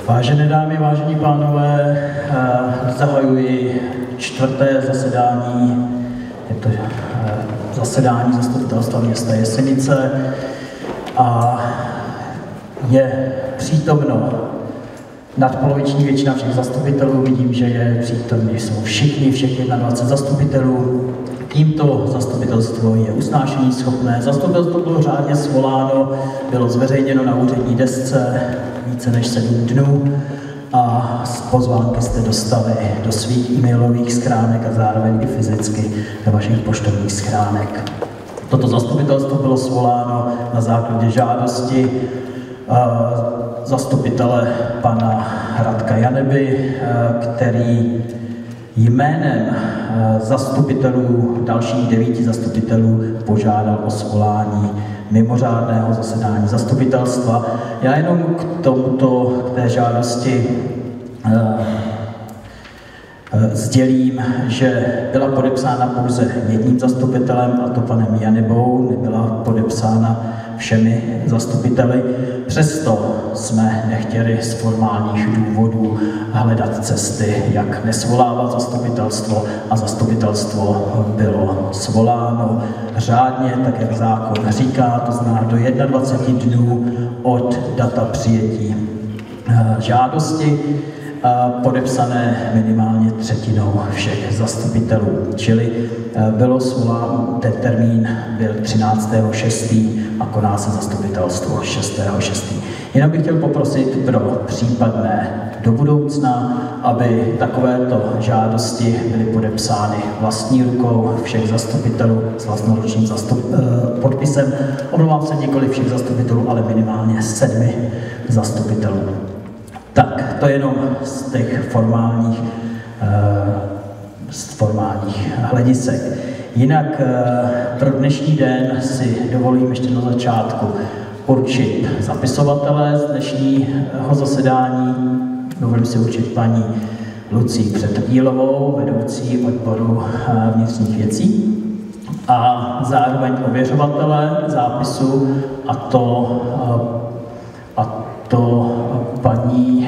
Vážené dámy, vážení pánové, zahajuji 4. zasedání, je to zasedání Zastupitelstva města Jesenice a je přítomno nadpoloviční většina všech zastupitelů. Vidím, že je přítomní, jsou všech 21 zastupitelů. Tímto zastupitelstvo je usnášení schopné. Zastupitelstvo bylo řádně svoláno, bylo zveřejněno na úřední desce více než 7 dnů a pozvánky jste dostali do svých e-mailových schránek a zároveň i fyzicky do vašich poštovních schránek. Toto zastupitelstvo bylo svoláno na základě žádosti zastupitele pana Radka Janeby, který jménem zastupitelů, dalších 9 zastupitelů, požádal o svolání mimořádného zasedání zastupitelstva. Já jenom k té žádosti sdělím, že byla podepsána pouze jedním zastupitelem, a to panem Janebou, nebyla podepsána všemi zastupiteli. Přesto jsme nechtěli z formálních důvodů hledat cesty, jak nesvolávat zastupitelstvo, a zastupitelstvo bylo svoláno řádně, tak jak zákon říká, to znamená do 21 dnů od data přijetí žádosti, podepsané minimálně třetinou všech zastupitelů. Čili bylo svoláno, ten termín byl 13.6. a koná se zastupitelstvo 6.6. Jenom bych chtěl poprosit pro případné do budoucna, aby takovéto žádosti byly podepsány vlastní rukou všech zastupitelů s vlastnoručním podpisem. Omlouvám se, nikoli všech zastupitelů, ale minimálně 7 zastupitelů. Tak, to jenom z těch formálních hledisek. Jinak pro dnešní den si dovolím ještě na začátku určit zapisovatele z dnešního zasedání. Dovolím si určit paní Lucii Přetrdílovou, vedoucí odboru vnitřních věcí, a zároveň ověřovatele zápisu, a to paní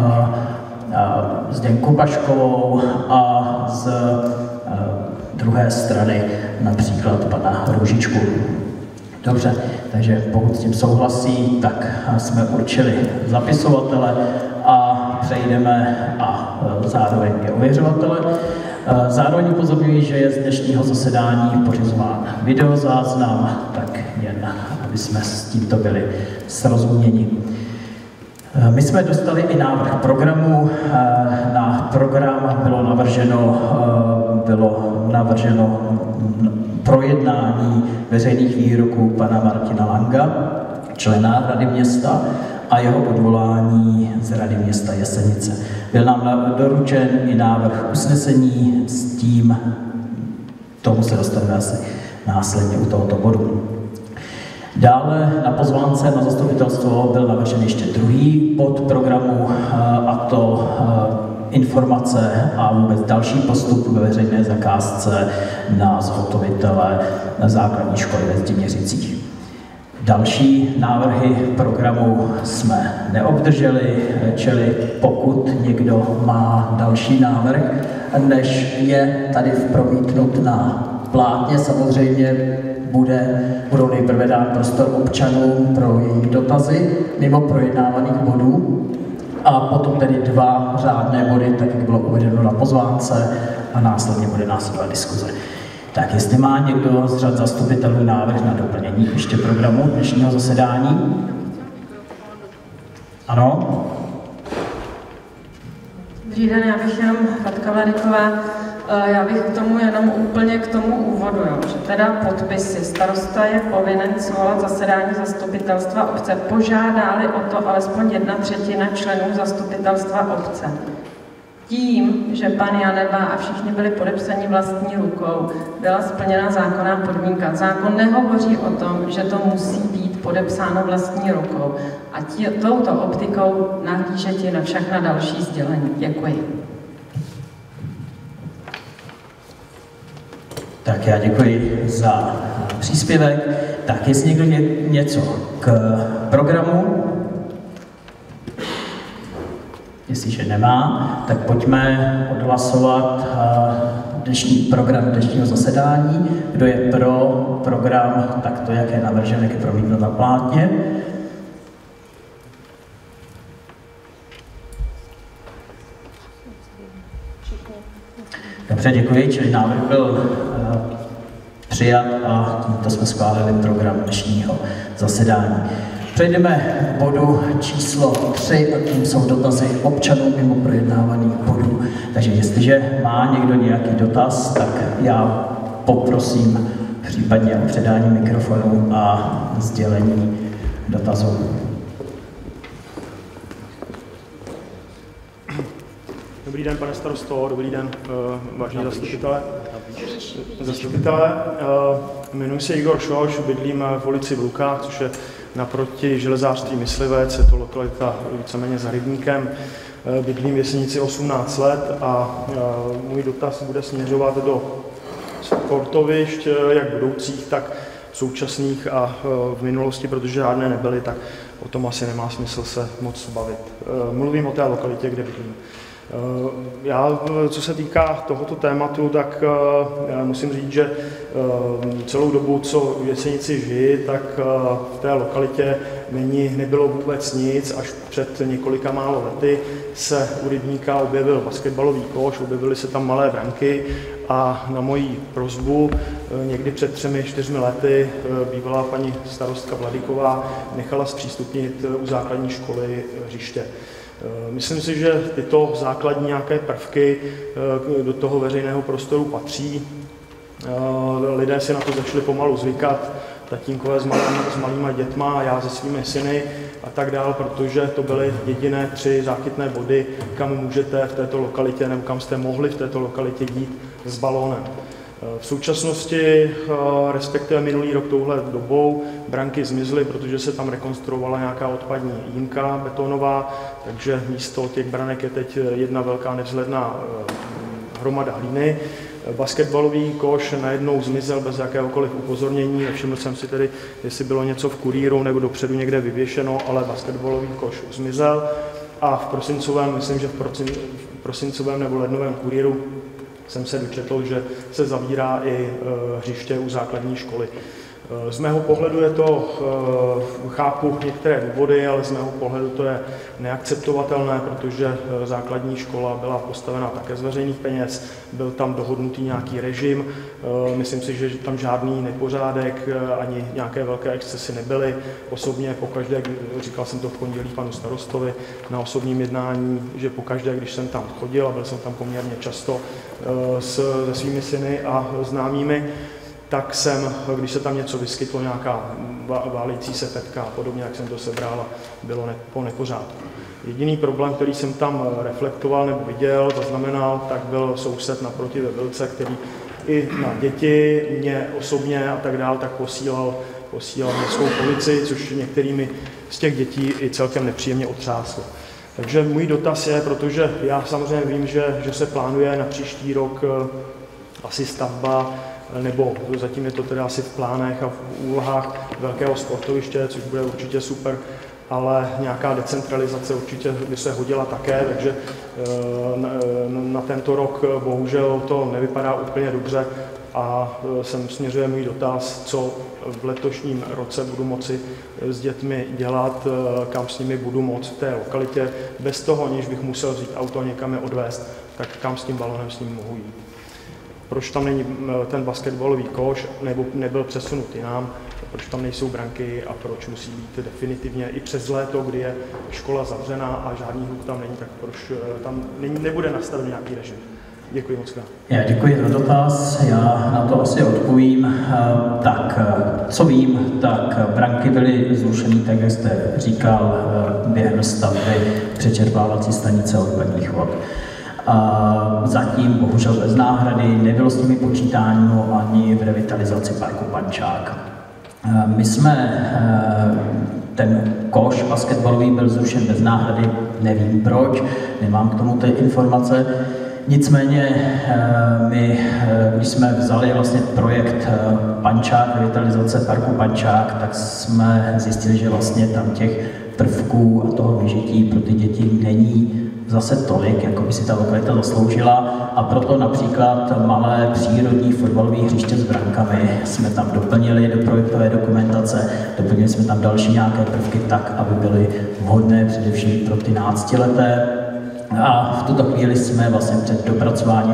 Zdenku Paškovou a z druhé strany například pana Růžičku. Dobře, takže pokud s tím souhlasí, tak jsme určili zapisovatele a přejdeme a zároveň i ověřovatele. Zároveň upozorňuji, že je z dnešního zasedání pořizován videozáznam, tak jen aby jsme s tímto byli srozuměni. My jsme dostali i návrh programu. Na program bylo navrženo projednání veřejných výroků pana Martina Langa, člena Rady města, a jeho odvolání z Rady města Jesenice. Byl nám doručen i návrh usnesení s tím, tomu se dostaneme asi následně u tohoto bodu. Dále na pozvánce na zastupitelstvo byl navržen ještě druhý bod programu, a to informace a vůbec další postup ve veřejné zakázce na zhotovitele základní školy ve Zděněřicích. Další návrhy programu jsme neobdrželi, čili pokud někdo má další návrh, než je tady promítnut na plátně, samozřejmě budou nejprve dát prostor občanům pro jejich dotazy mimo projednávaných bodů a potom tedy 2 řádné body, tak jak bylo uvedeno na pozvánce, a následně bude následovat diskuze. Tak jestli má někdo z řad zastupitelů návrh na doplnění ještě programu dnešního zasedání? Ano? Dobrý den, já bych jenom Radka Vladyková. Já bych k tomu úvodu, že teda podpisy. Starosta je povinen svolat zasedání zastupitelstva obce, požádá-li o to alespoň 1/3 členů zastupitelstva obce. Tím, že pan Janeba a všichni byli podepsaní vlastní rukou, byla splněna zákonná podmínka. Zákon nehovoří o tom, že to musí být podepsáno vlastní rukou. A touto optikou nahlížeti na všechna další sdělení. Děkuji. Tak já děkuji za příspěvek. Tak jestli někdo něco k programu? Jestliže nemá, tak pojďme odhlasovat program dnešního zasedání. Kdo je pro program takto, jak je navržen, jak je promítnut na plátně? Dobře, děkuji, čili návrh byl přijat a tímto jsme schválili program dnešního zasedání. Přejdeme k bodu číslo 3 a tím jsou dotazy občanů mimo projednávaných bodů. Takže jestliže má někdo nějaký dotaz, tak já poprosím případně o předání mikrofonu a sdělení dotazů. Dobrý den, pane starosto, dobrý den, vážení zastupitelé. Jmenuji se Igor Šoš, bydlím v ulici v Lukách, což je naproti železářství Myslivec, je to lokalita víceméně za rybníkem. Bydlím v Jesenici 18 let a můj dotaz bude směřovat do sportovišť, jak budoucích, tak současných a v minulosti, protože žádné nebyly, tak o tom asi nemá smysl se moc bavit. Mluvím o té lokalitě, kde bydlím. Já, co se týká tohoto tématu, tak musím říct, že celou dobu, co v Jesenici žiji, tak v té lokalitě nebylo vůbec nic. Až před několika málo lety se u rybníka objevil basketbalový koš, objevily se tam malé branky a na moji prosbu někdy před 3-4 lety bývalá paní starostka Vladyková nechala zpřístupnit u základní školy hřiště. Myslím si, že tyto základní nějaké prvky do toho veřejného prostoru patří. Lidé si na to začali pomalu zvykat, tatínkové s malýma dětma a já se svými syny a tak dál, protože to byly jediné 3 záchytné body, kam můžete v této lokalitě nebo kam jste mohli v této lokalitě jít s balónem. V současnosti, respektive minulý rok touhle dobou, branky zmizly, protože se tam rekonstruovala nějaká odpadní jímka betonová, takže místo těch branek je teď jedna velká nevzhledná hromada hlíny. Basketbalový koš najednou zmizel bez jakéhokoliv upozornění, nevšiml jsem si tedy, jestli bylo něco v kurýru nebo dopředu někde vyvěšeno, ale basketbalový koš zmizel a v prosincovém, myslím, že v prosincovém nebo lednovém kurýru jsem se dočetl, že se zavírá i hřiště u základní školy. Z mého pohledu je to, chápu některé důvody, ale z mého pohledu to je neakceptovatelné, protože základní škola byla postavena také z veřejných peněz, byl tam dohodnutý nějaký režim, myslím si, že tam žádný nepořádek ani nějaké velké excesy nebyly. Osobně pokaždé, říkal jsem to v pondělí panu starostovi na osobním jednání, že pokaždé, když jsem tam chodil, a byl jsem tam poměrně často se svými syny a známými, tak jsem, když se tam něco vyskytlo, nějaká válející se petka a podobně, jak jsem to sebral a bylo po nepořádku. Jediný problém, který jsem tam reflektoval nebo viděl, zaznamenal, tak byl soused naproti ve Vilce, který i na děti, mě osobně a tak dál, tak posílal městskou policii, což některými z těch dětí i celkem nepříjemně otřáslo. Takže můj dotaz je, protože já samozřejmě vím, že se plánuje na příští rok asi stavba, nebo zatím je to teda asi v plánech a v úlohách velkého sportoviště, což bude určitě super, ale nějaká decentralizace určitě by se hodila také, takže na tento rok bohužel to nevypadá úplně dobře a sem směřuje můj dotaz, co v letošním roce budu moci s dětmi dělat, kam s nimi budu moct v té lokalitě, bez toho, aniž bych musel vzít auto a někam je odvést, tak kam s tím balónem s ním mohu jít. Proč tam není ten basketbalový koš, nebo nebyl přesunut jinam, proč tam nejsou branky a proč musí být definitivně i přes léto, kdy je škola zavřená a žádný hluk tam není, tak proč tam nebude nastaven nějaký režim. Děkuji moc. Já děkuji za dotaz, já na to asi odpovím. Tak, co vím, tak branky byly zrušeny, tak jak jste říkal, během stavby přečerpávací stanice odpadních vod. Zatím bohužel bez náhrady, nebylo s nimi počítáno ani v revitalizaci parku Pančák. My jsme, ten koš basketbalový byl zrušen bez náhrady, nevím proč, nemám k tomu ty informace. Nicméně my, když jsme vzali vlastně projekt Pančák, revitalizace parku Pančák, tak jsme zjistili, že vlastně tam těch prvků a toho vyžití pro ty děti není zase tolik, jako by si ta lokalita zasloužila, a proto například malé přírodní fotbalové hřiště s brankami jsme tam doplnili do projektové dokumentace, doplnili jsme tam další nějaké prvky tak, aby byly vhodné především pro ty náctileté. A v tuto chvíli jsme vlastně před dopracováním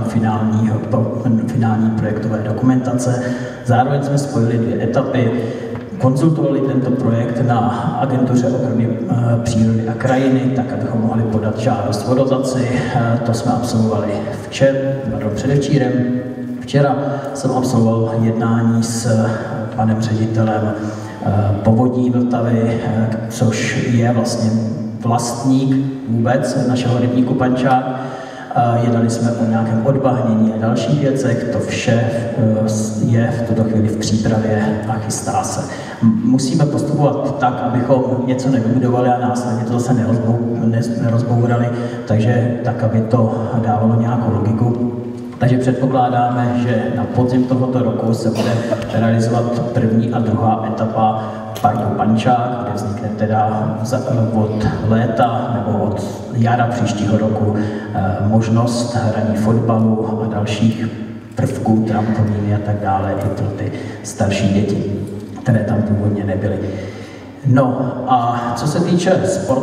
finální projektové dokumentace. Zároveň jsme spojili 2 etapy. Konzultovali tento projekt na agentuře ochrany přírody a krajiny, tak abychom mohli podat žádost o dotaci. To jsme absolvovali předevčírem. Včera jsem absolvoval jednání s panem ředitelem Povodí Vltavy, což je vlastně vlastník vůbec našeho rybníku Pančák. Jednali jsme o nějakém odbahnění a dalších věcech, to vše je v tuto chvíli v přípravě a chystá se. Musíme postupovat tak, abychom něco nevybudovali a následně to zase nerozbourali, takže tak, aby to dávalo nějakou logiku. Takže předpokládáme, že na podzim tohoto roku se bude realizovat první a druhá etapa parku Pančák, kde vznikne teda od léta nebo od jara příštího roku možnost hraní fotbalu a dalších prvků, trampolíny a tak dále i pro ty starší děti, které tam původně nebyly. No a co se týče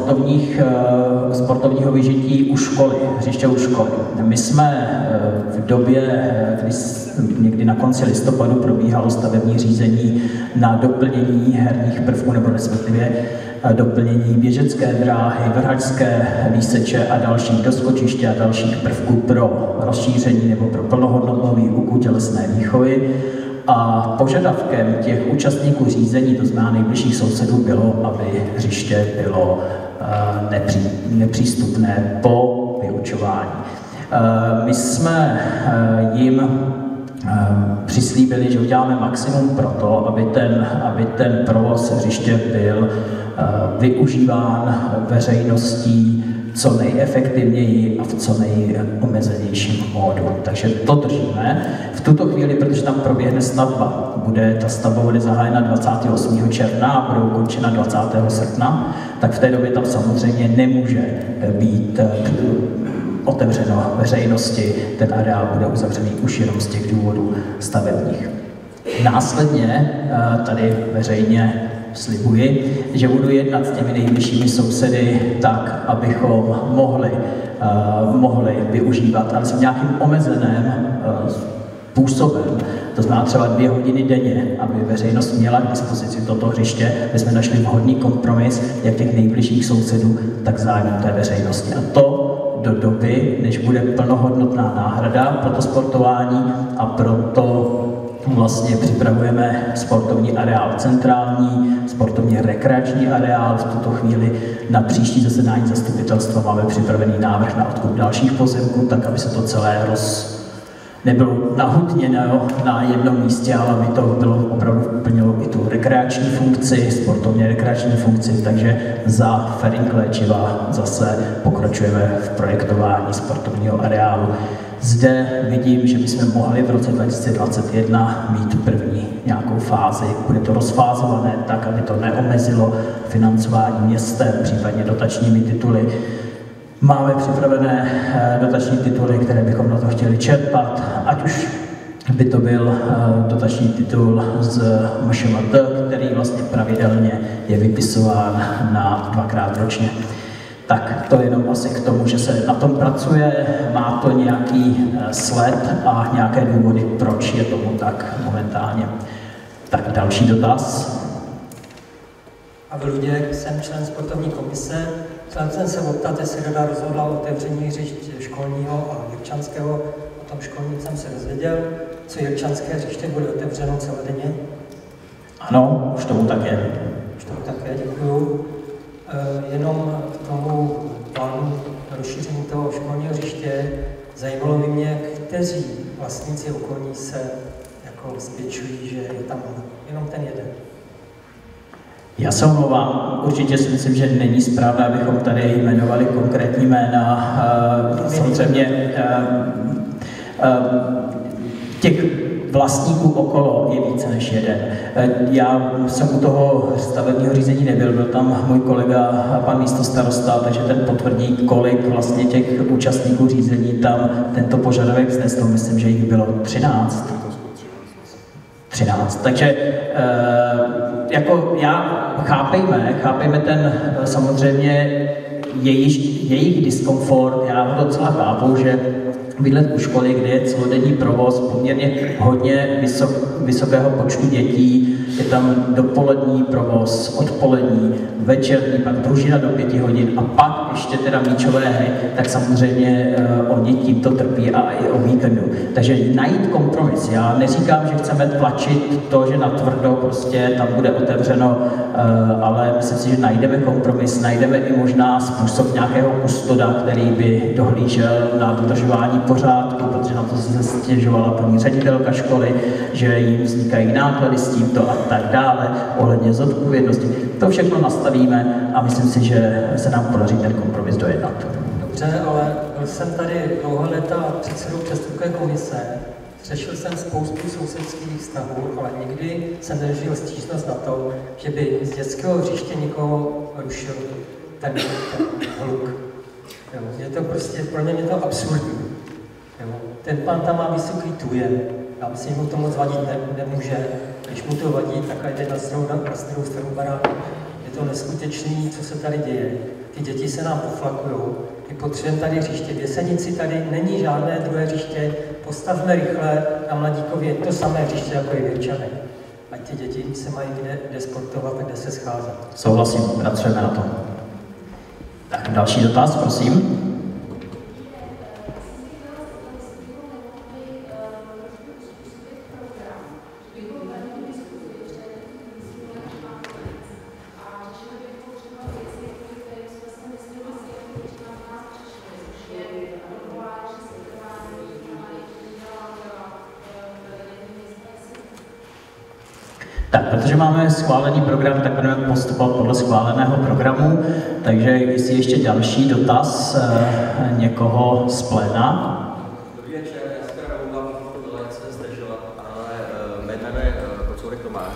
sportovního vyžití u školy, hřiště u školy. My jsme v době, kdy někdy na konci listopadu probíhalo stavební řízení na doplnění herních prvků, nebo respektive doplnění běžecké dráhy, vrhačské výseče a dalších doskočiště a dalších prvků pro rozšíření nebo pro plnohodnotnou výuku tělesné výchovy. A požadavkem těch účastníků řízení, to znamená nejbližších sousedů, bylo, aby hřiště bylo nepřístupné po vyučování. My jsme jim přislíbili, že uděláme maximum pro to, aby ten provoz hřiště byl využíván veřejností co nejefektivněji a v co nejomezenějším módu. Takže to držíme. V tuto chvíli, protože tam proběhne stavba, ta stavba bude zahájena 28. června a bude ukončena 20. srpna, tak v té době tam samozřejmě nemůže být otevřeno veřejnosti, ten areál bude uzavřený už jenom z těch důvodů stavebních. Následně tady veřejně slibuji, že budu jednat s těmi nejbližšími sousedy tak, abychom mohli využívat, ale v nějakým omezeném způsobem. To znamená třeba 2 hodiny denně, aby veřejnost měla k dispozici toto hřiště, aby jsme našli vhodný kompromis jak těch nejbližších sousedů, tak zájmu té veřejnosti. A to do doby, než bude plnohodnotná náhrada pro to sportování, a proto vlastně připravujeme sportovní areál centrální, sportovní rekreační areál. V tuto chvíli na příští zasedání zastupitelstva máme připravený návrh na odkup dalších pozemků, tak aby se to celé nebylo nahutněno na jednom místě, ale aby to bylo opravdu plnilo i tu rekreační funkci, sportovně rekreační funkci, takže za Ferink Léčiva zase pokračujeme v projektování sportovního areálu. Zde vidím, že bychom mohli v roce 2021 mít první nějakou fázi. Bude to rozfázované tak, aby to neomezilo financování městem, případně dotačními tituly. Máme připravené dotační tituly, které bychom na to chtěli čerpat, ať už by to byl dotační titul z MŠMT, který vlastně pravidelně je vypisován na 2krát ročně. Tak to jenom asi k tomu, že se na tom pracuje, má to nějaký sled a nějaké důvody, proč je tomu tak momentálně. Tak další dotaz. Pavel Luděk, jsem člen sportovní komise. Chtěl jsem se optat, jestli rada rozhodla o otevření hřišť školního a jirčanského. O tom školním jsem se dozvěděl. Co jirčanské hřiště bude otevřeno celodenně? Ano, už tomu tak je. Už tomu tak je, děkuju. Jenom k tomu plánu rozšíření toho školního hřiště zajímalo by mě, kteří vlastníci okolní se jako zvětšují, že je tam jenom ten jeden. Já se omlouvám, určitě si myslím, že není správné, abychom tady jmenovali konkrétní jména. Samozřejmě těch vlastníků okolo je více než jeden. Já jsem u toho stavebního řízení nebyl, byl tam můj kolega, pan místostarosta, takže ten potvrdí, kolik vlastně těch účastníků řízení tam tento požadavek vznesl. Myslím, že jich bylo 13. 13. Takže jako chápejme ten samozřejmě jejich diskomfort, já ho docela chápu, že bydlet u školy, kde je celodenní provoz, poměrně hodně vysokého počtu dětí, je tam dopolední provoz, odpolední, večerní, pak družina do 5 hodin a pak ještě teda míčové hry, tak samozřejmě oni tímto trpí a i o víkendu. Takže najít kompromis. Já neříkám, že chceme tlačit to, že natvrdo prostě tam bude otevřeno, ale myslím si, že najdeme kompromis, najdeme i možná způsob nějakého kustoda, který by dohlížel na dodržování pořádku, protože na to se stěžovala paní ředitelka školy, že jim vznikají náklady s tímto a tak dále, ohledně zodpovědnosti. To všechno nastavíme a myslím si, že se nám podaří ten kompromis dojednat. Dobře, ale byl jsem tady dlouho léta předsedou přestupkové komise, řešil jsem spoustu sousedských vztahů, ale nikdy jsem neřešil stížnost na to, že by z dětského hřiště někoho rušil ten hluk. Je to prostě, pro mě je to absurdní. Ten pan tam má vysoký tujen, já myslím, že mu to moc vadit nemůže. Když mu to vadí, tak jde na druhou stranu baráku. Je to neskutečný, co se tady děje. Ty děti se nám poflakujou, my potřebujeme tady hřiště. V Jesenici tady není žádné druhé hřiště, postavme rychle na Mladíkově to samé hřiště jako i Věrčany. Ať ty děti se mají kde sportovat a kde se scházet. Souhlasím, pracujeme na tom. Tak další dotaz, prosím. Tak, protože máme schválený program, tak budeme postupovat podle schváleného programu, takže jestli ještě další dotaz někoho z pléna. Dobrý večer, já se teda nemůžu to lehce zdržovat, ale jméno je Kocourek Tomáš.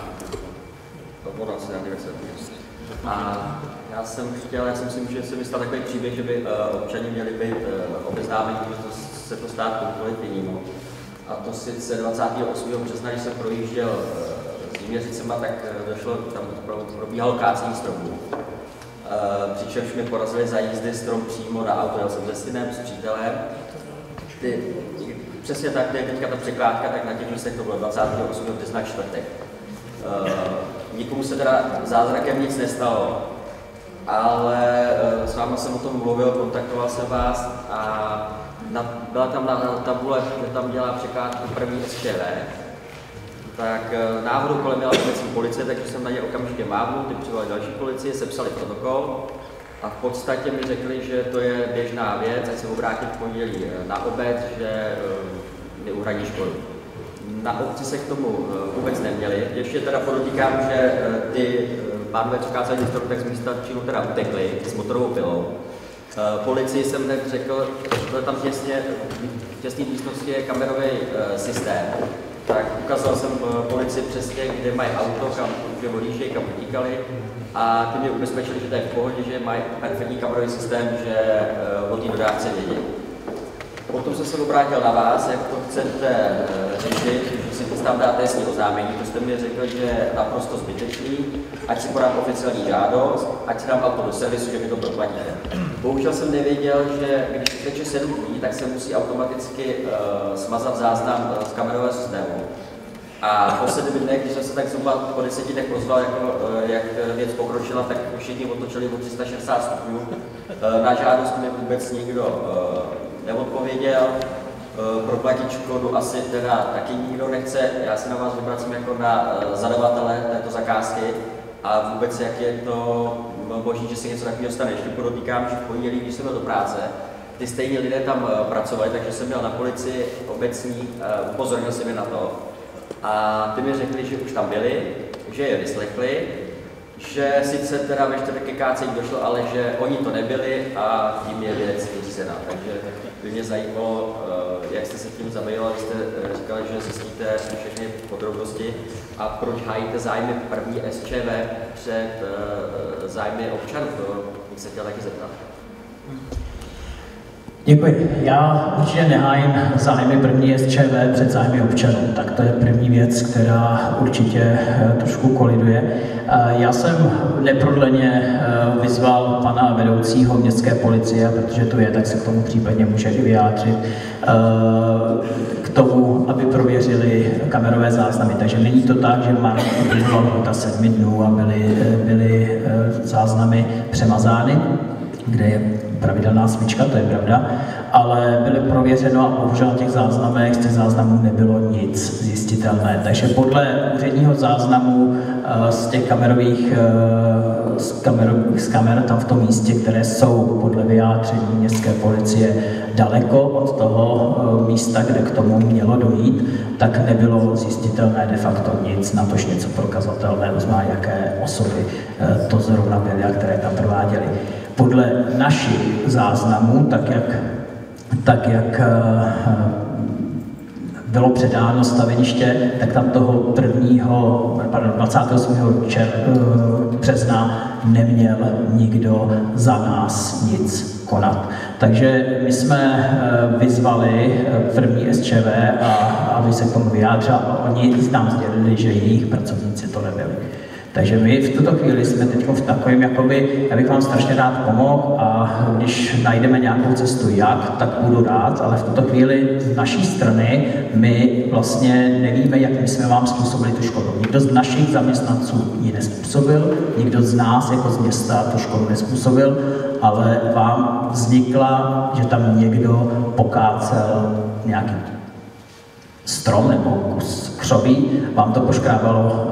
A já jsem si myslím, že se mi stal takový příběh, že by občani měli být obeznámeni, že se to stát komukoliv jinému. A to sice 28. března, když jsem projížděl Měřicema, tak došlo, tam probíhalo kácení stromů. Přičemž mi porazili za jízdy strom přímo na auto, jel jsem se synem, s přítelem. Přesně tak, kde je teďka ta překládka, tak na těch místech to bylo 28. března čtvrtek. Nikomu se teda zázrakem nic nestalo, ale s vámi jsem o tom mluvil, kontaktoval jsem vás a byla tam na tabule, že tam dělá překládku první SČV. Tak náhodou kolem měla obecní policie, takže jsem na ně okamžitě mávnul, ty přivolali další policie, sepsali protokol a v podstatě mi řekli, že to je běžná věc, ať se obrátím v pondělí na obec, že neuhradí škodu. Na obci se k tomu vůbec neměli. Ještě teda podotýkám, že ty pánové, co kázali tak z místa činu teda utekli s motorovou pilou. Policii jsem hned řekl, že tam v těsné místnosti je kamerový systém. Tak ukázal jsem policii přesně, kde mají auto, kam odjíždějí, kam utíkali a ty mě ubezpečili, že to je v pohodě, že mají perfektní kamerový systém, že o té dodávce vědí. Potom jsem se obrátil na vás, jak to chcete řešit, že si tam dáte jasný oznámení, to jste mi řekl, že je naprosto zbytečný, ať si podám oficiální žádost, ať si dám auto do servisu, že mi to proplatíte. Bohužel jsem nevěděl, že když se teče 7 dní, tak se musí automaticky smazat záznam z kamerového systému. A po 7 dnech, když jsem se tak zhruba po 10 dnech ozval, jak věc pokročila, tak všichni otočili o 360 stupňů. Na žádost mi vůbec nikdo neodpověděl. Proplatit škodu asi teda taky nikdo nechce. Já se na vás obracím jako na zadavatele této zakázky a vůbec jak je to možný, že se něco takového stane. Ještě podotýkám, že v pondělí, když jsem byl do práce, ty stejní lidé tam pracovali, takže jsem měl na policii obecní, upozornil jsem je na to. A ty mi řekli, že už tam byli, že je vyslechli že sice teda ve čtvrtek ke kácení došlo, ale že oni to nebyli a tím je věc vyřízená. Takže by mě zajímalo, jak jste se tím zabývali, jste říkali, že zjistíte všechny podrobnosti a proč hájíte zájmy první SČV před zájmy občanů, to bych se chtěl taky zeptat. Děkuji. Já určitě nehájím zájmy první SČV před zájmy občanů. Tak to je první věc, která určitě trošku koliduje. Já jsem neprodleně vyzval pana vedoucího městské policie, protože to je, tak se k tomu případně může i vyjádřit, k tomu, aby prověřili kamerové záznamy. Takže není to tak, že má lhůta 7 dnů a byly záznamy přemazány, kde je pravidelná smyčka, to je pravda, ale bylo prověřeno a bohužel na těch záznamech, z těch záznamů nebylo nic zjistitelné. Takže podle úředního záznamu z těch z kamer tam v tom místě, které jsou podle vyjádření městské policie daleko od toho místa, kde k tomu mělo dojít, tak nebylo zjistitelné de facto nic, natož něco prokazatelné, uzná, jaké osoby to zrovna byly a které tam prováděly. Podle našich záznamů, tak jak bylo předáno staveniště, tak tam toho 28. března neměl nikdo za nás nic konat. Takže my jsme vyzvali první SČV, aby se k tomu vyjádřil a oni nám sdělili, že jejich pracovníci to nebyli. Takže my v tuto chvíli jsme teď v takovém, jakoby, já bych vám strašně rád pomohl a když najdeme nějakou cestu jak, tak budu rád, ale v tuto chvíli z naší strany my vlastně nevíme, jak my jsme vám způsobili tu škodu. Nikdo z našich zaměstnanců ji nespůsobil, nikdo z nás jako z města tu škodu nespůsobil, ale vám vznikla, že tam někdo pokácel nějaký strom nebo kus křoví, vám to poškrábalo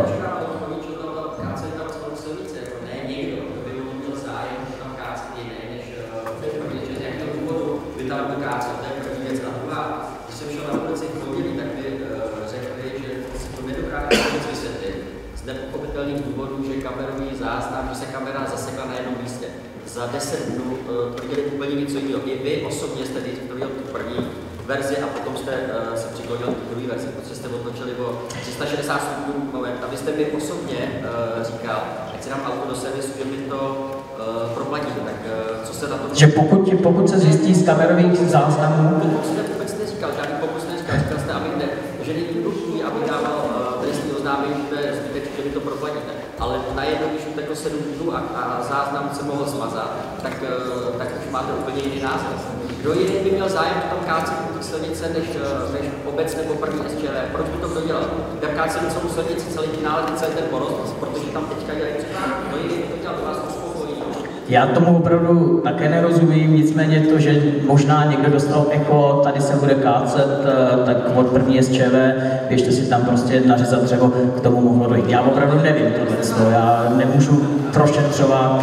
za 10 dnů tvrdili úplně něco jiného. I vy osobně jste tvrdil tu první verzi a potom jste se přiklonil k druhé verzi, protože jste otočili o 360 stupňů moment a vy jste mi osobně říkal, ať si dám auto do servisu, že mi to proplatíte, tak co se na to... Že pokud se zjistí z kamerových záznamů... Pokud jste vůbec neříkal, žádný pokus neříkal, říkal jste, abych že není nutný, abych dával trestní oznámení, že to je zbytečné, že mi to proplatíte. Ale najednou, když uteklo 7 dnů a záznam se mohl smazat, tak už máte úplně jiný názor. Kdo jiný by měl zájem tam kácet tu silnice než obec nebo první SČV? Proč by to kdo dělal? Tam kácet celou silnici, celý finál, celý ten porost, protože tam teďka dělají překážky. Kdo jiný by to dělal, do vás uspokojí? Já tomu opravdu také nerozumím, nicméně to, že možná někdo dostal echo, tady se bude kácet, tak od první SČV, běžte si tam prostě nařezat dřevo, k tomu mohlo dojít. Já opravdu nevím tohle, já nemůžu prošetřovat.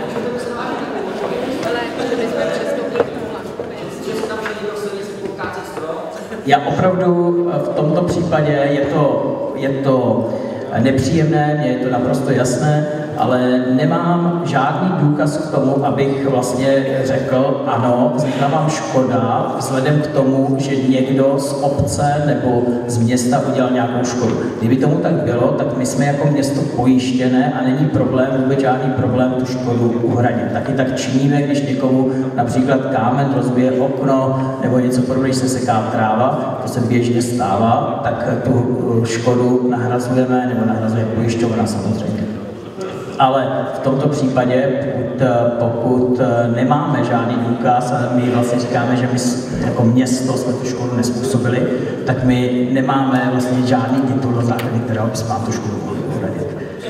Já opravdu v tomto případě je to nepříjemné, mně je to naprosto jasné, ale nemám žádný důkaz k tomu, abych vlastně řekl, ano, vznikla vám škoda vzhledem k tomu, že někdo z obce nebo z města udělal nějakou škodu. Kdyby tomu tak bylo, tak my jsme jako město pojištěné a není problém, vůbec žádný problém tu škodu uhradit. Taky tak činíme, když někomu například kámen rozbije okno nebo něco podobného, když se seká tráva, to se běžně stává, tak tu škodu nahrazujeme nebo nahrazuje pojišťovna samozřejmě. Ale v tomto případě, pokud nemáme žádný důkaz a my vlastně říkáme, že my jako město jsme tu škodu nezpůsobili, tak my nemáme vlastně žádný titul do základní, kterého bychom vám tu škodu mohli uhradit.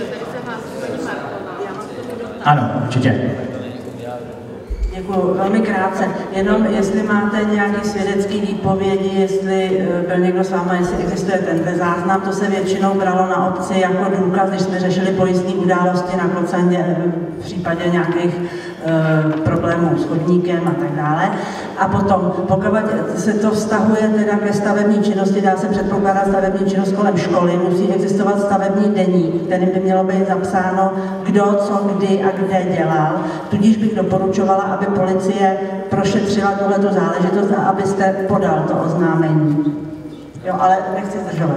Ano, určitě. Děkuji, velmi krátce. Jenom jestli máte nějaké svědecké výpovědi, jestli byl někdo s váma, jestli existuje tenhle záznam, to se většinou bralo na obci jako důkaz, když jsme řešili pojistné události na Klocandě v případě nějakých problémů s chodníkem a tak dále. A potom, pokud se to vztahuje teda ke stavební činnosti, dá se předpokládat stavební činnost kolem školy, musí existovat stavební deník, kterým by mělo být zapsáno, kdo, co, kdy a kde dělal. Tudíž bych doporučovala, aby policie prošetřila tuhletu záležitost a abyste podal to oznámení. Jo, ale nechci zdržovat.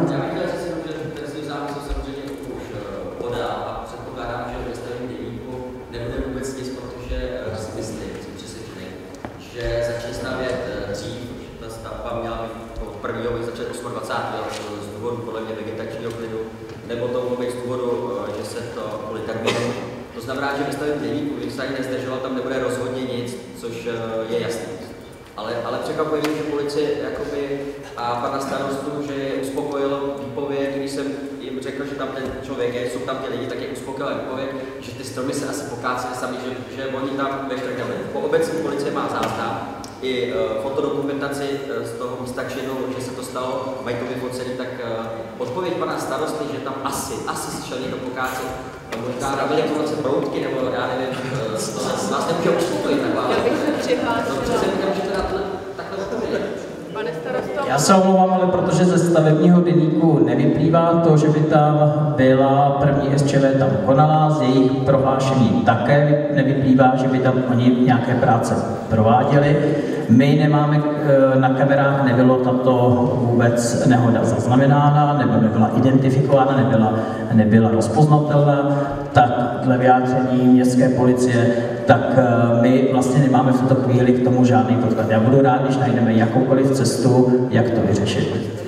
Z důvodu podle mě vegetačního klidu, nebo to mohlo být z důvodu, že se to kvůli termínu. To znamená, že ve stavebním deníku, když se ani nezdržoval, tam nebude rozhodně nic, což je jasný. Ale překvapuje mě, že policie jakoby, a pana starostu, že je uspokojilo výpověď, když jsem jim řekl, že tam ten člověk je, jsou tam ty lidi, tak je uspokojila výpověď, že ty stromy se asi pokácely sami, že oni tam ve Štrkavě. Po obecní policie má záznam, i fotodokumentaci z toho místa činu, že se to stalo, mají to vyfocený, tak odpověď pana starosty, že tam asi šel někdo pokácet, možná na velikonoce proutky, nebo já nevím, to vás nemůže uspokojit taková. Já bych se přihlásila. Přece můžete dát takhle odpovědět. Pane starosto. Já se omlouvám, ale protože ze stavebního deníku nevyplývá to, že by tam byla první SČV tam konala, z jejich prohlášení také nevyplývá, že by tam oni nějaké práce prováděli. My nemáme, na kamerách nebylo tato vůbec nehoda zaznamenána, nebo nebyla identifikována, nebyla rozpoznatelná, tak dle vyjádření městské policie, tak my vlastně nemáme v tuto chvíli k tomu žádný podklad. Já budu rád, když najdeme jakoukoliv cestu, jak to vyřešit.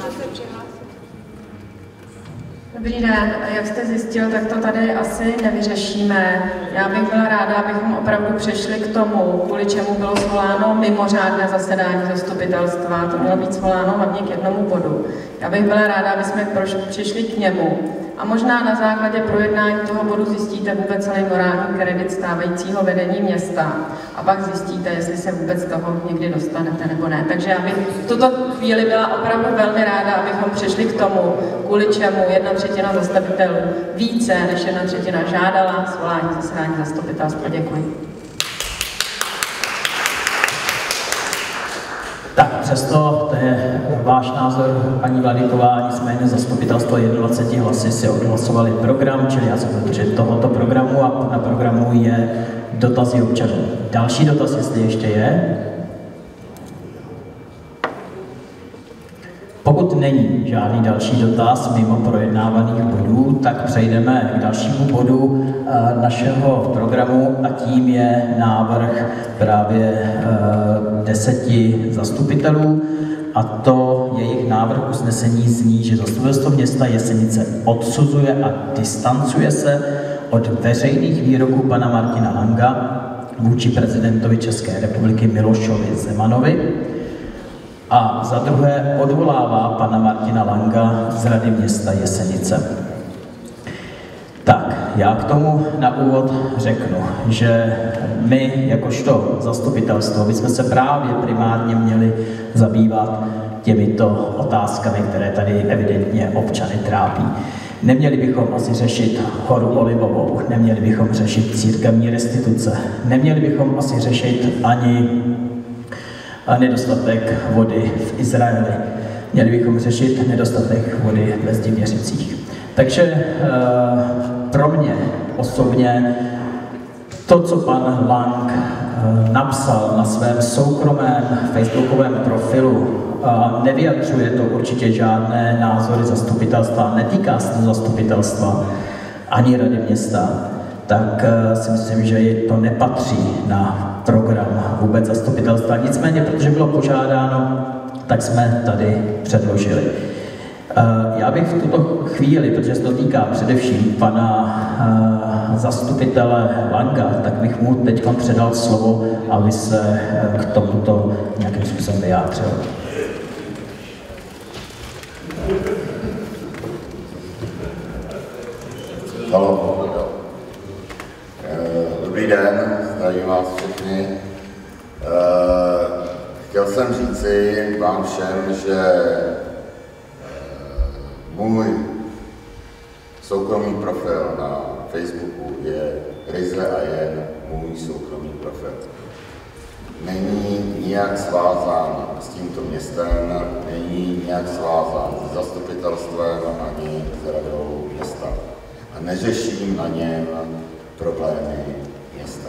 Dobrý den, jak jste zjistil, tak to tady asi nevyřešíme. Já bych byla ráda, abychom opravdu přešli k tomu, kvůli čemu bylo svoláno mimořádné zasedání zastupitelstva. To mělo být svoláno hlavně k jednomu bodu. Já bych byla ráda, aby jsme přišli k němu. A možná na základě projednání toho bodu zjistíte vůbec celý morální kredit stávajícího vedení města. A pak zjistíte, jestli se vůbec toho někdy dostanete nebo ne. Takže já bych v tuto chvíli byla opravdu velmi ráda, abychom přišli k tomu, kvůli čemu 1/3 zastupitelů více než 1/3 žádala svolání zasedání zastupitelstva. Děkuji. Tak přesto, to je váš názor, paní Vladyková, nicméně zastupitelstvo 21 hlasy si odhlasovali program, čili já se budu držet tohoto programu a na programu je dotazy občanů. Další dotaz, jestli ještě je. Pokud není žádný další dotaz mimo projednávaných bodů, tak přejdeme k dalšímu bodu našeho programu a tím je návrh právě 10 zastupitelů a to jejich návrh usnesení zní, že zastupitelstvo města Jesenice odsuzuje a distancuje se od veřejných výroků pana Martina Langa vůči prezidentovi České republiky Milošovi Zemanovi. A za druhé odvolává pana Martina Langa z Rady města Jesenice. Tak, já k tomu na úvod řeknu, že my, jakožto zastupitelstvo, bychom se právě primárně měli zabývat těmito otázkami, které tady evidentně občany trápí. Neměli bychom asi řešit horu olivovou, neměli bychom řešit církevní restituce, neměli bychom asi řešit ani nedostatek vody v Izraeli. Měli bychom řešit nedostatek vody ve Zdivěřicích. Takže pro mě osobně to, co pan Lang napsal na svém soukromém facebookovém profilu, nevyjadřuje to určitě žádné názory zastupitelstva, netýká se to zastupitelstva ani Rady města, tak si myslím, že to nepatří na program vůbec zastupitelstva. Nicméně, protože bylo požádáno, tak jsme tady předložili. Já bych v tuto chvíli, protože se to týká především pana zastupitele Langa, tak bych mu teď předal slovo, aby se k tomuto nějakým způsobem vyjádřil. Halo. Dobrý den, zdravím vás všechny. Chtěl jsem říci vám všem, že můj soukromý profil na Facebooku je ryze a jen můj soukromý profil. Není nijak svázán s tímto městem, není nijak svázán s zastupitelstvem ani s radou města. A neřeším na něm problémy města.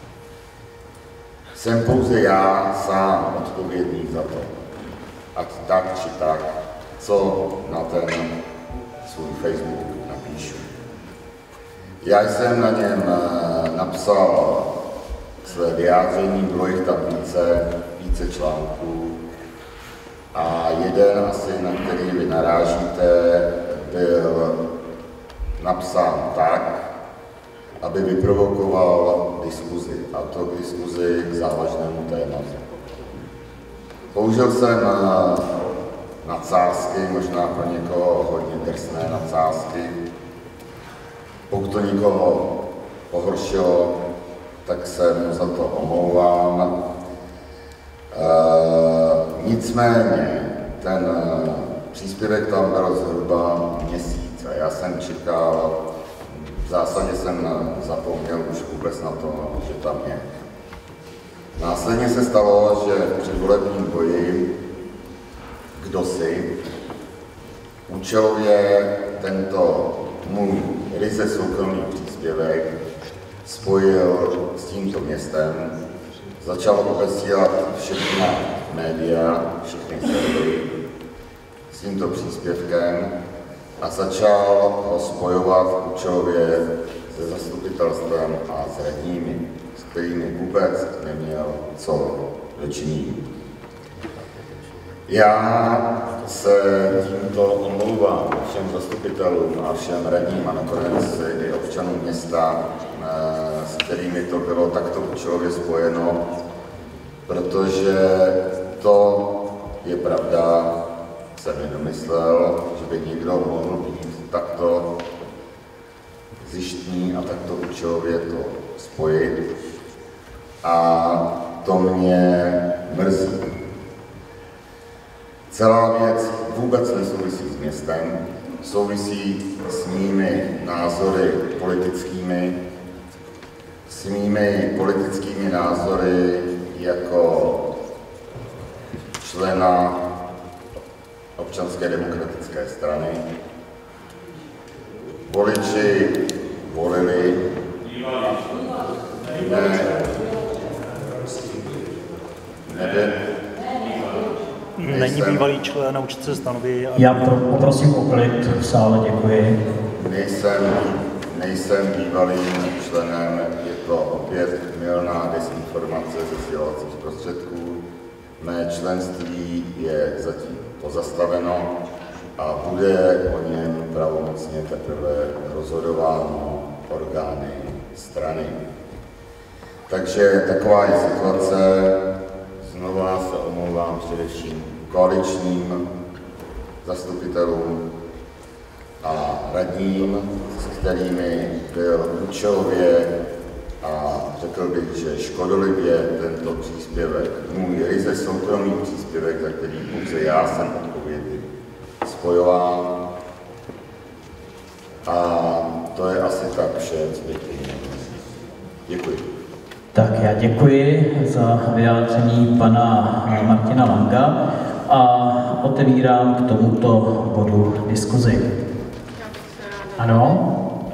Jsem pouze já sám odpovědný za to, ať tak či tak, co na ten svůj Facebook napíšu. Já jsem na něm napsal své vyjádření, bylo jich tam více článků a jeden asi, na který vy narážíte, byl napsán tak, aby vyprovokoval diskuzi, a to k diskuzi k závažnému tématu. Použil jsem nadsázky, možná pro někoho hodně drsné nadsázky. Pokud to někoho pohoršilo, tak se mu za to omlouvám. Nicméně ten příspěvek tam byl zhruba měsíc a já jsem čekal, v zásadě jsem zapomněl už vůbec na to, že tam je. Následně se stalo, že v předvolebním boji kdosi účelově tento můj ryze soukromý příspěvek spojil s tímto městem, začal obesílat všechna média, všechny servery s tímto příspěvkem a začal ho spojovat účelově se zastupitelstvem a s radními, s kterými vůbec neměl co dočinit. Já se tímto omlouvám všem zastupitelům a všem radním a nakonec i občanům města, s kterými to bylo takto účelově spojeno, protože to je pravda, jsem nedomyslel, že by někdo mohl být takto zjištný a takto účelově to spojit. A to mě mrzí. Celá věc vůbec nesouvisí s městem, souvisí s mými názory politickými, s mými politickými názory jako člena Občanské demokratické strany. Voliči volili, Není bývalý člen a určitě se stanoví. Já poprosím o klid v sále, děkuji. Nejsem bývalým členem, je to opět mylná dezinformace ze sdělovacích prostředků. Mé členství je zatím pozastaveno a bude o něm pravomocně teprve rozhodováno orgány strany. Takže taková je situace. Znova se omlouvám především koaličním zastupitelům a radním, s kterými byl účelově a řekl bych, že škodolivě tento příspěvek, můj ryze soukromý příspěvek, za který pouze já jsem odpovědný, spojován. A to je asi tak vše, co bych měl. Děkuji. Tak já děkuji za vyjádření pana Martina Langa a otevírám k tomuto bodu diskuzi. Ano?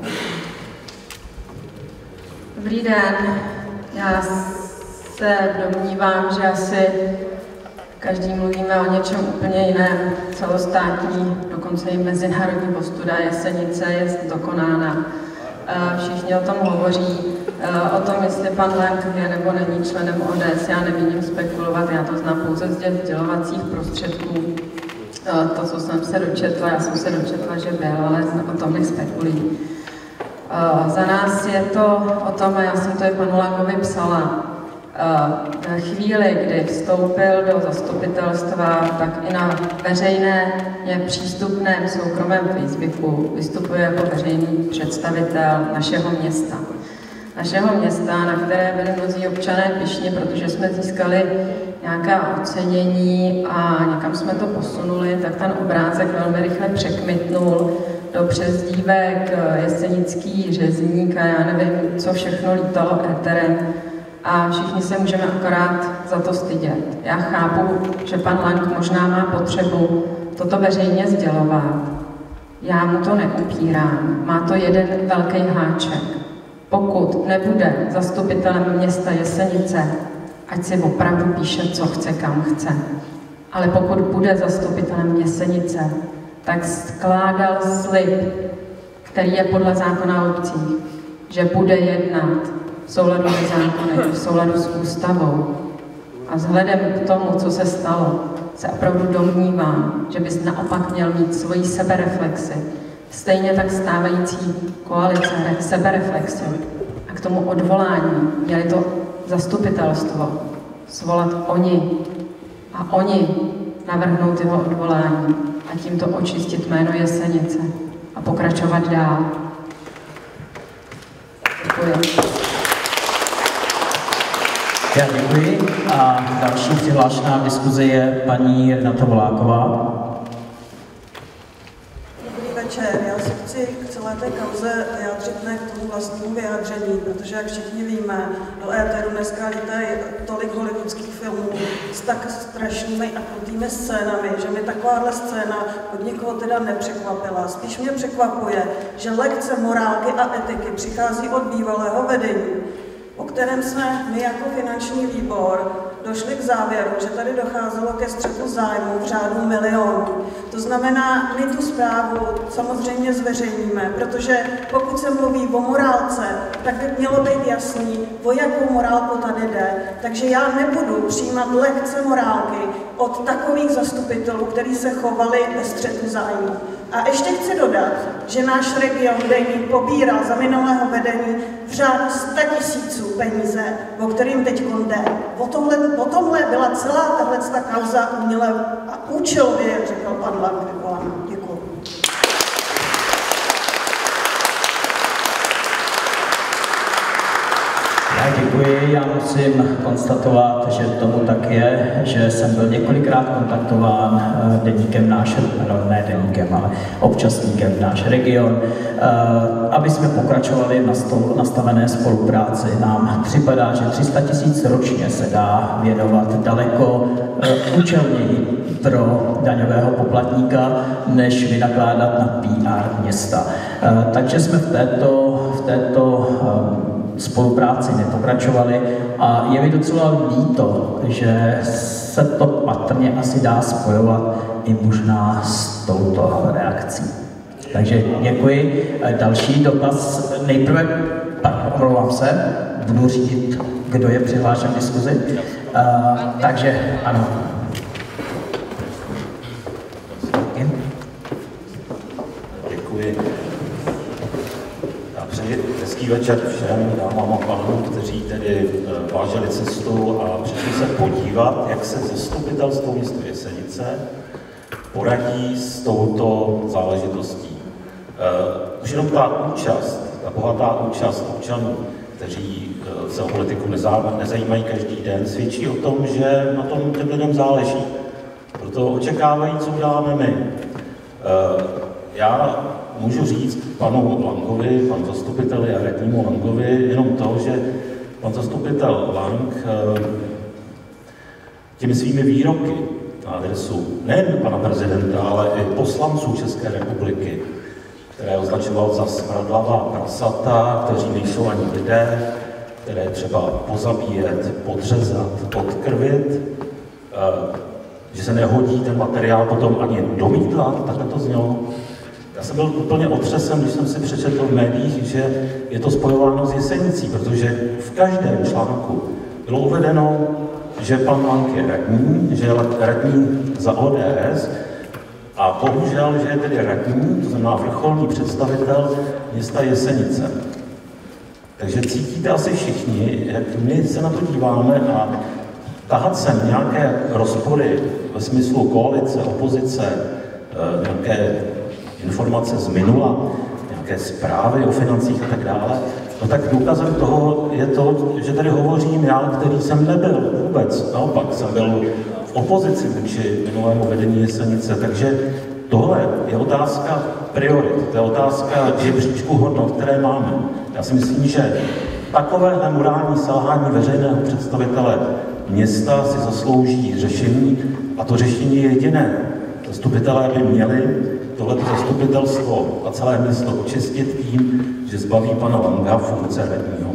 Dobrý den. Já se domnívám, že asi každý mluvíme o něčem úplně jiném. Celostátní, dokonce i mezinárodní ostuda Jesenice je dokonána. Všichni o tom hovoří, o tom, jestli pan Lang je nebo není členem ODS, já nevidím spekulovat, já to znám pouze z sdělovacích prostředků. To, co jsem se dočetla, já jsem se dočetla, že byl, ale o tom nespekuluji. Za nás je to o tom, a já jsem to i panu Langovi psala, v chvíli, kdy vstoupil do zastupitelstva, tak i na veřejné, přístupném soukromém Facebooku vystupuje jako veřejný představitel našeho města. Našeho města, na které byli mnozí občané pyšní, protože jsme získali nějaká ocenění a někam jsme to posunuli, tak ten obrázek velmi rychle překmitnul do přezdívek Jesenický řezník a já nevím, co všechno lítalo éterem. A všichni se můžeme akorát za to stydět. Já chápu, že pan Lang možná má potřebu toto veřejně sdělovat. Já mu to neupírám. Má to jeden velký háček. Pokud nebude zastupitelem města Jesenice, ať si opravdu píše, co chce, kam chce. Ale pokud bude zastupitelem Jesenice, tak skládal slib, který je podle zákona o obcích, že bude jednat v souladu se zákony, v souladu s ústavou. A vzhledem k tomu, co se stalo, se opravdu domnívám, že bys naopak měl mít svoji sebereflexi. Stejně tak stávající koalice sebereflexi. A k tomu odvolání měli to zastupitelstvo svolat oni. A oni navrhnout jeho odvolání a tímto očistit jméno Jesenice a pokračovat dál. Děkuji. Já děkuji a další přihlášená v diskuzi je paní Renata Voláková. Dobrý večer, já se chci k celé té kauze vyjádřit ne k tomu vlastnímu vyjádření, protože jak všichni víme, do éteru dneska lítají tolik hollywoodských filmů s tak strašnými a krutými scénami, že mi takováhle scéna od někoho teda nepřekvapila. Spíš mě překvapuje, že lekce morálky a etiky přichází od bývalého vedení, o kterém jsme my jako finanční výbor došli k závěru, že tady docházelo ke střetu zájmu v řádu milionů. To znamená, my tu zprávu samozřejmě zveřejníme, protože pokud se mluví o morálce, tak by mělo být jasný, o jakou morálku tady jde. Takže já nebudu přijímat lekce morálky od takových zastupitelů, kteří se chovali ve střetu zájmu. A ještě chci dodat, že náš region Deník pobíral za minulého vedení v řádu 100 000 peníze, o kterým teď jde. O tomhle byla celá tahleta kauza uměle a účelově, jak řekl pan Lang, vyvolána. Děkuji. Já děkuji, já musím konstatovat, že tomu tak je, že jsem byl několikrát kontaktován deníkem náš, ne deníkem, ale občasníkem náš region, aby jsme pokračovali v nastavené spolupráci. Nám připadá, že 300 000 ročně se dá věnovat daleko účelněji pro daňového poplatníka, než vynakládat na PR města. Takže jsme v této spolupráci nepokračovali a je mi docela líto, že se to patrně asi dá spojovat i možná s touto reakcí. Takže děkuji. Další dotaz. Nejprve, omlouvám se, budu řídit, kdo je přihlášen k diskuzi. Takže ano. Děkuji. Hezký večer všem dámám a pánům, kteří tedy vážili cestu a přišli se podívat, jak se zastupitelstvo města Jesenice poradí s touto záležitostí. Už jenom ta bohatá účast občanů, kteří se o politiku nezajímají každý den, svědčí o tom, že na tom těm lidem záleží. Proto očekávají, co děláme my. Já můžu říct panu Langovi, panu zastupiteli a radnímu Langovi jenom to, že pan zastupitel Lang těmi svými výroky na adresu nejen pana prezidenta, ale i poslanců České republiky, které označoval za smradlavá prasata, kteří nejsou ani lidé, které třeba pozabíjet, podřezat, odkrvit, že se nehodí ten materiál potom ani do mýdla, takhle to znělo. Já jsem byl úplně otřesen, když jsem si přečetl v médiích, že je to spojováno s Jesenicí, protože v každém článku bylo uvedeno, že pan Lang je radní, že je radní za ODS a bohužel, že je tedy radní, to znamená vrcholný představitel města Jesenice. Takže cítíte asi všichni, jak my se na to díváme a tahat sem nějaké rozpory ve smyslu koalice, opozice, nějaké informace z minula, nějaké zprávy o financích a tak dále, no tak důkazem toho je to, že tady hovořím já, který jsem nebyl vůbec. Naopak jsem byl v opozici vůči minulému vedení Jesenice, takže Tohle je otázka priorit, to je otázka žebříčku hodnot, které máme. Já si myslím, že takovéhle morální selhání veřejného představitele města si zaslouží řešení a to řešení je jediné. Zastupitelé by měli tohleto zastupitelstvo a celé město očistit tím, že zbaví pana Langa funkce radního.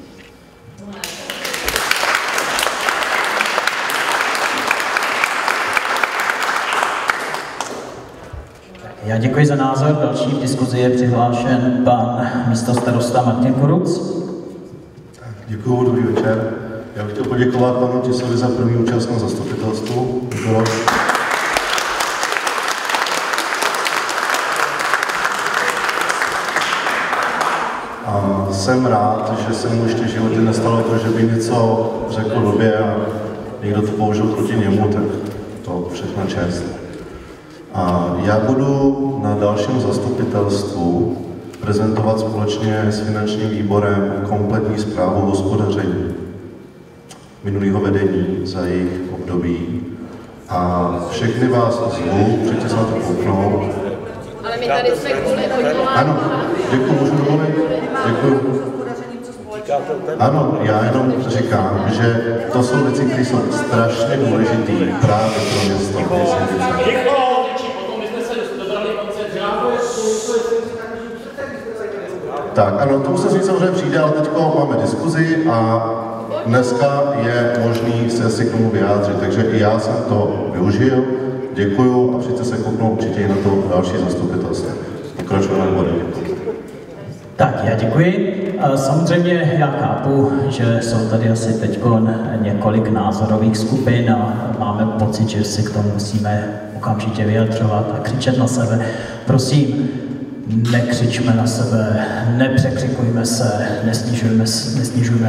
Já děkuji za názor. Další v diskuzi je přihlášen pan místostarosta Martin Kuruc. Děkuji, dobrý večer. Já bych chtěl poděkovat panu Tisovi za první účast na zastupitelstvu. A jsem rád, že se mu ještě v životě nestalo to, že by něco řekl blbě a někdo to použil proti němu, tak to všechno čest. A já budu na dalším zastupitelstvu prezentovat společně s finančním výborem kompletní zprávu hospodaření minulého vedení za jejich období. A všechny vás zvu, přijďte se na to kouknout. Ale my tady jsme kvůli odvolání. Ano, děkuji, můžu dovolit? Děkuji. Ano, já jenom říkám, že to jsou věci, které jsou strašně důležité právě pro město. Tak, ano, to se říct samozřejmě přijde, ale teď máme diskuzi a dneska je možný se si k tomu vyjádřit, takže i já jsem to využil. Děkuju a přijďte se kouknout určitě i na to další zastupitelstvo. Pokračujeme na body. Tak, já děkuji. Samozřejmě já chápu, že jsou tady asi teď několik názorových skupin a máme pocit, že si k tomu musíme okamžitě vyjadřovat a křičet na sebe. Prosím, nekřičme na sebe, nepřekřikujme se, nesnižujme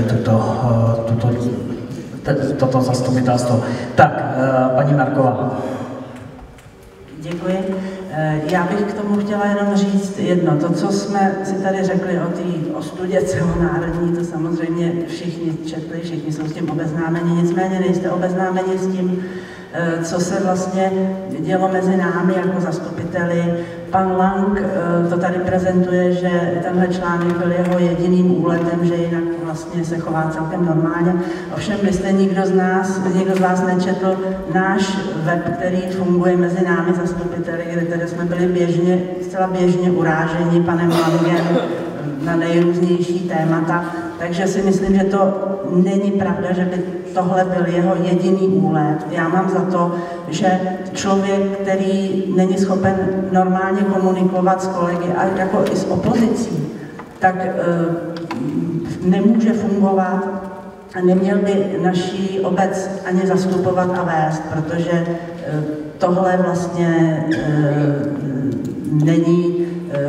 toto zastupitelstvo. Tak, paní Marková. Děkuji. Já bych k tomu chtěla jenom říct jedno. To, co jsme si tady řekli o té ostudě celonárodní, to samozřejmě všichni četli, všichni jsou s tím obeznámeni, nicméně nejste obeznámeni s tím, co se vlastně dělo mezi námi jako zastupiteli. Pan Lang to tady prezentuje, že tenhle článek byl jeho jediným úletem, že jinak vlastně se chová celkem normálně. Ovšem, vy jste nikdo z vás nečetl náš web, který funguje mezi námi zastupiteli, kde tady jsme byli zcela běžně uráženi panem Langem na nejrůznější témata. Takže si myslím, že to není pravda, že by tohle byl jeho jediný úlet. Já mám za to, že člověk, který není schopen normálně komunikovat s kolegy a jako i s opozicí, tak nemůže fungovat a neměl by naší obec ani zastupovat a vést, protože tohle vlastně není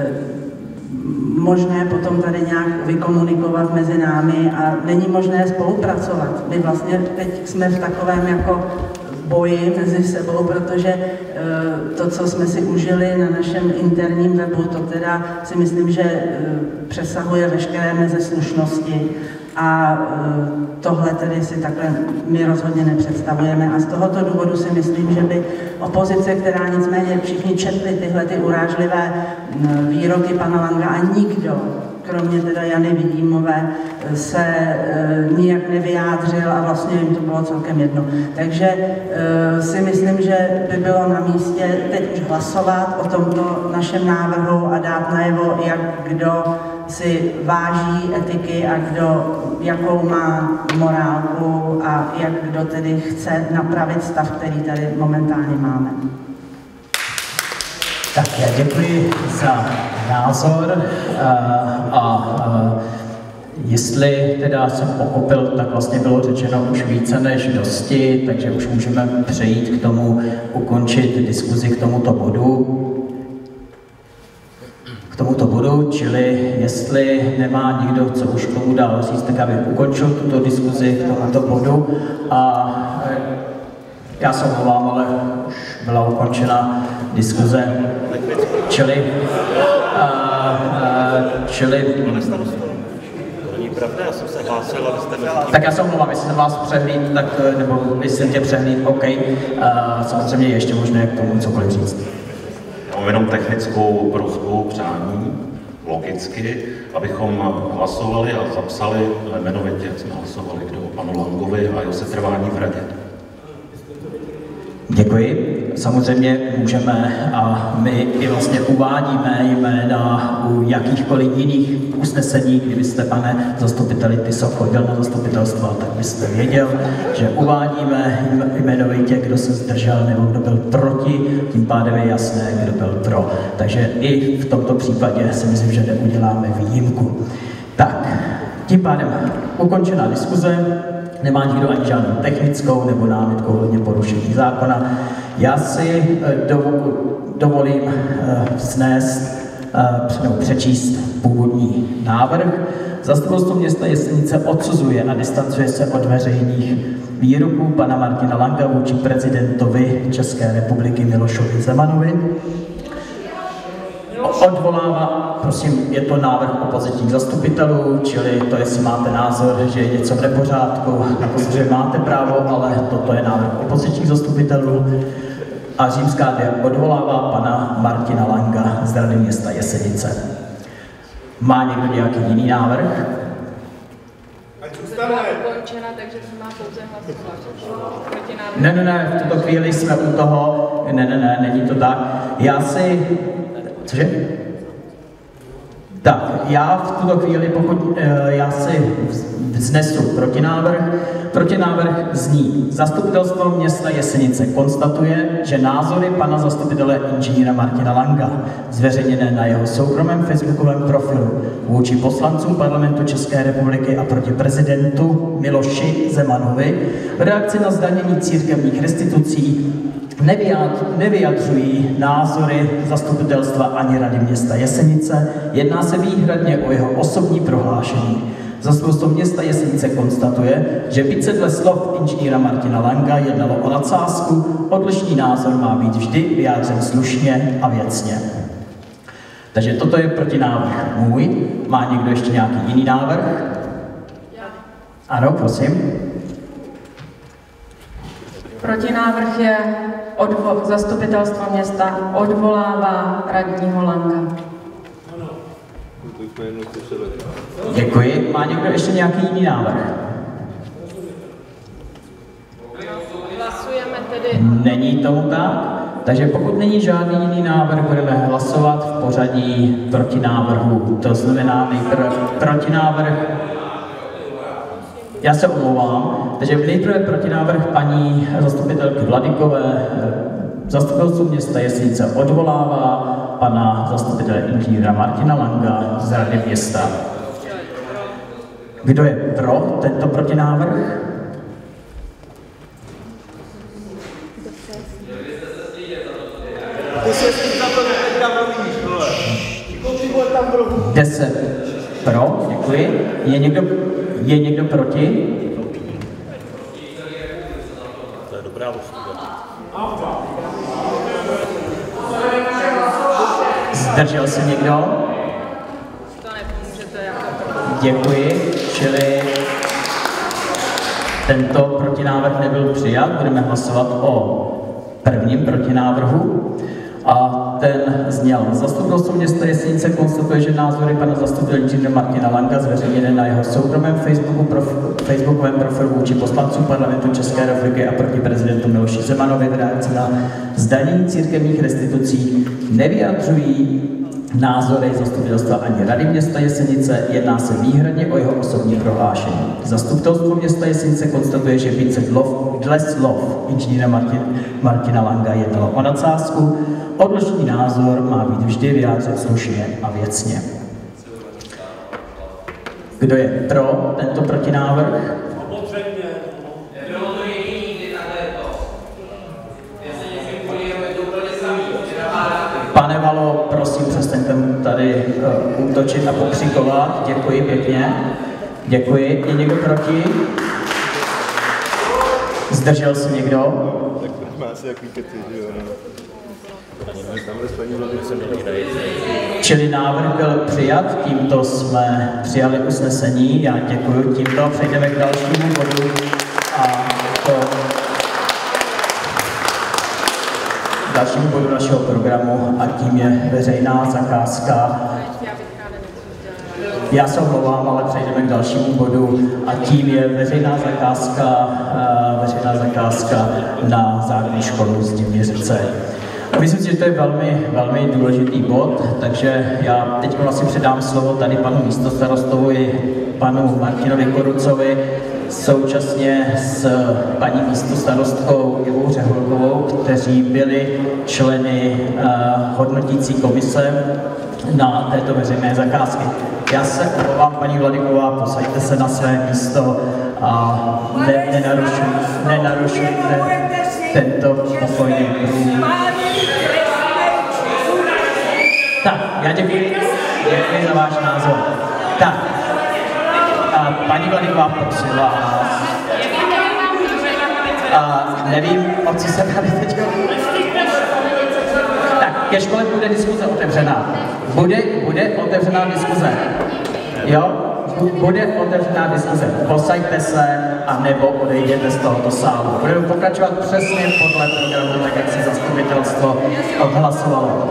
možné potom tady nějak vykomunikovat mezi námi a není možné spolupracovat. My vlastně teď jsme v takovém jako boji mezi sebou, protože to, co jsme si užili na našem interním webu, to teda si myslím, že přesahuje veškeré meze slušnosti a tohle tedy si takhle my rozhodně nepředstavujeme a z tohoto důvodu si myslím, že by opozice, která nicméně všichni četli tyhle ty urážlivé výroky pana Langa a nikdo, kromě teda Jany Vidímové, se nijak nevyjádřil a vlastně jim to bylo celkem jedno. Takže si myslím, že by bylo na místě teď už hlasovat o tomto našem návrhu a dát najevo, jak kdo si váží etiky a kdo jakou má morálku a jak kdo tedy chce napravit stav, který tady momentálně máme. Tak já děkuji za názor a jestli teda jsem pochopil, tak vlastně bylo řečeno už více než dosti, takže už můžeme přejít k tomu, ukončit diskuzi k tomuto bodu, čili jestli nemá nikdo, co už k tomu dál říct, tak abych ukončil tuto diskuzi k tomuto bodu a já se omlouvám, ale už byla ukončena diskuze, čili pravda, já jsem se hlásil, ale jste tak já se omlouvám, jestli jsem vás přehlíd, tak, nebo jestli jsem tě přehlíd, OK. Samozřejmě ještě možné k tomu cokoliv říct. mám jenom technickou prosbu, přání, logicky, abychom hlasovali a zapsali jmenovitě, jak jsme hlasovali, kdo o panu Langovi a jeho setrvání v radě. Děkuji. Samozřejmě můžeme a my i vlastně uvádíme jména u jakýchkoliv jiných usnesení, kdybyste, pane zastupiteli Tiso, chodil na zastupitelstvo, tak byste věděl, že uvádíme jmenovitě, kdo se zdržel nebo kdo byl proti, tím pádem je jasné, kdo byl pro. Takže i v tomto případě si myslím, že neuděláme výjimku. Tak, tím pádem ukončená diskuze. Nemá nikdo ani žádnou technickou nebo námitku ohledně porušení zákona. Já si dovolím přečíst původní návrh. Zastupitelstvo města Jesenice odsuzuje a distancuje se od veřejných výroků pana Martina Langa vůči prezidentovi České republiky Milošovi Zemanovi. Odvolává, prosím, je to návrh opozičních zastupitelů, čili to, jestli máte názor, že je něco v nepořádku, že máte právo, ale toto je návrh opozičních zastupitelů. A římská D odvolává pana Martina Langa z Rady města Jesenice. Má někdo nějaký jiný návrh? Byla ukončena, takže se má pouze hlasovat. Ne, v tuto chvíli jsme u toho, ne, není to tak. Cože? Tak, já v tuto chvíli, pokud já si vznesu protinávrh. Protinávrh zní: Zastupitelstvo města Jesenice konstatuje, že názory pana zastupitele inženýra Martina Langa, zveřejněné na jeho soukromém facebookovém profilu vůči poslancům parlamentu České republiky a proti prezidentu Miloši Zemanovi v reakci na zdanění církevních restitucí nevyjadřují názory zastupitelstva ani Rady města Jesenice. Jedná se výhradně o jeho osobní prohlášení. Zastupitelstvo města Jesenice konstatuje, že byť se dle slov inženýra Martina Langa jednalo o nadsázku, odlišný názor má být vždy vyjádřen slušně a věcně. Takže toto je protinávrh můj. Má někdo ještě nějaký jiný návrh? Ano, prosím. Protinávrh je zastupitelstvo města odvolává radního Langa. Děkuji. Má někdo ještě nějaký jiný návrh? Hlasujeme tedy. Není tomu tak? Takže pokud není žádný jiný návrh, budeme hlasovat v pořadí protinávrhu. To znamená nejprve protinávrh. Já se omlouvám. Takže nejprve protinávrh paní zastupitelky Vladykové. Zastupitelstvo města Jesenice odvolává pana zastupitele inženýra Martina Langa z Rady města. Kdo je pro tento protinávrh? Ty se s tím za to teďka mluvíš, vole. Kolik tam bylo? 10 pro, děkuji. Je někdo proti? To je dobrá ostuda. Zdržel se někdo? To nepomůže, to je jako... Děkuji, čili tento protinávrh nebyl přijat. Budeme hlasovat o prvním protinávrhu. A ten zněl: Zastupitelstvo města Jesenice konstatuje, že názory pana zastupitele inženýra Martina Langa, zveřejněné na jeho soukromém facebookovém profilu vůči poslancům parlamentu České republiky a proti prezidentu Miloši Zemanovi v reakci na zdanění církevních restitucí, nevyjadřují názory zastupitelstva ani Rady města Jesenice, jedná se výhradně o jeho osobní prohlášení. Zastupitelstvo města Jesenice konstatuje, že byť se dle slov inženýra Martina Langa jednalo o nadsázku, odlišný názor má být vždy vyjádřen slušně a věcně. Kdo je pro tento protinávrh? Pane Valo, prosím, přestaňte tady útočit a pokřikovat. Děkuji pěkně. Děkuji. Je někdo proti? Zdržel se někdo? Tak má asi jaký keci, že jo? Čili návrh byl přijat, tímto jsme přijali usnesení. Já děkuji. Tímto přejdeme k dalšímu bodu. A to dalšímu bodu našeho programu a tím je veřejná zakázka. Já se omlouvám, ale přejdeme k dalšímu bodu a tím je veřejná zakázka na základní školu z Děměřice. Myslím si, že to je velmi důležitý bod, takže já teď asi předám slovo tady panu místostarostovi, panu Martinovi Korucovi, současně s paní místostarostkou Ivou Řeholkovou, kteří byli členy hodnotící komise na této veřejné zakázky. Já se omlouvám, paní Vladyková, posaďte se na své místo a nenarušujte tento pokojný prům. Tak, já děkuji za váš názor. Tak, paní Vladyková prosila vás. Nevím, o co se tady teď. Tak, ke škole bude diskuze otevřená. Bude otevřená diskuze. Jo? Bude otevřená diskuze. Posaďte se a nebo odejděte z tohoto sálu. Budeme pokračovat přesně podle programu, tak jak si zastupitelstvo odhlasovalo.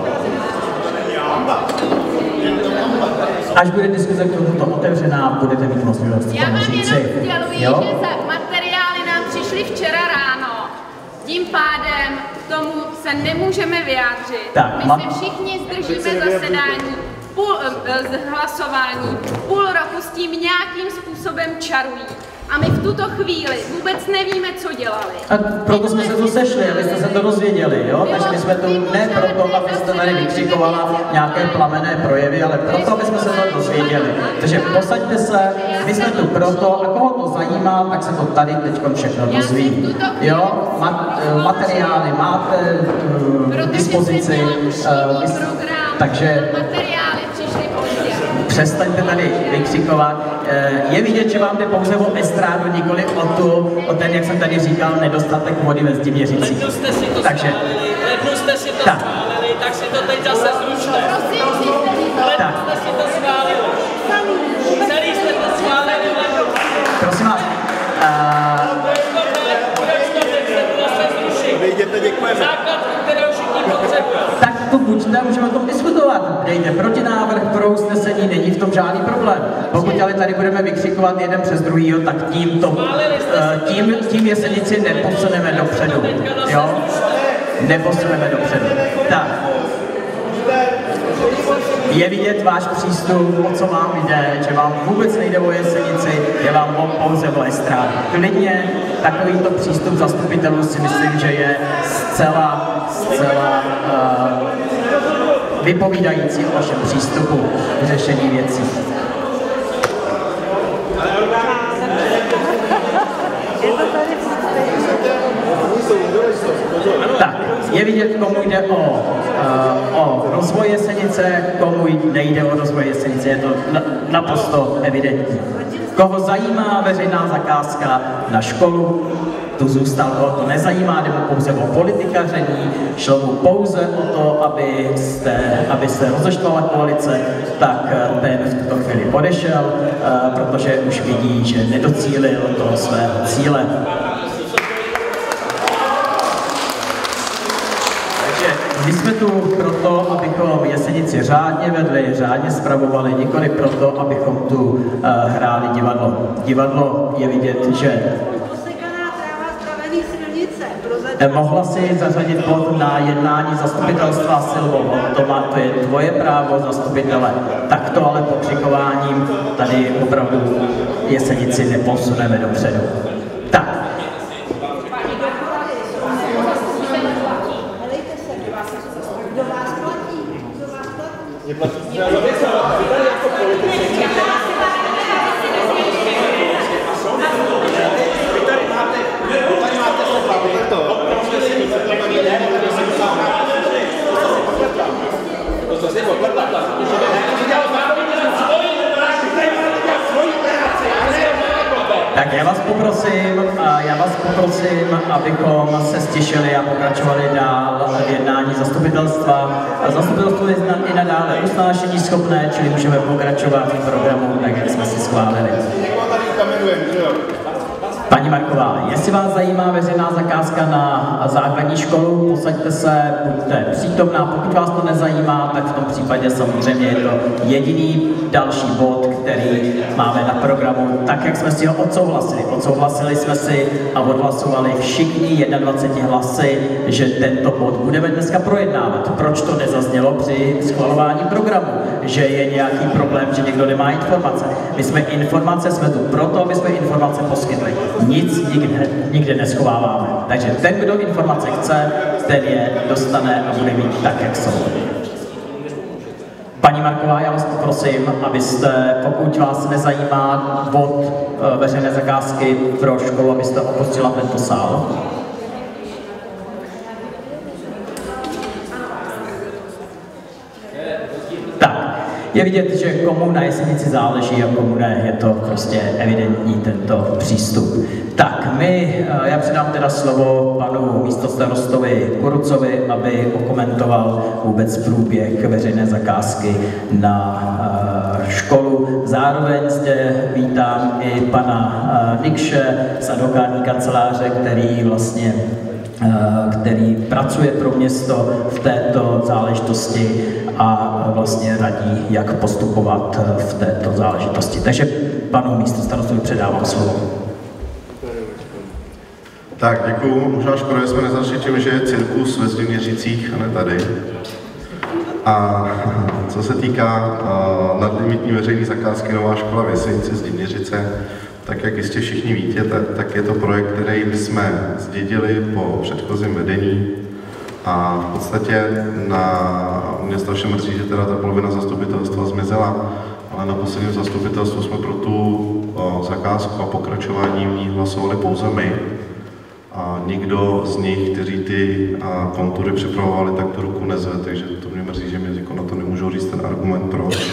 Až bude diskuze k tomuto otevřená, budete mít možnost Já vám říci. jenom sděluji, že materiály nám přišly včera ráno. Tím pádem k tomu se nemůžeme vyjádřit. Tak, my se všichni zdržíme zasedání, hlasování. Půl roku s tím nějakým způsobem čarují. A my v tuto chvíli vůbec nevíme, co dělali. A proto jsme se tu sešli, abyste se to dozvěděli, jo? Takže my jsme tu ne proto, abyste tady vykřikovala nějaké plamenné projevy, ale proto, aby jsme se to dozvěděli. Takže posaďte se, my jsme tu proto, a koho to zajímá, tak se to tady teď všechno dozví. Jo? Materiály máte k dispozici, takže přestaňte tady vykřikovat. Je vidět, že vám jde pouze o estrádu, nikoli o ten, jak jsem tady říkal, nedostatek vody ve Zděměřicích. Takže, lednu jste si to schválili, tak si to teď zase zrušte. Lednu jste si to schválili. Celý jste to schválili lednu. Prosím vás. Vyjděte, děkujeme. Základku, kterou všichni potřebují. Tak to buďte, můžeme o tom diskutovat. Dejte protinávrh pro usnesení, není v tom žádný problém. Pokud ale tady budeme vykřikovat jeden přes druhýho, tak tím Jesenici neposuneme dopředu. Jo? Neposuneme dopředu. Tak. Je vidět váš přístup, o co vám jde, že vám vůbec nejde o Jesenici, je vám pouze o estrádu. Klidně takovýto přístup zastupitelů si myslím, že je zcela vypovídající o vašem přístupu k řešení věcí. Tak, je vidět, komu jde o rozvoj Jesenice, komu nejde o rozvoj Jesenice, je to naprosto evidentní. Koho zajímá veřejná zakázka na školu, tu zůstal, koho to nezajímá, jde mu pouze o politikaření, šlo mu pouze o to, aby se rozeštvala koalice, tak ten v tuto chvíli odešel, protože už vidí, že nedocílil toho svého cíle. My jsme tu proto, abychom Jesenici řádně vedli, řádně spravovali, nikoli proto, abychom tu hráli divadlo. Divadlo je vidět, že mohla si zařadit bod na jednání zastupitelstva Silvo, to je tvoje právo, zastupitele. Takto ale pokřikováním tady opravdu Jesenici neposuneme dopředu. Tak. Tak já vás poprosím, abychom se stišili a pokračovali dál v jednání zastupitelstva. Zastupitelstvo je i nadále usnášení schopné, čili můžeme pokračovat v programu tak, jak jsme si schválili. Paní Marková, jestli vás zajímá veřejná zakázka na základní školu, posaďte se, buďte přítomná. Pokud vás to nezajímá, tak v tom případě samozřejmě je to jediný další bod, který máme na programu, tak jak jsme si ho odsouhlasili. Odsouhlasili jsme si a odhlasovali všichni 21 hlasy, že tento bod budeme dneska projednávat. Proč to nezaznělo při schvalování programu? Že je nějaký problém, že někdo nemá informace. My jsme tu proto, aby jsme informace poskytli. Nic nikde neschováváme. Takže ten, kdo informace chce, ten je dostane a bude mít tak, jak jsou. Paní Marková, já vás poprosím, abyste, pokud vás nezajímá bod veřejné zakázky pro školu, abyste opustila tento sál. Je vidět, že komu na Jesenici záleží a komu ne, je to prostě evidentní tento přístup. Tak, já předám teda slovo panu místostarostovi Kurucovi, aby okomentoval vůbec průběh veřejné zakázky na školu. Zároveň zde vítám i pana Nikše z advokátní kanceláře, který pracuje pro město v této záležitosti a vlastně radí, jak postupovat v této záležitosti. Takže panu místostarostovi předávám slovo. Tak, děkuju. Možná škoda, že jsme nezačali tím, že je cirkus ve Zděměřicích a ne tady. A co se týká nadlimitní veřejné zakázky Nová škola v Jesenici Zděměřice, tak jak jistě všichni víte, tak je to projekt, který my jsme zdědili po předchozím vedení. A v podstatě mě strašně mrzí, že teda ta polovina zastupitelstva zmizela, ale na posledním zastupitelstvu jsme pro tu zakázku a pokračování v ní hlasovali pouze my. A nikdo z nich, kteří ty kontury připravovali, tak tu ruku nezve, takže to mě mrzí, že mi na to nemůžou říct ten argument proč.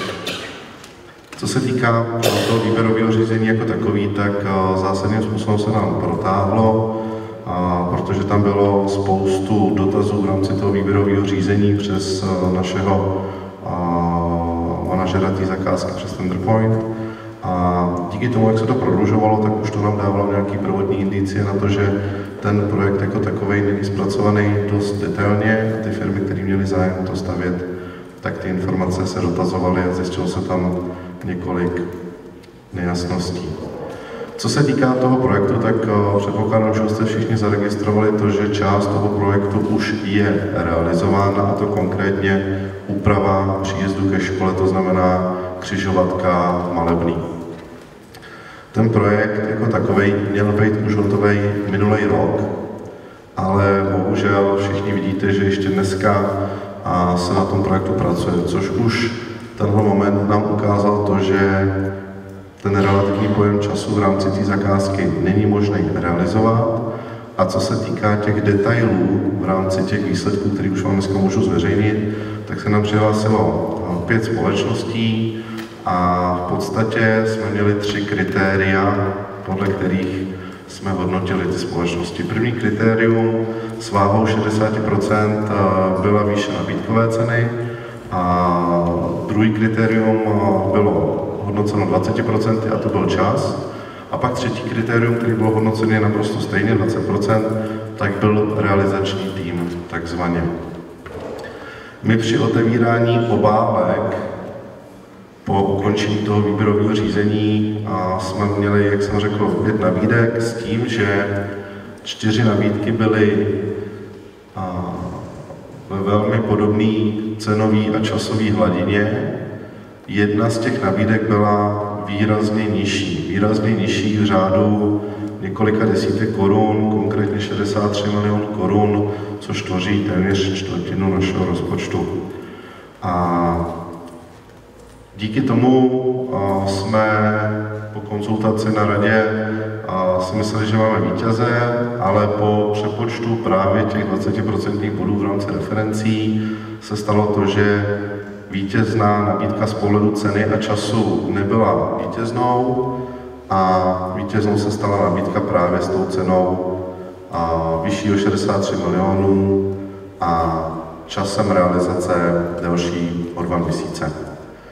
Co se týká toho výběrového řízení jako takový, tak zásadním způsobem se nám protáhlo, protože tam bylo spoustu dotazů v rámci toho výběrového řízení přes našeho manažera té zakázky, přes Tenderpoint. A díky tomu, jak se to prodlužovalo, tak už to nám dávalo nějaký prvotní indicie na to, že ten projekt jako takový není zpracovaný dost detailně a ty firmy, které měly zájem to stavět, tak ty informace se dotazovaly a zjistilo se tam několik nejasností. Co se týká toho projektu, tak předpokládám, že jste všichni zaregistrovali to, že část toho projektu už je realizována, a to konkrétně úprava příjezdu ke škole, to znamená křižovatka Malebný. Ten projekt jako takový měl být už hotový minulý rok, ale bohužel všichni vidíte, že ještě dneska se na tom projektu pracuje, což už tenhle moment nám ukázal to, že ten relativní pojem času v rámci té zakázky není možné realizovat. A co se týká těch detailů v rámci těch výsledků, které už vám dneska můžu zveřejnit, tak se nám přihlásilo 5 společností a v podstatě jsme měli 3 kritéria, podle kterých jsme hodnotili ty společnosti. První kritérium s váhou 60% byla výše nabídkové ceny a druhý kritérium bylo hodnoceno 20% a to byl čas. A pak třetí kritérium, který bylo hodnocené naprosto stejně, 20%, tak byl realizační tým, takzvaně. My při otevírání obálek po ukončení toho výběrového řízení jsme měli, jak jsem řekl, 5 nabídek s tím, že 4 nabídky byly ve velmi podobné cenové a časové hladině. Jedna z těch nabídek byla výrazně nižší v řádu několika desítek korun, konkrétně 63 milionů korun, což tvoří téměř čtvrtinu našeho rozpočtu. A díky tomu jsme po konzultaci na radě si mysleli, že máme vítěze, ale po přepočtu právě těch 20% bodů v rámci referencí se stalo to, že vítězná nabídka z pohledu ceny a času nebyla vítěznou a vítěznou se stala nabídka právě s tou cenou vyšší o 63 milionů a časem realizace delší o 2 měsíce.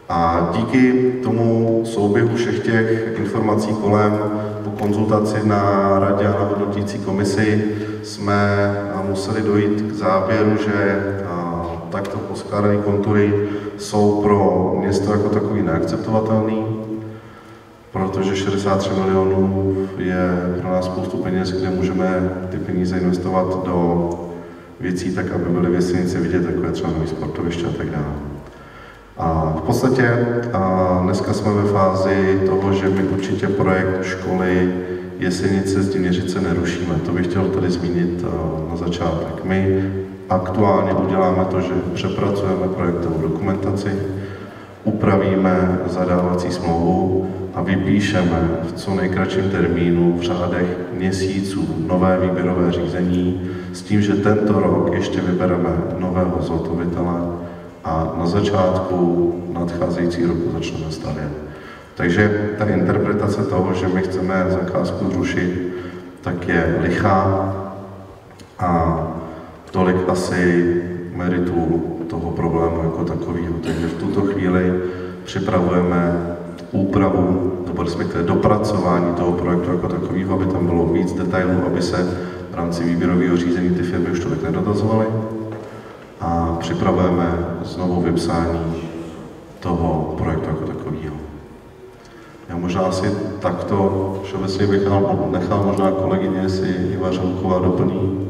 A díky tomu souběhu všech těch informací kolem, po konzultaci na radě a na hodnotící komisi, jsme museli dojít k závěru, že takto poskládané kontury jsou pro město jako takový neakceptovatelný, protože 63 milionů je pro nás spoustu peněz, kde můžeme ty peníze investovat do věcí tak, aby byly v Jesenici vidět, jako je třeba nový sportoviště a tak dále. A v podstatě dneska jsme ve fázi toho, že my určitě projekt školy Jesenice z Měřice nerušíme. To bych chtěl tady zmínit na začátek. My aktuálně uděláme to, že přepracujeme projektovou dokumentaci, upravíme zadávací smlouvu a vypíšeme v co nejkratším termínu v řádech měsíců nové výběrové řízení s tím, že tento rok ještě vybereme nového zhotovitele a na začátku nadcházející roku začneme stavět. Takže ta interpretace toho, že my chceme zakázku zrušit, tak je lichá a tolik asi meritu toho problému jako takového. Takže v tuto chvíli připravujeme úpravu, nebo respektive dopracování toho projektu jako takového, aby tam bylo víc detailů, aby se v rámci výběrového řízení ty firmy už tolik nedotazovaly. A připravujeme znovu vypsání toho projektu jako takového. Já možná asi takto všeobecně bych nechal možná kolegyně, jestli Iva Řemková doplní.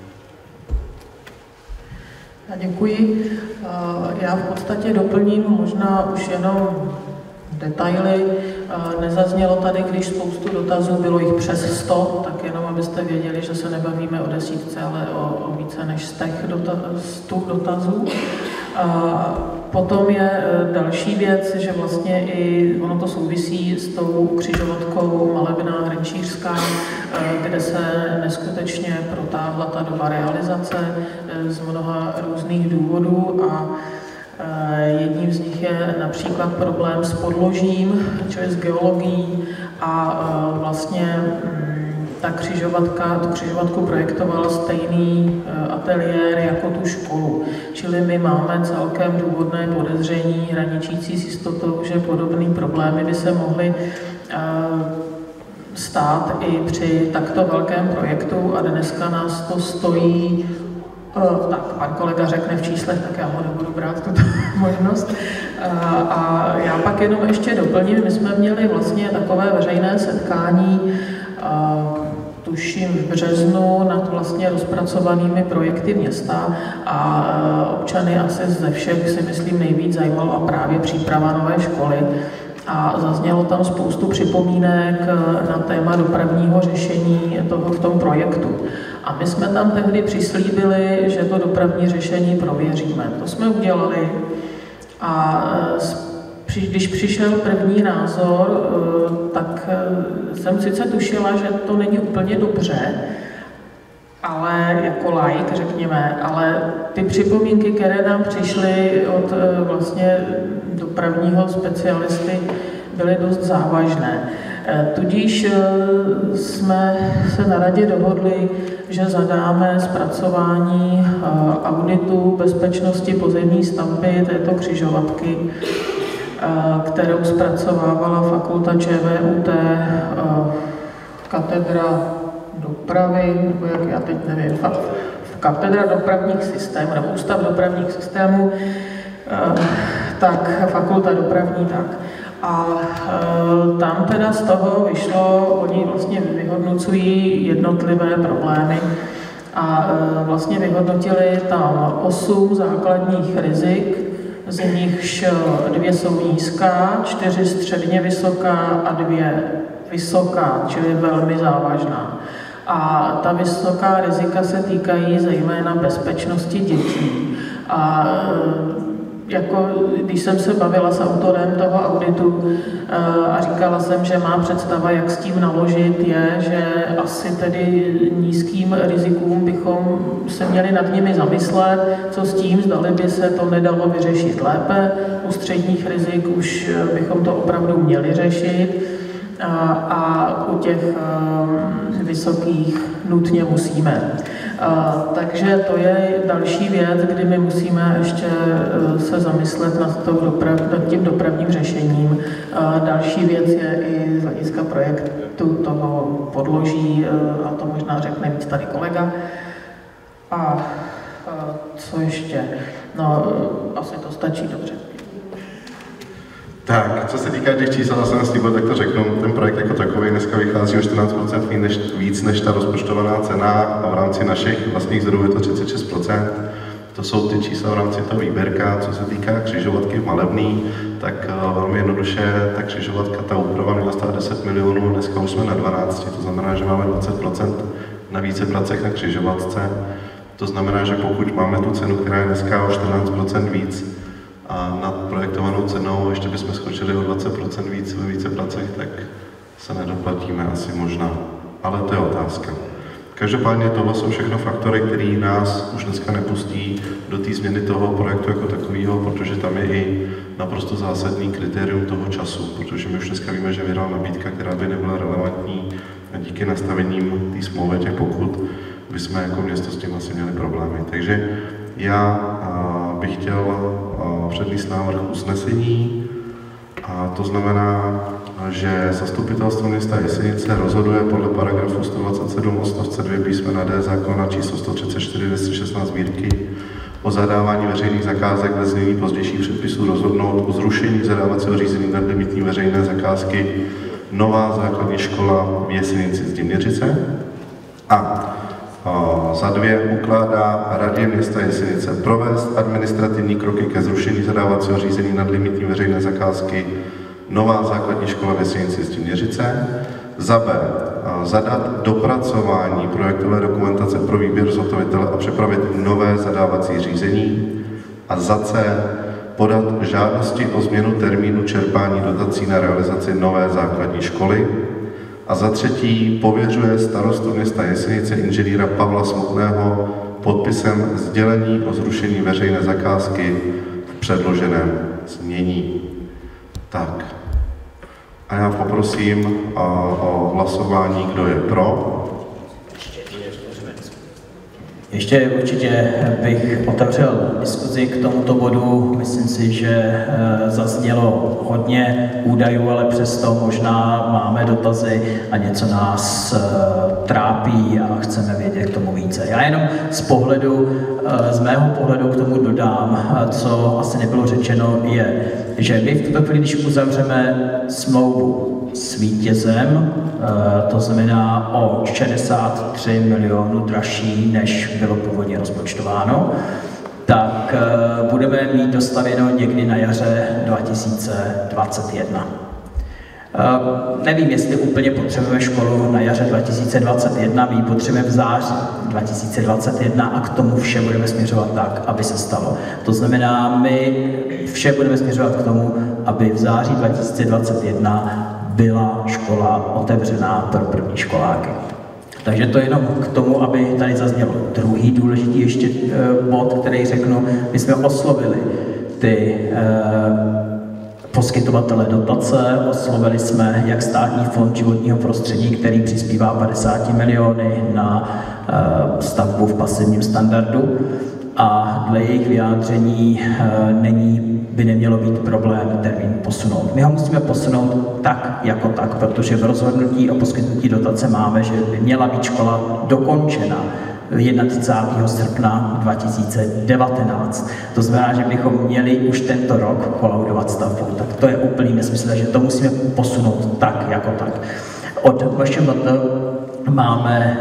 Děkuji. Já v podstatě doplním možná už jenom detaily. Nezaznělo tady, když spoustu dotazů, bylo jich přes 100, tak jenom abyste věděli, že se nebavíme o desítce, ale o více než 100 dotazů. Potom je další věc, že vlastně i ono to souvisí s tou křižovatkou Malebná Hrnčířská, kde se neskutečně protáhla ta doba realizace z mnoha různých důvodů a jedním z nich je například problém s podložím, čili s geologií a vlastně tu křižovatku projektoval stejný ateliér jako tu školu. Čili my máme celkem důvodné podezření, hraničící s jistotou, že podobné problémy by se mohly stát i při takto velkém projektu a dneska nás to stojí, tak pan kolega řekne v číslech, tak já ho nebudu brát tuto možnost. A já pak jenom ještě doplním, my jsme měli vlastně takové veřejné setkání, tuším v březnu, nad vlastně rozpracovanými projekty města a občany asi ze všech si myslím nejvíc zajímala právě příprava nové školy a zaznělo tam spoustu připomínek na téma dopravního řešení toho v tom projektu. A my jsme tam tehdy přislíbili, že to dopravní řešení prověříme. To jsme udělali a když přišel první názor, tak jsem sice tušila, že to není úplně dobře, ale jako laik, řekněme, ale ty připomínky, které nám přišly od vlastně dopravního specialisty, byly dost závažné. Tudíž jsme se na radě dohodli, že zadáme zpracování auditu bezpečnosti pozemní stavby této křižovatky, kterou zpracovávala fakulta ČVUT, katedra dopravy, nebo jak já teď nevím, katedra dopravních systémů, nebo ústav dopravních systémů, tak fakulta dopravní, tak. A tam teda z toho vyšlo, oni vlastně vyhodnocují jednotlivé problémy a vlastně vyhodnotili tam 8 základních rizik, z nichž 2 jsou nízká, 4 středně vysoká a 2 vysoká, čili velmi závažná. A ta vysoká rizika se týkají zejména bezpečnosti dětí. A jako když jsem se bavila s autorem toho auditu a říkala jsem, že má představa, jak s tím naložit, je, že asi tedy nízkým rizikům bychom se měli nad nimi zamyslet, co s tím, zdali by se to nedalo vyřešit lépe. U středních rizik už bychom to opravdu měli řešit a u těch vysokých nutně musíme. Takže to je další věc, kdy my musíme ještě se zamyslet nad tím dopravním řešením. Další věc je i z hlediska projektu toho podloží, a to možná řekne víc tady kolega. A co ještě? No, asi to stačí dobře. Tak, co se týká těch čísel, já jsem slíbil, tak to řeknu. Ten projekt jako takový dneska vychází o 14% víc než ta rozpočtovaná cena a v rámci našich vlastních zdrojů je to 36%. To jsou ty čísla v rámci toho výběrka. Co se týká křižovatky v Malebný, tak velmi jednoduše ta křižovatka, ta úprava měla stát 10 milionů, dneska už jsme na 12, to znamená, že máme 20% na více pracech na křižovatce. To znamená, že pokud máme tu cenu, která je dneska o 14% víc, a nad projektovanou cenou ještě bychom skočili o 20% víc ve více pracech, tak se nedoplatíme asi možná. Ale to je otázka. Každopádně tohle jsou všechno faktory, které nás už dneska nepustí do té změny toho projektu jako takového, protože tam je i naprosto zásadní kritérium toho času, protože my už dneska víme, že vyhrala nabídka, která by nebyla relevantní a díky nastavením té smlouvy těch pokut bychom jako město s tím asi měli problémy. Takže já bych chtěl přednést návrh usnesení, a to znamená, že Zastupitelstvo města Jesenice rozhoduje podle paragrafu 127 odstavce 2 písmena D zákona číslo 134 216 sbírky o zadávání veřejných zakázek ve znění pozdějších předpisů rozhodnout o zrušení zadávacího řízení nadlimitní veřejné zakázky Nová základní škola v Jesenici Zděměřice a za 2 ukládá Radě města Jesenice provést administrativní kroky ke zrušení zadávacího řízení nadlimitní veřejné zakázky Nová základní škola v Jesenici Zděměřice. Za B zadat dopracování projektové dokumentace pro výběr zhotovitele a připravit nové zadávací řízení. A za C podat žádosti o změnu termínu čerpání dotací na realizaci nové základní školy. A za 3 pověřuje starostu města Jesenice inženýra Pavla Smutného podpisem sdělení o zrušení veřejné zakázky v předloženém znění. Tak. A já poprosím o hlasování, kdo je pro. Ještě určitě bych otevřel diskuzi k tomuto bodu. Myslím si, že zaznělo hodně údajů, ale přesto možná máme dotazy a něco nás trápí a chceme vědět k tomu více. Já jenom z mého pohledu k tomu dodám, co asi nebylo řečeno, je, že my v tuto chvíli, když uzavřeme smlouvu s vítězem, to znamená o 63 milionů dražší, než bylo původně rozpočtováno, tak budeme mít dostavěno někdy na jaře 2021. Nevím, jestli úplně potřebujeme školu na jaře 2021, my ji potřebujeme v září 2021 a k tomu vše budeme směřovat tak, aby se stalo. To znamená, my vše budeme směřovat k tomu, aby v září 2021 byla škola otevřená pro první školáky. Takže to jenom k tomu, aby tady zaznělo. Druhý důležitý ještě bod, který řeknu, my jsme oslovili ty poskytovatele dotace, oslovili jsme jak Státní fond životního prostředí, který přispívá 50 miliony na stavbu v pasivním standardu, a dle jejich vyjádření by nemělo být problém termín posunout. My ho musíme posunout tak jako tak, protože v rozhodnutí o poskytnutí dotace máme, že by měla být škola dokončena 31. srpna 2019. To znamená, že bychom měli už tento rok kolaudovat stavbu. Tak to je úplný nesmysl, že to musíme posunout tak jako tak. Od MŠMT máme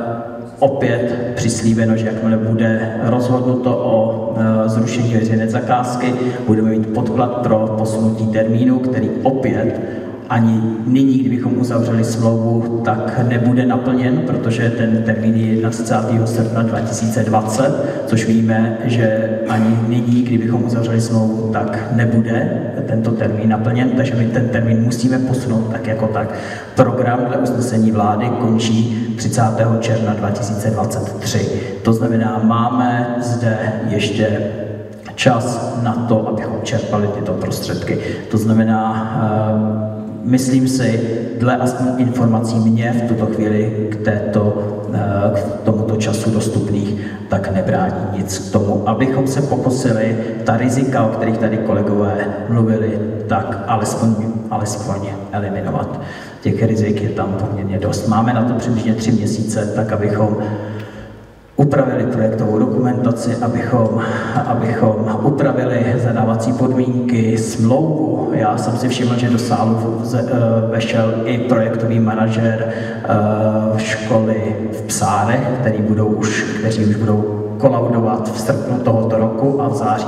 opět přislíbeno, že jakmile bude rozhodnuto o zrušení veřejné zakázky, budeme mít podklad pro posunutí termínu, který opět ani nyní, kdybychom uzavřeli smlouvu, tak nebude naplněn, protože ten termín je 31. srpna 2020, což víme, že ani nyní, kdybychom uzavřeli smlouvu, tak nebude tento termín naplněn, takže my ten termín musíme posunout tak jako tak. Program dle usnesení vlády končí 30. června 2023. To znamená, máme zde ještě čas na to, abychom čerpali tyto prostředky. To znamená, myslím si, dle aspoň informací mě v tuto chvíli k této k tomuto času dostupných, tak nebrání nic k tomu, abychom se pokusili ta rizika, o kterých tady kolegové mluvili, tak alespoň eliminovat. Těch rizik je tam poměrně dost. Máme na to přibližně 3 měsíce, tak abychom upravili projektovou dokumentaci, abychom upravili zadávací podmínky, smlouvu. Já jsem si všiml, že do sálu vešel i projektový manažer školy v Psárech, kteří už budou kolaudovat v srpnu tohoto roku a v září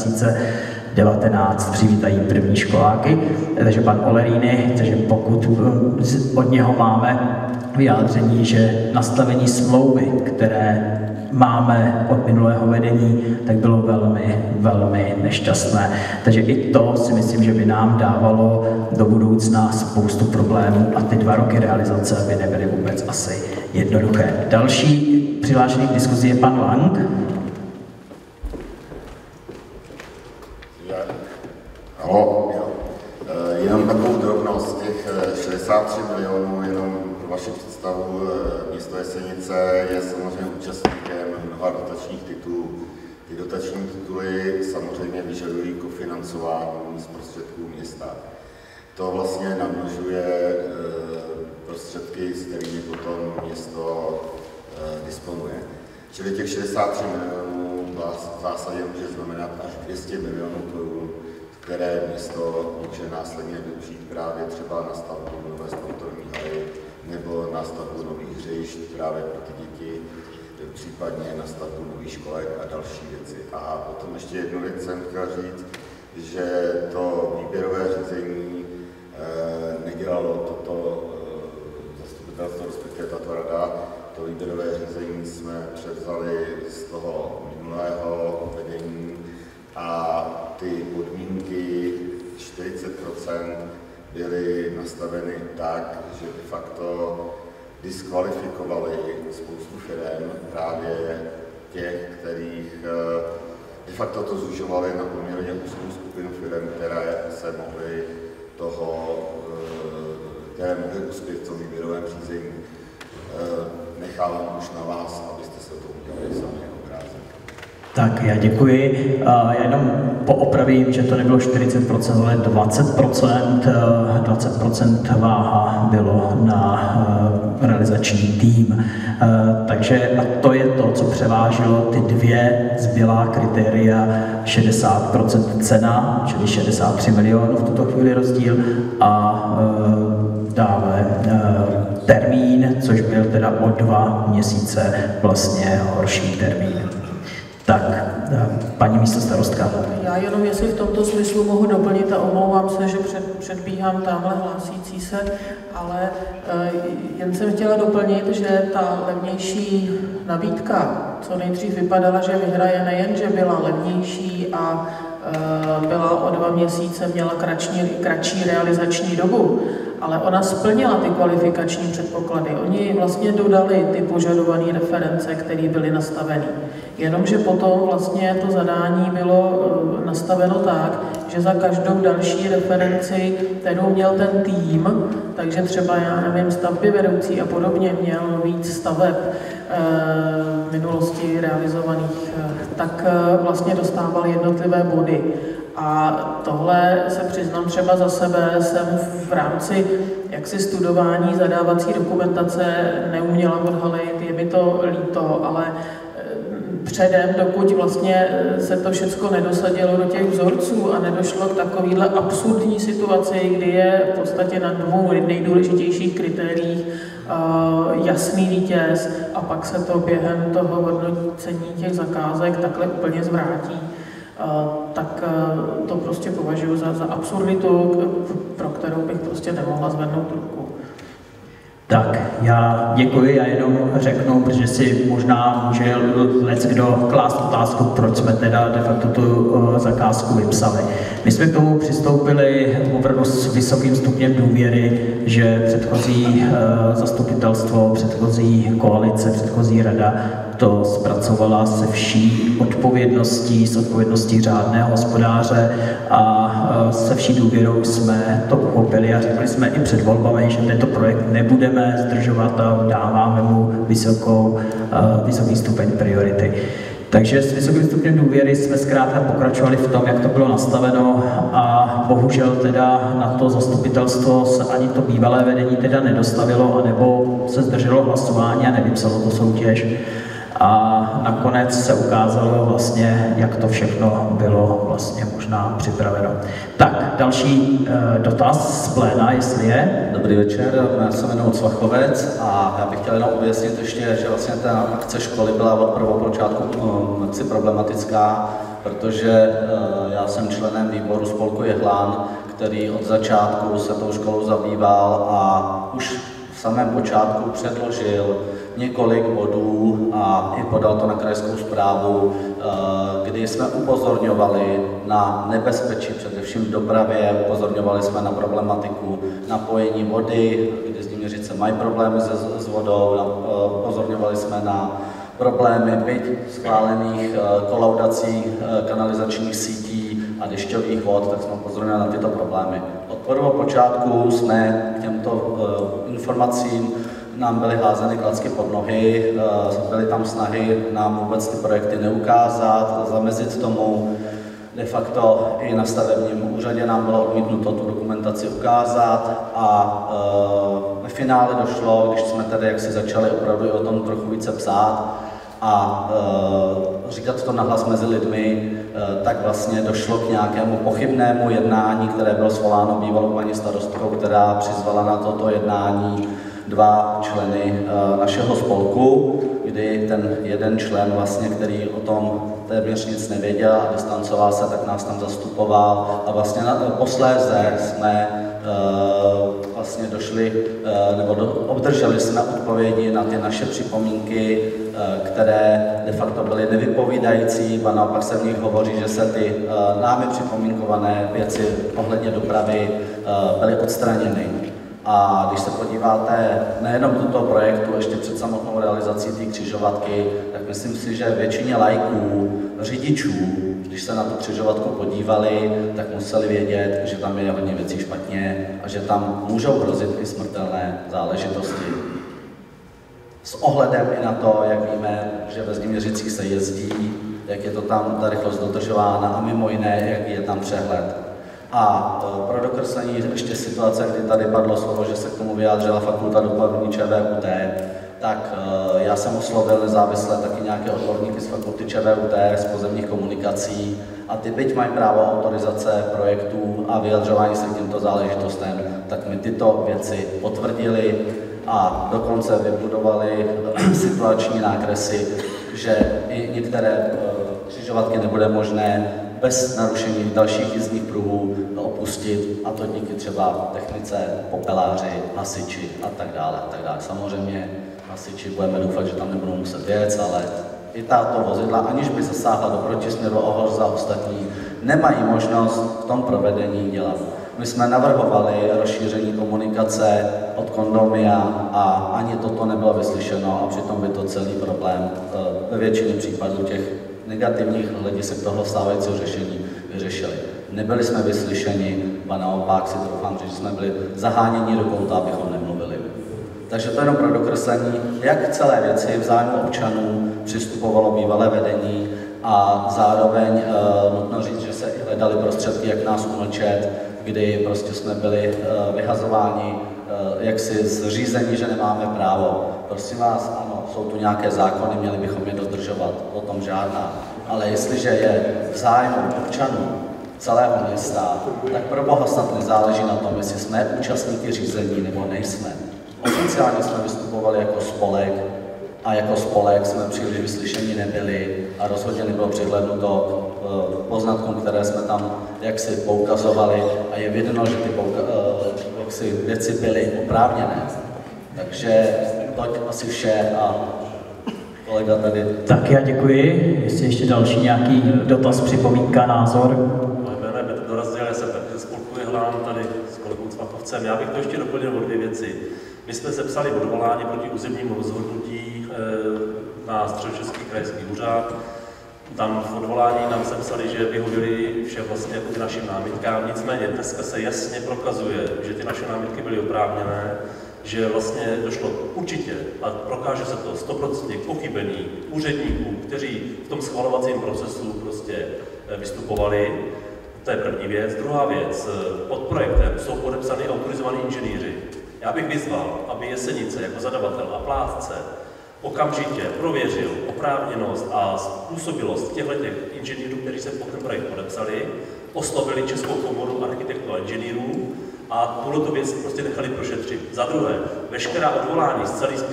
2019 přivítají první školáky. Takže pan Oleríny, takže pokud od něho máme vyjádření, že nastavení smlouvy, které máme od minulého vedení, tak bylo velmi, velmi nešťastné. Takže i to si myslím, že by nám dávalo do budoucna spoustu problémů a ty 2 roky realizace by nebyly vůbec asi jednoduché. Další přihlášený k diskuzi je pan Lang. Jenom takovou drobnost, těch 63 milionů, jenom pro vaši představu, město Jesenice je samozřejmě účastníkem mnoha dotačních titulů. Ty dotační tituly samozřejmě vyžadují kofinancování z prostředků města. To vlastně namnožuje prostředky, s kterými potom město disponuje. Čili těch 63 milionů v zásadě může znamenat až 200 milionů korun, které město může následně využít právě třeba na stavbu nové sportovní haly nebo na stavbu nových hřišť právě pro ty děti, případně na stavbu nových školek a další věci. A potom ještě jednu věc jsem chtěl říct, že to výběrové řízení nedělalo toto zastupitelstvo, respektive tato rada. To výběrové řízení jsme převzali z toho minulého vedení a ty podmínky 40% byly nastaveny tak, že de facto diskvalifikovaly spoustu firem, právě těch, kterých de facto to zužovaly na poměrně úzkou skupinu firem, které mohly uspět v tom výběrovém řízení. Nechávám už na vás, abyste se to udělali sami obrázek. Tak já děkuji. Já jenom poopravím, že to nebylo 40%, ale 20%. 20% váha bylo na realizační tým. Takže a to je to, co převážilo ty 2 zbylá kritéria, 60% cena, čili 63 milionů v tuto chvíli rozdíl, a dále termín, což byl teda o 2 měsíce vlastně horší termín. Tak, paní místostarostka. Já jenom, jestli v tomto smyslu mohu doplnit, a omlouvám se, že předbíhám tamhle hlásící se, ale jen jsem chtěla doplnit, že ta levnější nabídka co nejdřív vypadala, že vyhraje nejen, že byla levnější a byla o 2 měsíce, měla kratší realizační dobu, ale ona splnila ty kvalifikační předpoklady. Oni vlastně dodali ty požadované reference, které byly nastaveny. Jenomže potom vlastně to zadání bylo nastaveno tak, že za každou další referenci, kterou měl ten tým, takže třeba, já nevím, stavby vedoucí a podobně, měl víc staveb v minulosti realizovaných, tak vlastně dostával jednotlivé body. A tohle se přiznám třeba za sebe, jsem v rámci jaksi studování zadávací dokumentace neuměla odhalit, je mi to líto, ale předem, dokud vlastně se to všechno nedosadilo do těch vzorců a nedošlo k takovéhle absurdní situaci, kdy je v podstatě na 2 nejdůležitějších kritériích jasný vítěz a pak se to během toho hodnocení těch zakázek takhle úplně zvrátí, tak to prostě považuji za absurditu, pro kterou bych prostě nemohla zvednout ruku. Tak, já děkuji, já jenom řeknu, protože si možná může leckdo klást otázku, proč jsme teda de facto tu zakázku vypsali. My jsme k tomu přistoupili opravdu s vysokým stupněm důvěry, že předchozí zastupitelstvo, předchozí koalice, předchozí rada to zpracovala se vší odpovědností, s odpovědností řádného hospodáře a se vší důvěrou jsme to uchopili a řekli jsme i před volbami, že tento projekt nebudeme zdržovat dodržovat a dáváme mu vysoký stupeň priority. Takže s vysokým stupněm důvěry jsme zkrátka pokračovali v tom, jak to bylo nastaveno a bohužel teda na to zastupitelstvo se ani to bývalé vedení teda nedostavilo, anebo se zdrželo hlasování a nevypsalo to soutěž. A nakonec se ukázalo vlastně, jak to všechno bylo vlastně možná připraveno. Tak, další dotaz z pléna, jestli je. Dobrý večer, já se jmenuji Cvachovec a já bych chtěl jenom ujasnit ještě, že vlastně ta akce školy byla od prvopočátku problematická, protože já jsem členem výboru spolku Jehlán, který od začátku se tou školou zabýval a už v samém počátku předložil několik bodů a i podal to na krajskou správu, kdy jsme upozorňovali na nebezpečí, především v dopravě, upozorňovali jsme na problematiku napojení vody, kdy Zdimořice mají problémy s vodou, upozorňovali jsme na problémy byť schválených kolaudací kanalizačních sítí a dešťových vod, tak jsme upozorňovali na tyto problémy. Od prvopočátku jsme k těmto informacím nám byly házeny klacky pod nohy, byly tam snahy nám vůbec ty projekty neukázat, zamezit tomu. De facto i na stavebním úřadě nám bylo odmítnuto tu dokumentaci ukázat a ve finále došlo, když jsme tady jaksi začali opravdu i o tom trochu více psát a říkat to nahlas mezi lidmi, tak vlastně došlo k nějakému pochybnému jednání, které bylo svoláno bývalou paní starostkou, která přizvala na toto jednání 2 členy našeho spolku, kdy ten jeden člen, vlastně, který o tom téměř nic nevěděl a distancoval se, tak nás tam zastupoval a vlastně posléze jsme vlastně došli, nebo obdrželi jsme odpovědi na ty naše připomínky, které de facto byly nevypovídající, a naopak se v nich hovoří, že se ty námi připomínkované věci ohledně dopravy byly odstraněny. A když se podíváte nejenom do toho projektu, ještě před samotnou realizací té křižovatky, tak myslím si, že většině laiků, řidičů, když se na tu křižovatku podívali, tak museli vědět, že tam je hodně věcí špatně a že tam můžou hrozit i smrtelné záležitosti. S ohledem i na to, jak víme, že ve Zdimořicích se jezdí, jak je to tam ta rychlost dodržována a mimo jiné, jaký je tam přehled. A pro dokreslení ještě situace, kdy tady padlo slovo, že se k tomu vyjádřila fakulta dopravní ČVUT, tak já jsem oslovil nezávisle taky nějaké odborníky z fakulty ČVUT, z pozemních komunikací a ty byť mají právo autorizace projektů a vyjadřování se k těmto záležitostem, tak mi tyto věci potvrdili a dokonce vybudovali situační nákresy, že i některé křižovatky nebude možné bez narušení dalších jízdních pruhů opustit, a to díky třeba technice, popeláři, hasiči a tak dále. Samozřejmě hasiči budeme doufat, že tam nebudou muset jet, ale i tato vozidla, aniž by zasáhla do protisměru za ostatní, nemají možnost v tom provedení dělat. My jsme navrhovali rozšíření komunikace od Kondomia a ani toto nebylo vyslyšeno a přitom by to celý problém ve většině případů těch negativních hledisek toho stávajícího řešení vyřešili. Nebyli jsme vyslyšeni, a naopak si troufám říct, že jsme byli zaháněni do kouta, abychom nemluvili. Takže to jenom pro dokreslení, jak celé věci v zájmu občanů přistupovalo bývalé vedení a zároveň nutno říct, že se i hledali prostředky, jak nás umlčet, kdy prostě jsme byli vyhazováni jaksi z řízení, že nemáme právo. Prosím vás, ano, jsou tu nějaké zákony, měli bychom je dodržovat, o tom žádná. Ale jestliže je v zájmu občanů celého města, tak pro Boha snad nezáleží na tom, jestli jsme účastníky řízení nebo nejsme. Oficiálně jsme vystupovali jako spolek a jako spolek jsme příliš vyslyšeni nebyli a rozhodně nebylo přihlédnuto k poznatkům, které jsme tam jaksi poukazovali a je vidno, že ty věci byly oprávněné. Takže toť asi vše a kolega tady. Tak já děkuji. Jestli ještě další nějaký dotaz, připomínka, názor? Moje jméno je Petr Dorazděl, já jsem taky ze spolku Jehlán tady s kolegou Cvachovcem. Já bych to ještě doplnil o 2 věci. My jsme sepsali odvolání proti územnímu rozhodnutí na Středočeský krajský úřad. Tam v odvolání nám sepsali, že vyhověli vše vlastně jako našim námitkám. Nicméně dneska se jasně prokazuje, že ty naše námitky byly oprávněné že vlastně došlo určitě, a prokáže se to 100% k pochybení úředníků, kteří v tom schvalovacím procesu prostě vystupovali. To je první věc. Druhá věc, pod projektem jsou podepsaní autorizovaní inženýři. Já bych vyzval, aby Jesenice jako zadavatel a plátce okamžitě prověřil oprávněnost a způsobilost těchto inženýrů, kteří se pod ten projekt podepsali, oslovili Českou komoru architektů a inženýrů a tuhletu věc prostě nechali prošetřit. Za druhé, veškerá odvolání z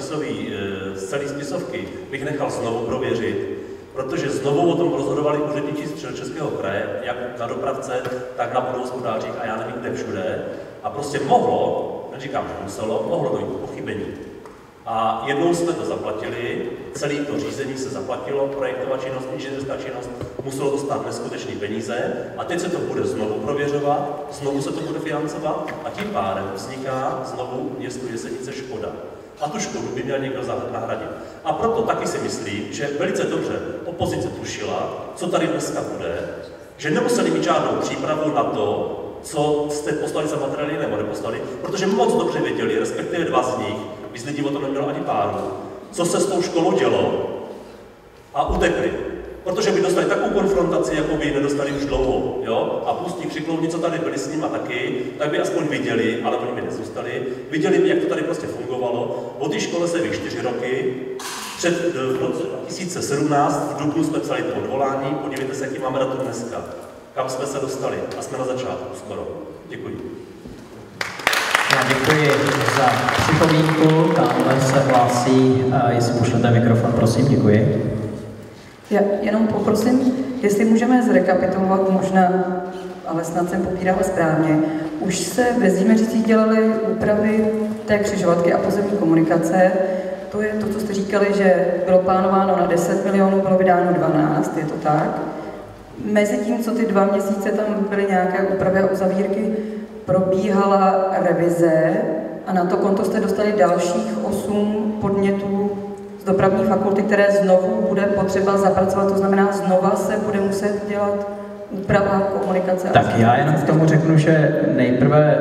celé spisovky bych nechal znovu prověřit, protože znovu o tom rozhodovali úředníci z Středočeského kraje, jak na dopravce, tak na vodohospodářích a já nevím kde všude. A prostě mohlo, neříkám, že muselo, mohlo dojít k pochybení. A jednou jsme to zaplatili, celé to řízení se zaplatilo, projektová činnost, inženýrská činnost, muselo dostat neskutečné peníze a teď se to bude znovu prověřovat, znovu se to bude financovat a tím pádem vzniká znovu městu Jesenice škoda. A tu škodu by měl někdo nahradit. A proto taky si myslím, že velice dobře opozice tušila, co tady dneska bude, že nemuseli mít žádnou přípravu na to, co jste poslali za materiály nebo neposlali, protože moc dobře věděli, respektive dva z nich, víc lidí o tom nemělo ani páru, co se s tou školou dělo a utekli. Protože by dostali takovou konfrontaci, jako by nedostali už dlouho, jo? A pustí křiklovni, co tady byli s nima taky, tak by aspoň viděli, ale oni by nezůstali. Viděli by, jak to tady prostě fungovalo. O té škole se ví 4 roky. V roce 2017 v dubnu jsme psali to odvolání. Podívejte se, jaký máme datum dneska. Kam jsme se dostali. A jsme na začátku skoro. Děkuji. Já děkuji za připomínku. Tamhle se hlásí, jestli pošlete mikrofon, prosím, děkuji. Já jenom poprosím, jestli můžeme zrekapitulovat možná, ale snad jsem popírala správně. Už se ve Zímeřicích dělaly úpravy té křižovatky a pozemní komunikace. To je to, co jste říkali, že bylo plánováno na 10 milionů, bylo vydáno 12, je to tak? Mezitím, co ty 2 měsíce tam byly nějaké úpravy a uzavírky, probíhala revize a na to konto jste dostali dalších 8 podnětů z dopravní fakulty, které znovu bude potřeba zapracovat, to znamená, znova se bude muset dělat úprava komunikace. Tak já jenom k tomu řeknu, že nejprve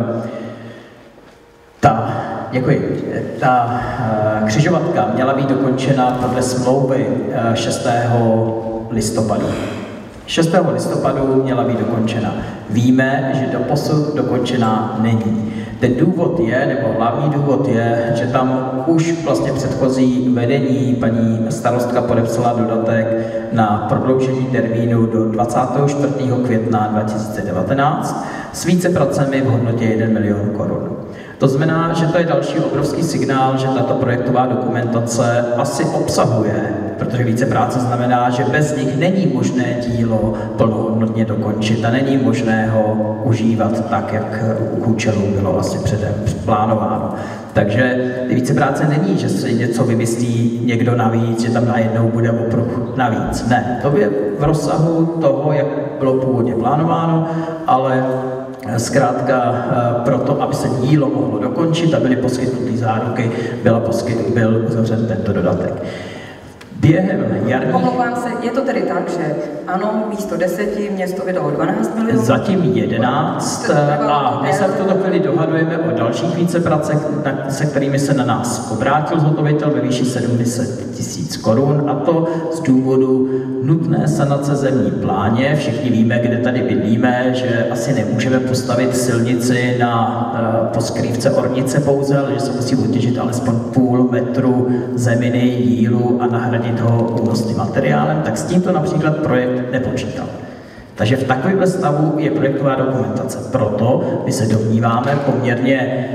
ta křižovatka měla být dokončena podle smlouvy 6. listopadu. 6. listopadu měla být dokončena. Víme, že doposud dokončená není. Ten důvod je, nebo hlavní důvod je, že tam už vlastně předchozí vedení paní starostka podepsala dodatek na prodloužení termínu do 24. května 2019 s vícepracemi v hodnotě 1 milion korun. To znamená, že to je další obrovský signál, že tato projektová dokumentace asi obsahuje, protože více práce znamená, že bez nich není možné dílo plnohodnotně dokončit a není možné ho užívat tak, jak u účelu bylo vlastně předem plánováno. Takže více práce není, že si něco vymyslí někdo navíc, že tam najednou bude okruh navíc. Ne, to je v rozsahu toho, jak bylo původně plánováno, ale zkrátka proto, aby se dílo mohlo dokončit a byly poskytnuty záruky, byl uzavřen tento dodatek. Během jarních... Omlouvám se, je to tedy tak, že ano, místo 10 město vydalo 12 milionů? Zatím 11 a my se v tuto chvíli dohadujeme o dalších vícepracech, se kterými se na nás obrátil zhotovitel ve výši 70 000 korun, a to z důvodu nutné sanace zemní pláně. Všichni víme, kde tady bydlíme, že asi nemůžeme postavit silnici na poskrývce ornice pouze, ale že se musí utěžit alespoň půl metru zeminy, jílu a nahradit ho únosným materiálem, tak s tímto například projekt nepočítal. Takže v takovémhle stavu je projektová dokumentace. Proto my se domníváme poměrně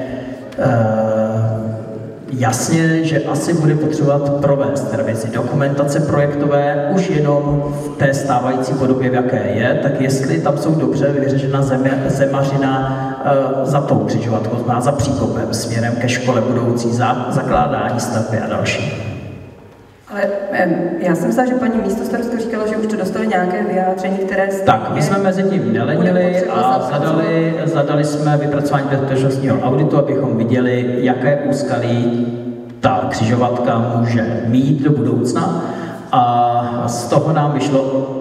jasně, že asi bude potřebovat provést revizi dokumentace projektové už jenom v té stávající podobě, v jaké je, tak jestli tam jsou dobře vyřešena zemařina za tou křižovatkou, za příkopem směrem ke škole budoucí, zakládání stavby a další. Ale já jsem myslela, že paní místostarostka říkala, že už to dostali nějaké vyjádření, které... Tak, my jsme mezi tím nelenili a zadali jsme vypracování bezpečnostního auditu, abychom viděli, jaké úskalí ta křižovatka může mít do budoucna. A z toho nám vyšlo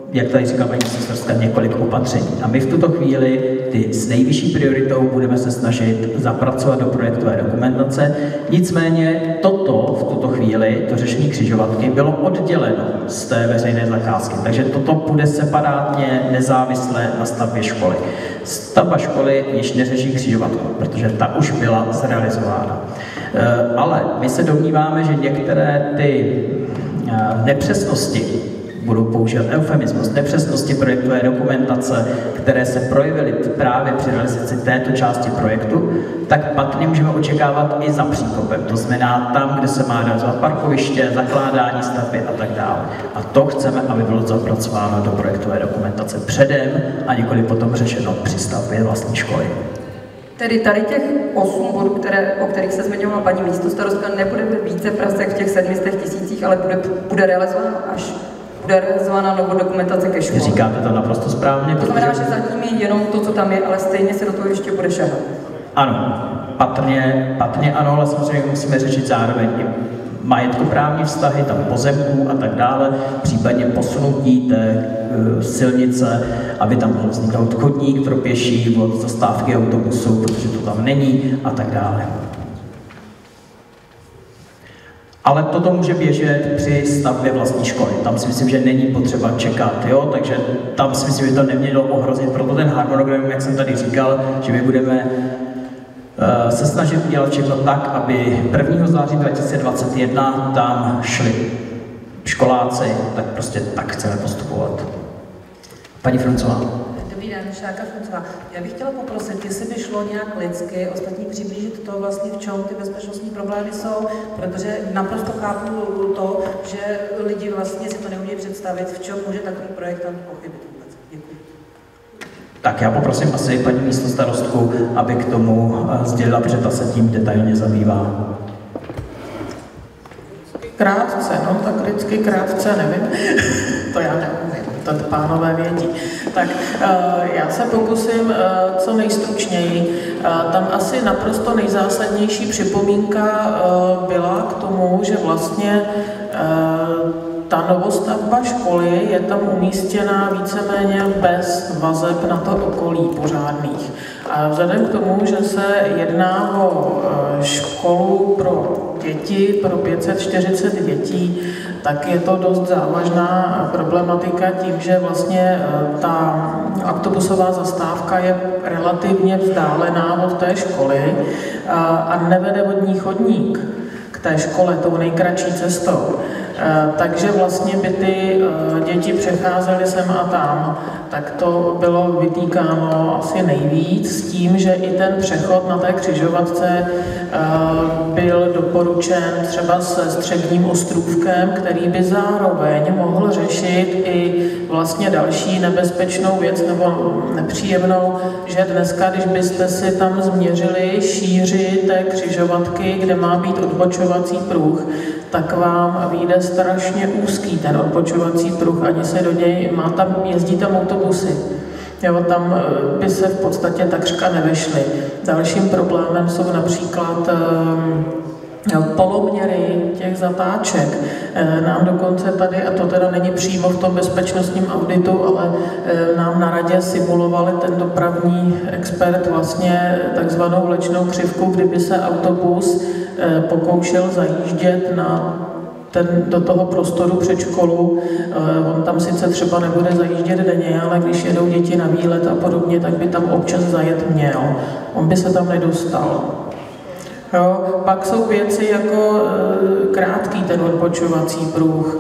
jak tady říkal paní ministerská, několik opatření. A my v tuto chvíli ty s nejvyšší prioritou budeme se snažit zapracovat do projektové dokumentace. Nicméně toto v tuto chvíli, to řešení křižovatky, bylo odděleno z té veřejné zakázky. Takže toto bude separátně, nezávisle na stavbě školy. Stavba školy již neřeší křižovatku, protože ta už byla zrealizována. Ale my se domníváme, že některé ty nepřesnosti, budou používat eufemismus, nepřesnosti projektové dokumentace, které se projevily právě při realizaci této části projektu, tak patrně můžeme očekávat i za příkopem. To znamená tam, kde se má realizovat parkoviště, zakládání stavby a tak dále. A to chceme, aby bylo zapracováno do projektové dokumentace předem a nikoli potom řešeno při stavbě vlastní školy. Tedy tady těch 8 bodů, o kterých se zmiňovala paní místostarostka, nebude více prasek v těch 700 tisících, ale bude realizováno až bude realizována novou dokumentace ke škole. Říkáte to naprosto správně. To znamená, že zatím je jenom to, co tam je, ale stejně se do toho ještě bude šahat. Ano, patrně ano, ale samozřejmě musíme řešit zároveň i majetkoprávní vztahy, tam pozemků a tak dále, případně posunutí té silnice, aby tam mohl vzniknout chodník pro pěší od zastávky autobusu, protože to tam není a tak dále. Ale toto může běžet při stavbě vlastní školy. Tam si myslím, že není potřeba čekat, jo? Takže tam si myslím, že to nemělo ohrozit. Proto ten harmonogram, jak jsem tady říkal, že my budeme se snažit udělat všechno tak, aby 1. září 2021 tam šli školáci, tak prostě tak chceme postupovat. Paní Francová. Dobrý den, Šárka Francová. Já bych chtěla poprosit, jestli by šlo nějak lidsky ostatní přiblížit to vlastně, v čem ty bezpečnostní problémy jsou, protože naprosto chápu to, že lidi vlastně si to neumějí představit, v čem může takový projektant pochybit vůbec. Děkuji. Tak já poprosím asi paní místostarostku, aby k tomu sdělila, protože ta se tím detailně zabývá. Krátce, no tak vždycky krátce, nevím, to já neumím, to pánové vědí. Tak já se pokusím co nejstručněji. Tam asi naprosto nejzásadnější připomínka byla k tomu, že vlastně ta novostavba školy je tam umístěná víceméně bez vazeb na to okolí pořádných. A vzhledem k tomu, že se jedná o školu pro děti, pro 540 dětí, tak je to dost závažná problematika tím, že vlastně ta autobusová zastávka je relativně vzdálená od té školy a nevede vodní chodník k té škole tou nejkratší cestou. Takže vlastně by ty děti přecházely sem a tam, tak to bylo vytýkáno asi nejvíc s tím, že i ten přechod na té křižovatce byl doporučen třeba se středním ostrůvkem, který by zároveň mohl řešit i vlastně další nebezpečnou věc nebo nepříjemnou, že dneska, když byste si tam změřili šíři té křižovatky, kde má být odbočovací pruh, tak vám vyjde strašně úzký ten odbočovací pruh, ani se do něj, jezdí tam autobusy. Jo, tam by se v podstatě takřka nevešly. Dalším problémem jsou například poloměry těch zatáček. Nám dokonce tady, a to teda není přímo v tom bezpečnostním auditu, ale nám na radě simulovali ten dopravní expert vlastně takzvanou vlečnou křivku, kdyby se autobus pokoušel zajíždět do toho prostoru před školu. On tam sice třeba nebude zajíždět denně, ale když jedou děti na výlet a podobně, tak by tam občas zajet měl. On by se tam nedostal. Jo, pak jsou věci jako krátký ten odbočovací pruh.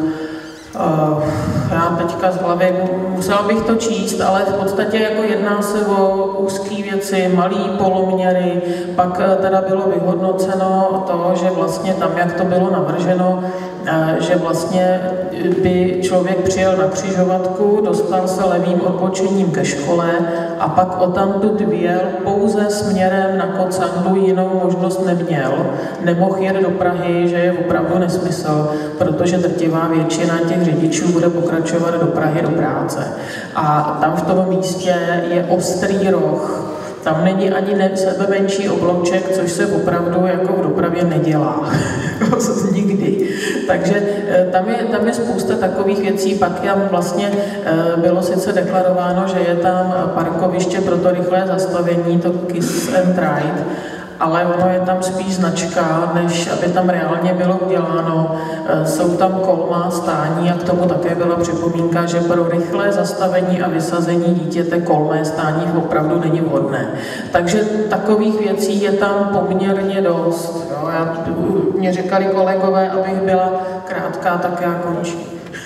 Já teďka z hlavy musela bych to číst, ale v podstatě jako jedná se o úzké věci, malý poloměry, pak teda bylo vyhodnoceno to, že vlastně tam, jak to bylo navrženo, že vlastně by člověk přijel na křižovatku, dostal se levým odbočením ke škole a pak odtamtud vyjel pouze směrem na Kocandu, jinou možnost neměl. Nemohl jet do Prahy, že je opravdu nesmysl, protože drtivá většina těch řidičů bude pokračovat do Prahy do práce. A tam v tom místě je ostrý roh. Tam není ani sebe menší oblouček, což se opravdu jako v dopravě nedělá. nikdy. Takže tam je spousta takových věcí, pak tam vlastně bylo sice deklarováno, že je tam parkoviště pro to rychlé zastavení, to Kiss and Ride, ale ono je tam spíš značka, než aby tam reálně bylo uděláno. Jsou tam kolmá stání a k tomu také byla připomínka, že pro rychlé zastavení a vysazení dítěte kolmé stání opravdu není vhodné. Takže takových věcí je tam poměrně dost. Jo. Mě říkali kolegové, abych byla krátká, tak já končím.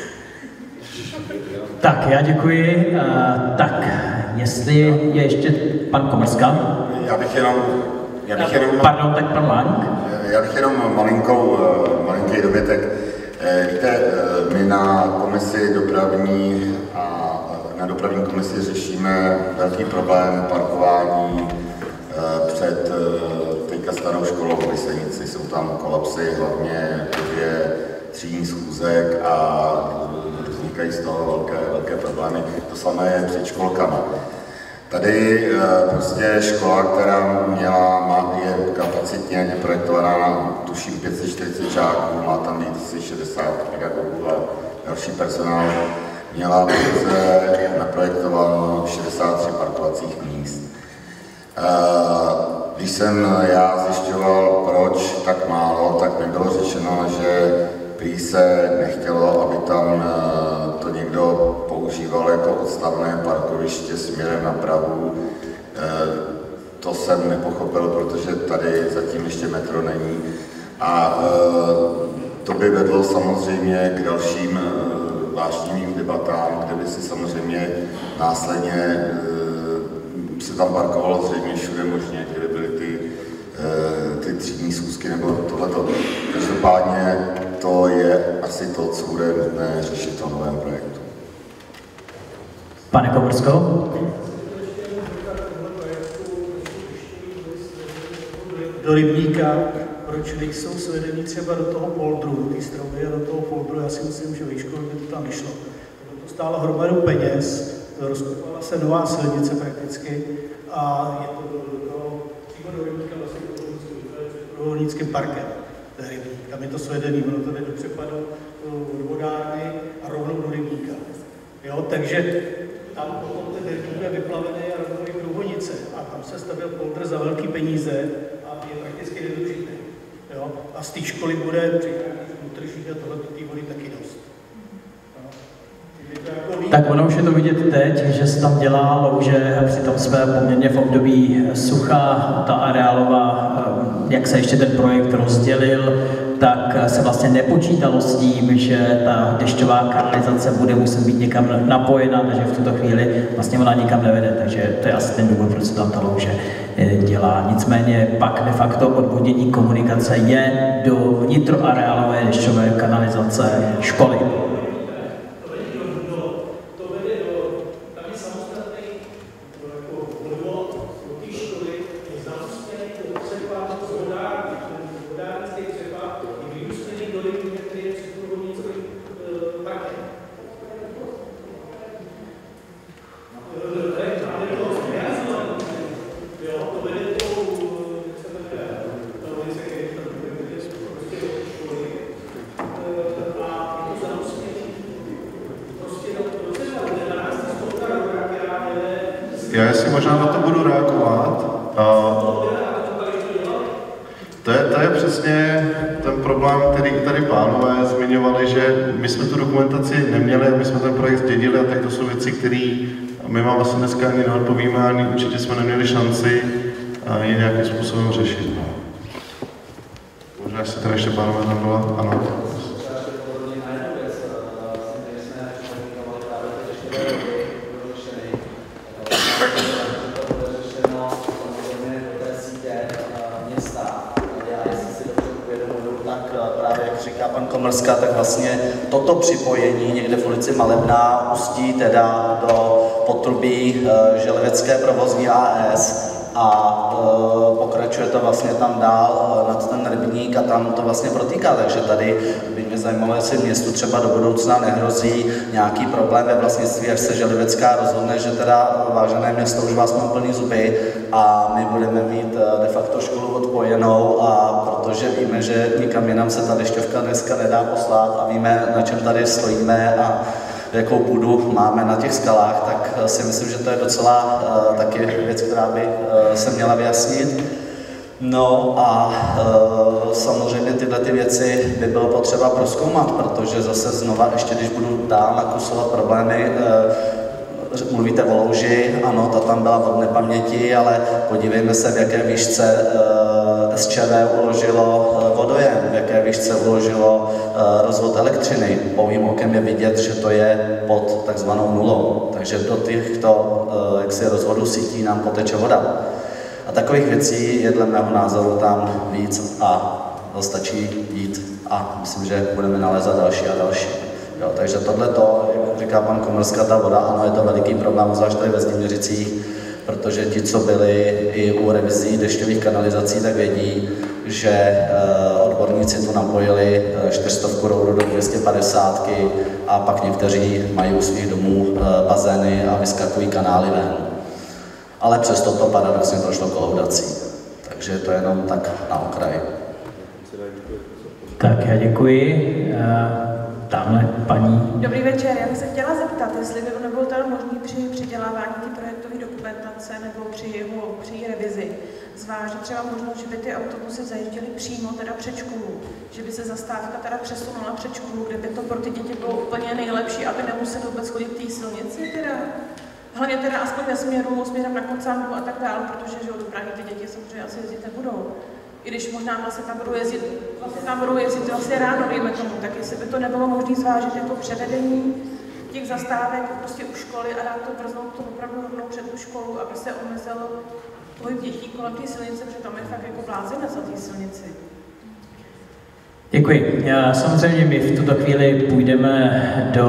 Tak, já děkuji. Tak, jestli je ještě pan Komrská? Já bych jenom... Pardon, tak pan Lang. Já bych jenom malinký dovětek. Víte, my na komisi dopravní a na dopravní komisi řešíme velký problém parkování před teďka starou školou v Lisenici. Jsou tam kolapsy, hlavně dvě třídní schůzek a vznikají z toho velké problémy. To samé je před školkama. Tady prostě škola, která je kapacitně projektovaná na tuším 540 žáků, má tam být asi 60 pedagogů a další personál, měla pouze naprojektováno 63 parkovacích míst. Když jsem já zjišťoval, proč tak málo, tak mi bylo řečeno, že prý se nechtělo, aby tam to někdo používal jako odstavné parkoviště směrem na Prahu. To jsem nepochopil, protože tady zatím ještě metro není. A to by vedlo samozřejmě k dalším vášnivým debatám, kde by si samozřejmě následně se tam parkovalo zřejmě všude možně, kde byly ty třídní schůzky nebo tohleto. Každopádně to je asi to, co bude nutné řešit v novém projektu. Pane Komrsko? Do rybníka, proč nejsou svedení třeba do toho poldru, ty stromy a do toho poldru, já si myslím, že ve škole by to tam nešlo. To stálo hromadu peněz, rozkopala se nová silnice prakticky a je to přímo do rybníka vlastně pro Hornickým parkem. Tam je to svedený, ono to jde do přepadu do vodárny a rovnou do rybníka. Jo, takže tam potom ten rybník je vyplavený a rovnou je průvodnice a tam se stavěl poldr za velký peníze a je prakticky nevyužitý. Jo, a z té školy bude při a tohle té vody taky dost. Tak ono už je to vidět teď, že se tam dělá louže a přitom jsme poměrně v období sucha, ta areálová, jak se ještě ten projekt rozdělil, tak se vlastně nepočítalo s tím, že ta dešťová kanalizace bude muset být někam napojena, takže v tuto chvíli vlastně ona nikam nevede, takže to je asi ten důvod, proč se tam ta louže dělá. Nicméně pak de facto odvodnění komunikace je do vnitroareálové dešťové kanalizace školy. Já jestli možná na to budu reagovat. To je přesně ten problém, který tady pánové zmiňovali, že my jsme tu dokumentaci neměli, my jsme ten projekt zdědili a tak to jsou věci, které my vám vlastně dneska ani neodpovíme, ani určitě jsme neměli šanci je nějakým způsobem řešit. Možná, jestli teda ještě pánové tam byla, ano. Komrská, tak vlastně toto připojení někde v ulici Malebná ústí teda do potrubí Želevecké provozní AS a pokračuje to vlastně tam dál nad ten rybník a tam to vlastně protýká, takže tady by mě zajímalo, jestli městu třeba do budoucna nehrozí nějaký problém ve vlastnictví, až se Želivecká rozhodne, že teda vážené město, už vás mám plný zuby a my budeme mít de facto školu odpojenou, a protože víme, že nikam jinam se ta dešťovka dneska nedá poslat a víme, na čem tady stojíme a jakou půdu máme na těch skalách, tak si myslím, že to je docela taky věc, která by se měla vyjasnit. No a samozřejmě tyhle ty věci by bylo potřeba prozkoumat, protože zase znova, ještě když budu dál nakusovat problémy, mluvíte o louži, ano, ta tam byla od nepaměti, ale podívejme se, v jaké výšce SČV uložilo vodojem, v jaké výšce uložilo rozvod elektřiny. Pouhým okem je vidět, že to je pod takzvanou nulou. Takže do těchto rozvodů sítí nám poteče voda. A takových věcí je dle mého názoru tam víc a stačí jít. A myslím, že budeme nalézat další a další. Jo, takže tohleto, jak říká pan Komrská, ta voda, ano, je to veliký problém, zvlášť tady ve Zdimněřicích, protože ti, co byli i u revizí dešťových kanalizací, tak vědí, že odborníci tu napojili 400 rourů do 250 a pak někteří mají u svých domů bazény a vyskakují kanály ven. Ale přesto to paradoxně prošlo kolaudací. Takže to je jenom tak na okraji. Tak já děkuji. Tamhle paní. Dobrý večer, já bych se chtěla zeptat, jestli by nebylo teda možné při přidělávání té projektové dokumentace nebo při její revizi zvážit třeba možnost, že by ty autobusy zajížděly přímo teda před školu, že by se zastávka teda přesunula před školu, kde by to pro ty děti bylo úplně nejlepší, aby nemuseli vůbec chodit k té silnici teda. Hlavně teda aspoň ve směrem na Kocánku a tak dále, protože že do Prahy ty děti samozřejmě asi jezdit nebudou. I když možná vlastně tam budou jezdit vlastně ráno, dejme tomu, tak jestli by to nebylo možné zvážit jako převedení těch zastávek prostě u školy a dát to brznout to opravdu rovnou před tu školu, aby se omezil pohyb dětí kolem té silnice, protože tam je fakt jako blázinec na té silnici. Děkuji. Samozřejmě my v tuto chvíli půjdeme do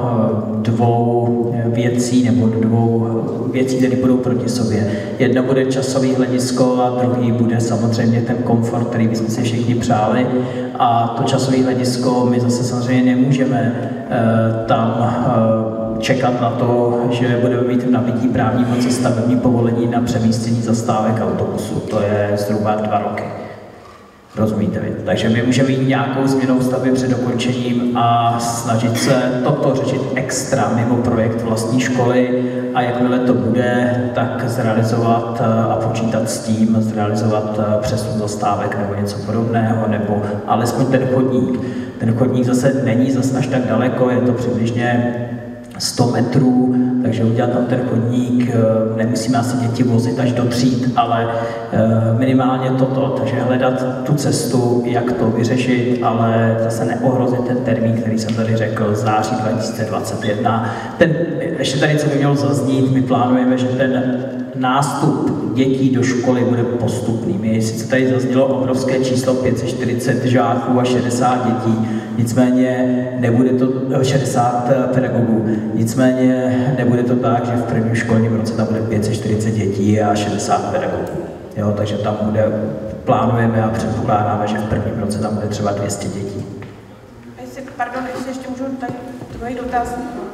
dvou věcí, nebo do dvou věcí, které budou proti sobě. Jedno bude časový hledisko a druhý bude samozřejmě ten komfort, který bychom si všichni přáli. A to časové hledisko my zase samozřejmě nemůžeme tam čekat na to, že budeme mít v nabití právní moci stavební povolení na přemístění zastávek autobusu. To je zhruba 2 roky. Rozumíte vy? Takže my můžeme jít nějakou změnou stavby před dokončením a snažit se toto řešit extra mimo projekt vlastní školy a jakmile to bude, tak zrealizovat a počítat s tím, zrealizovat přesun zastávek nebo něco podobného, nebo alespoň ten chodník. Ten chodník zase není zase až tak daleko, je to přibližně 100 metrů, takže udělat tam ten chodník, nemusíme asi děti vozit až do tříd, ale minimálně toto, takže hledat tu cestu, jak to vyřešit, ale zase neohrozit ten termín, který jsem tady řekl, září 2021. Ještě tady, co by mělo zaznít, my plánujeme, že ten nástup dětí do školy bude postupný. My sice tady zaznělo obrovské číslo 540 žáků a 60 dětí, nicméně nebude to 60 pedagogů, nicméně nebude to tak, že v prvním školním roce tam bude 540 dětí a 60 pedagogů. Jo, takže tam plánujeme a předpokládáme, že v prvním roce tam bude třeba 200 dětí. Jestli ještě můžu tady druhý dotaz.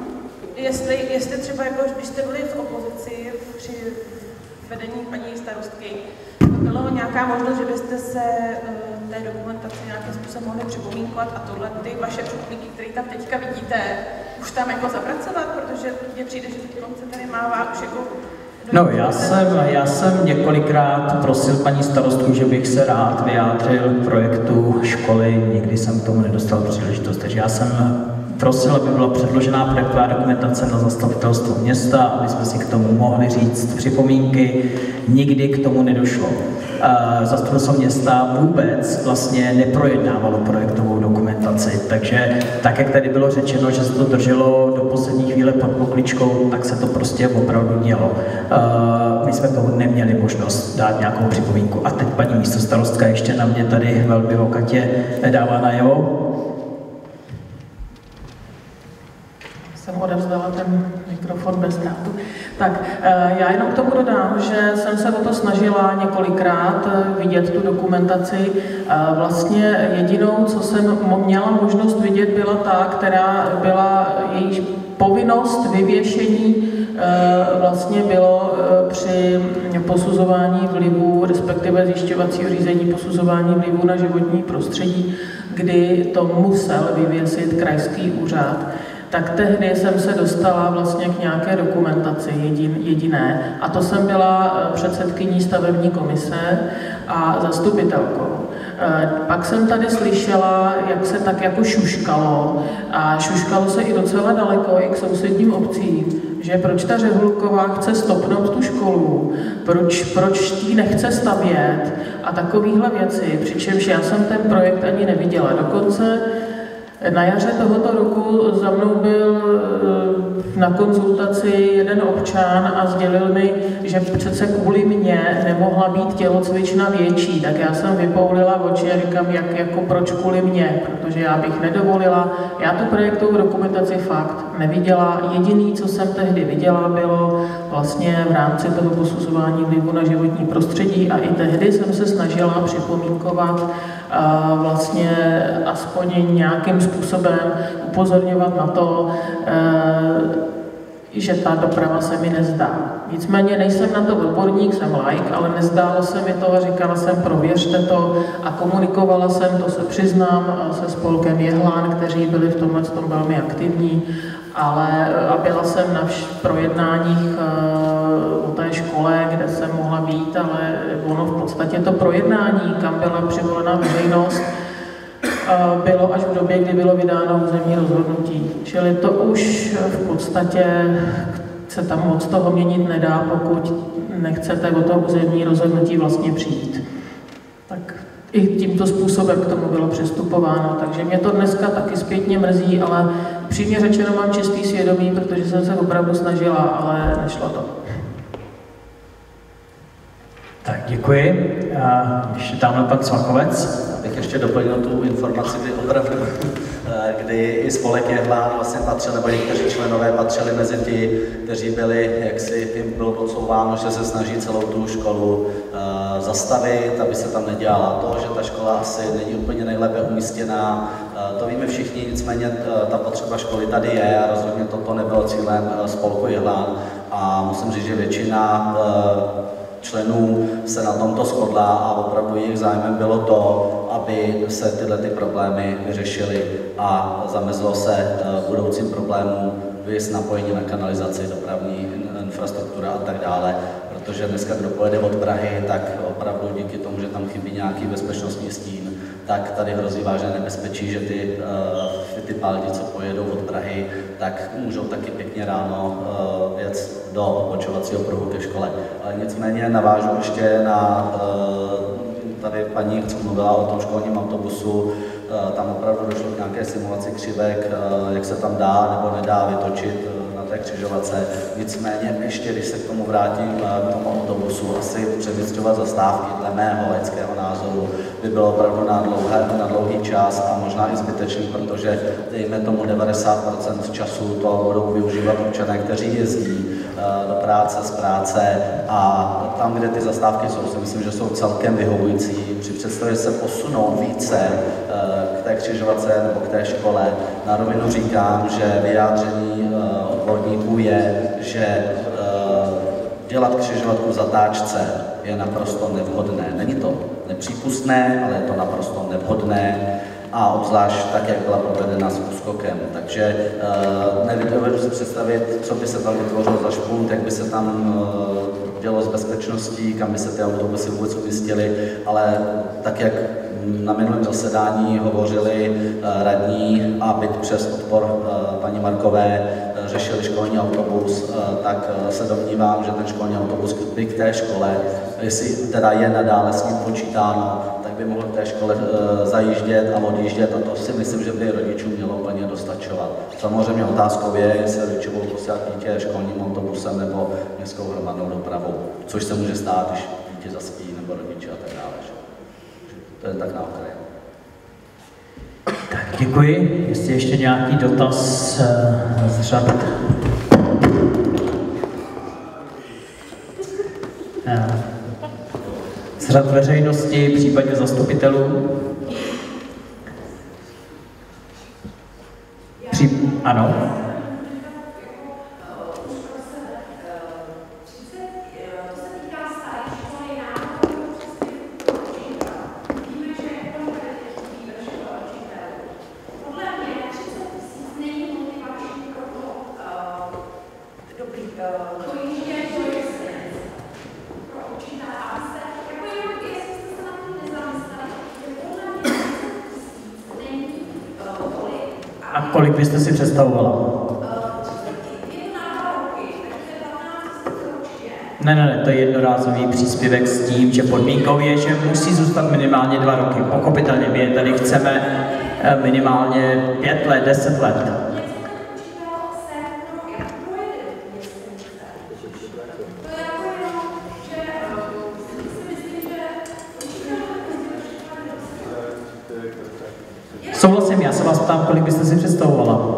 Jestli třeba, jako, když jste byli v opozici při vedení paní starostky, bylo nějaká možnost, že byste se té dokumentaci nějakým způsobem mohli připomínkovat a tohle ty vaše připomínky, které tam teďka vidíte, už tam jako zapracovat, protože mně přijde, že teď se tady mává už jako... No, já jsem několikrát prosil paní starostku, že bych se rád vyjádřil k projektu školy, nikdy jsem k tomu nedostal příležitost, takže já jsem prosil, aby byla předložená projektová dokumentace na zastupitelstvo města, aby jsme si k tomu mohli říct připomínky. Nikdy k tomu nedošlo. Zastupitelstvo města vůbec vlastně neprojednávalo projektovou dokumentaci, takže tak, jak tady bylo řečeno, že se to drželo do poslední chvíle pod pokličkou, tak se to prostě opravdu dělo. My jsme tomu neměli možnost dát nějakou připomínku. A teď paní místostarostka ještě na mě tady velmi okatě dává najevo. Jsem odevzdala ten mikrofon bez drátu. Tak já jenom k tomu dodám, že jsem se o to snažila několikrát vidět tu dokumentaci. Vlastně jedinou, co jsem měla možnost vidět, byla ta, která byla jejíž povinnost vyvěšení vlastně bylo při posuzování vlivu, respektive zjišťovacího řízení posuzování vlivu na životní prostředí, kdy to musel vyvěsit krajský úřad. Tak tehdy jsem se dostala vlastně k nějaké dokumentaci jediné. A to jsem byla předsedkyní stavební komise a zastupitelkou. Pak jsem tady slyšela, jak se tak jako šuškalo. A šuškalo se i docela daleko, i k sousedním obcím, že proč ta Řehulková chce stopnout tu školu, proč tý nechce stavět a takovéhle věci. Přičemž já jsem ten projekt ani neviděla. Dokonce na jaře tohoto roku za mnou byl na konzultaci jeden občan a sdělil mi, že přece kvůli mně nemohla být tělocvična větší, tak já jsem vypoulila oči a říkám, jako proč kvůli mně, protože já bych nedovolila. Já tu projektovou dokumentaci fakt neviděla. Jediný, co jsem tehdy viděla, bylo vlastně v rámci toho posuzování vlivu na životní prostředí a i tehdy jsem se snažila připomínkovat vlastně aspoň nějakým způsobem upozorňovat na to, že ta doprava se mi nezdá. Nicméně nejsem na to odborník, jsem laik, ale nezdálo se mi to a říkala jsem, prověřte to a komunikovala jsem, to se přiznám, se spolkem Jehlán, kteří byli v tomhle tom velmi aktivní, a byla jsem na projednáních o té škole, kde jsem mohla být, ale ono v podstatě to projednání, kam byla přivolená veřejnost, bylo až v době, kdy bylo vydáno územní rozhodnutí. Čili to už v podstatě se tam moc toho měnit nedá, pokud nechcete o to územní rozhodnutí vlastně přijít. Tak i tímto způsobem k tomu bylo přistupováno, takže mě to dneska taky zpětně mrzí, ale přímě řečeno mám čistý svědomí, protože jsem se opravdu snažila, ale nešlo to. Tak děkuji. Ještě tamhle pan Cvachovec. Bych ještě doplnil tu informaci, kdy opravdu, kdy i spolek Jehlán vlastně patřil, nebo někteří členové patřili mezi ti, kteří byli, jak si jim bylo podsouváno, že se snaží celou tu školu zastavit, aby se tam nedělala to, že ta škola asi není úplně nejlépe umístěná. To víme všichni, nicméně ta potřeba školy tady je a rozhodně toto nebylo cílem spolku Jehlán. A musím říct, že většina členů se na tomto shodla a opravdu jejich zájmem bylo to, aby se tyhle problémy vyřešily a zamezlo se budoucím problémům, viz napojení na kanalizaci, dopravní infrastruktura a tak dále. Protože dneska, kdo pojede od Prahy, tak opravdu díky tomu, že tam chybí nějaký bezpečnostní stín, tak tady hrozí vážné nebezpečí, že ty páldi, co pojedou od Prahy, tak můžou taky pěkně ráno jet do odbočovacího pruhu ke škole. Ale nicméně navážu ještě na tady paní, co mluvila o tom školním autobusu, tam opravdu došlo k nějaké simulaci křivek, jak se tam dá nebo nedá vytočit na té křižovatce. Nicméně ještě, když se k tomu vrátím, k tomu autobusu, asi přemísťovat zastávky dle mého laického názoru by bylo opravdu na dlouhý čas a možná i zbytečný, protože dejme tomu 90% času to budou využívat občané, kteří jezdí do práce, z práce a tam, kde ty zastávky jsou, si myslím, že jsou celkem vyhovující. Při představě se posunou více k té křižovatce nebo k té škole. Na rovinu říkám, že vyjádření odborníků je, že dělat křižovatku v zatáčce je naprosto nevhodné. Není to nepřípustné, ale je to naprosto nevhodné a obzvlášť tak, jak byla provedena s úskokem. Takže nedovedu si představit, co by se tam vytvořilo za špunt, jak by se tam dělo s bezpečností, kam by se ty autobusy vůbec umístily, ale tak, jak na minulém zasedání hovořili radní a byť přes odpor paní Markové řešili školní autobus, tak se domnívám, že ten školní autobus by k té škole, jestli teda je nadále s ním počítáno, tak by mohl k té škole zajíždět a odjíždět a to si myslím, že by rodičům mělo úplně dostačovat. Samozřejmě otázkou je, jestli rodiče budou posílat dítě školním autobusem nebo městskou hromadnou dopravou, což se může stát, když dítě zaspí nebo rodiče a tak dále. To je tak na okraji. Tak děkuji. Jestli ještě nějaký dotaz z řad řad veřejnosti, případně zastupitelů? Ano. A kolik byste si představovala? Ne, to je jednorázový příspěvek s tím, že podmínkou je, že musí zůstat minimálně 2 roky. Pochopitelně my je tady chceme minimálně 5 let, 10 let. Souhlasím, já se vás ptám, kolik byste si představovala.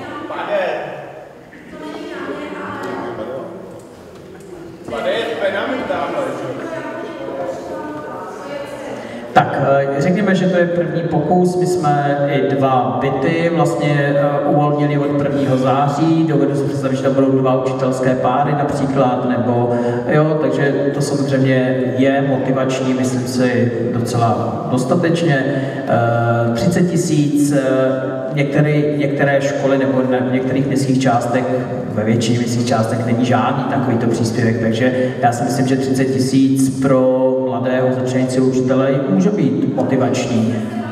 Tak, řekněme, že to je první pokus. My jsme i 2 byty vlastně uvolnili od 1. září. Dovedu si představit, že tam budou 2 učitelské páry například, nebo jo, takže to samozřejmě je motivační, myslím si, docela dostatečně. 30 000, některé školy nebo v některých městských částech, ve většině městských částech není žádný takovýto příspěvek, takže já si myslím, že 30 000 pro mladého začínajícího učitele může být motivační.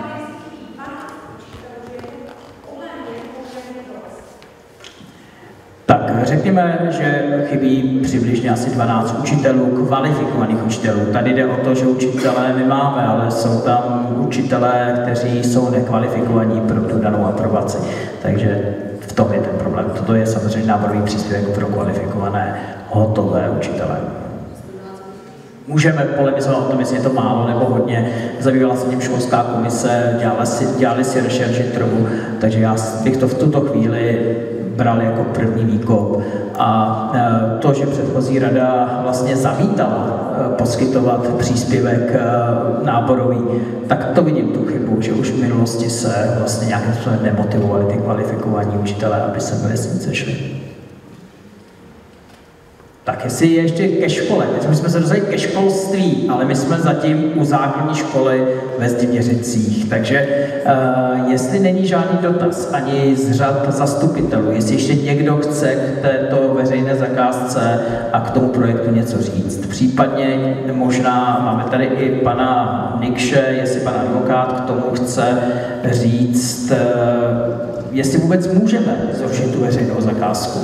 Tak, řekněme, že chybí přibližně asi 12 učitelů, kvalifikovaných učitelů. Tady jde o to, že učitelé my máme, ale jsou tam učitelé, kteří jsou nekvalifikovaní pro tu danou aprobaci. Takže v tom je ten problém. Toto je samozřejmě náborový příspěvek pro kvalifikované, hotové učitele. Můžeme polemizovat o tom, jestli je to málo nebo hodně. Zabývala se tím školská komise, dělali si rešerši trhu, takže já bych to v tuto chvíli bral jako první výkop. A to, že předchozí rada vlastně zamítala poskytovat příspěvek náborový, tak to vidím tu chybu, že už v minulosti se vlastně nějakým způsobem nemotivovali ty kvalifikovaní učitelé, aby se do vesnice šli. Tak jestli je ještě ke škole, teď jsme se dostali ke školství, ale my jsme zatím u základní školy ve Zdivěřicích, takže jestli není žádný dotaz ani z řad zastupitelů, jestli ještě někdo chce k této veřejné zakázce a k tomu projektu něco říct. Případně možná máme tady i pana Nikše, jestli pan advokát k tomu chce říct, jestli vůbec můžeme zrušit tu veřejnou zakázku.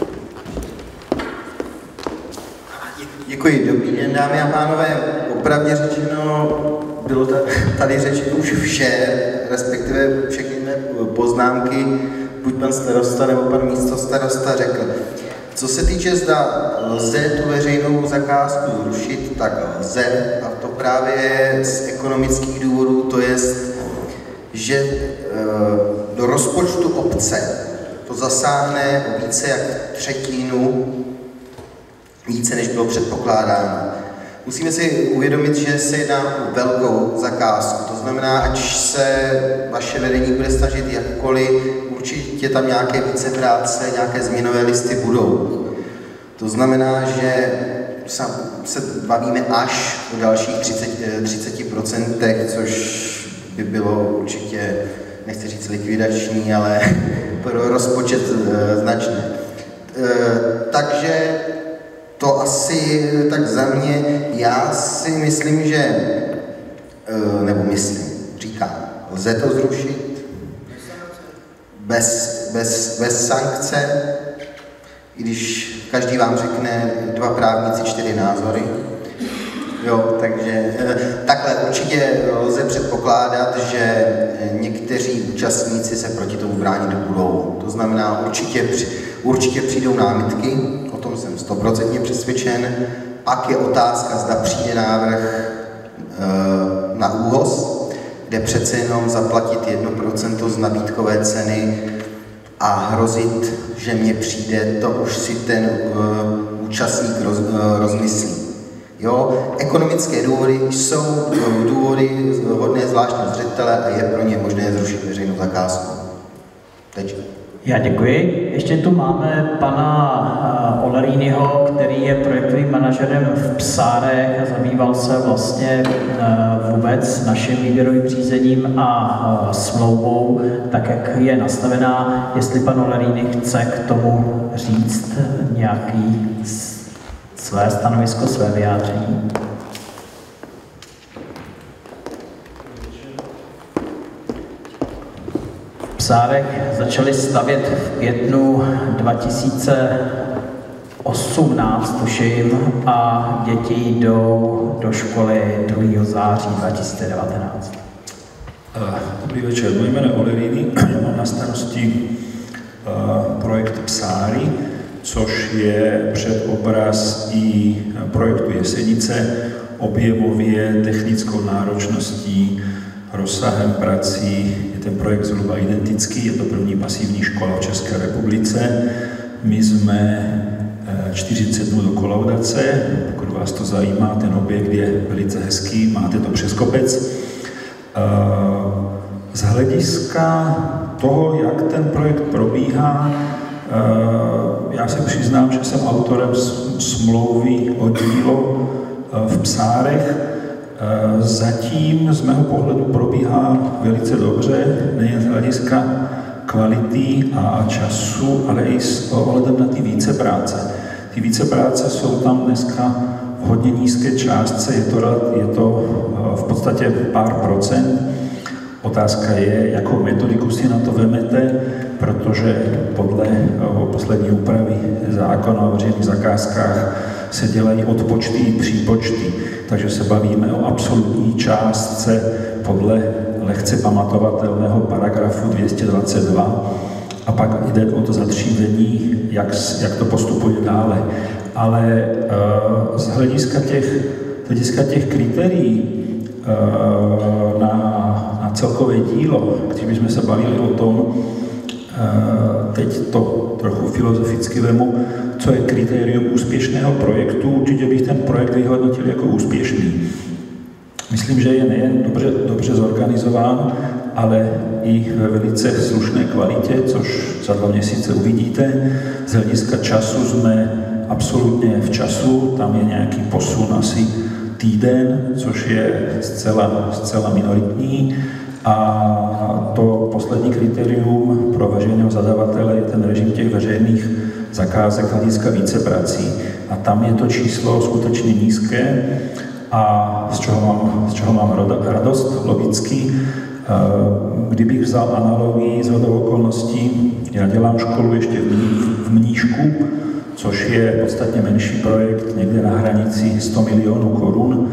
Děkuji, dobrý den, dámy a pánové. Opravdu řečeno, bylo tady řečeno už vše, respektive všechny mé poznámky, buď pan starosta nebo pan místostarosta řekl. Co se týče, zda lze tu veřejnou zakázku zrušit, tak lze, a to právě z ekonomických důvodů, to jest, že do rozpočtu obce to zasáhne více jak 1/3, více, než bylo předpokládáno. Musíme si uvědomit, že se jedná o velkou zakázku. To znamená, ať se vaše vedení bude snažit jakkoliv, určitě tam nějaké více práce, nějaké změnové listy budou. To znamená, že se bavíme až o dalších 30%, což by bylo určitě, nechci říct likvidační, ale pro rozpočet značné. Takže to asi tak za mě, já si myslím, že, říkám, lze to zrušit bez sankce, i když každý vám řekne 2 právníci, 4 názory. Jo, takže takhle určitě lze předpokládat, že někteří účastníci se proti tomu bránit budou. To znamená, určitě přijdou námitky, o tom jsem 100% přesvědčen. Pak je otázka, zda přijde návrh na ÚOHS, kde přece jenom zaplatit 1% z nabídkové ceny a hrozit, že mě přijde, to už si ten účastník rozmyslí. Jo? Ekonomické důvody jsou důvody hodné zvláštního zřetele a je pro ně možné zrušit veřejnou zakázku. Tečka. Já děkuji. Ještě tu máme pana Olerínyho, který je projektovým manažerem v Psárech a zabýval se vlastně vůbec naším výběrovým řízením a smlouvou, tak jak je nastavená. Jestli pan Oleríny chce k tomu říct nějaký své stanovisko, své vyjádření. Psárek začali stavět v květnu 2018, tuším, a děti jdou do školy 2. září 2019. Dobrý večer, moje jméno je Oleríny, já mám na starosti projekt Psáry, což je předobraz i projektu Jesenice, objemově, technickou náročností, rozsahem prací. Je ten projekt zhruba identický, je to první pasivní škola v České republice. My jsme 40 dnů do kolaudace, pokud vás to zajímá, ten objekt je velice hezký, máte to přes kopec. Z hlediska toho, jak ten projekt probíhá, já se přiznám, že jsem autorem smlouvy o dílo v Psárech. Zatím z mého pohledu probíhá velice dobře, nejen z hlediska kvality a času, ale i s ohledem na ty vícepráce. Ty vícepráce jsou tam dneska v hodně nízké částce, je to v podstatě pár procent. Otázka je, jakou metodiku si na to vemete, protože podle poslední úpravy zákona o veřejných zakázkách se dělají odpočty i přípočty, takže se bavíme o absolutní částce podle lehce pamatovatelného paragrafu 222 a pak jde o to zatřízení, jak to postupuje dále. Ale z hlediska těch kritérií na celkové dílo, když bychom se bavili o tom, teď to trochu filozoficky vemu, co je kritérium úspěšného projektu, určitě bych ten projekt vyhodnotil jako úspěšný. Myslím, že je nejen dobře zorganizován, ale i ve velice slušné kvalitě, což za 2 měsíce uvidíte. Z hlediska času jsme absolutně v času, tam je nějaký posun asi týden, což je zcela minoritní. A to poslední kritérium pro veřejného zadavatele je ten režim těch veřejných zakázek hlediska víceprací. A tam je to číslo skutečně nízké a z čeho mám radost logicky. Kdybych vzal analogii z hodou okolností, já dělám školu ještě v Mníšku, což je podstatně menší projekt, někde na hranici 100 milionů korun.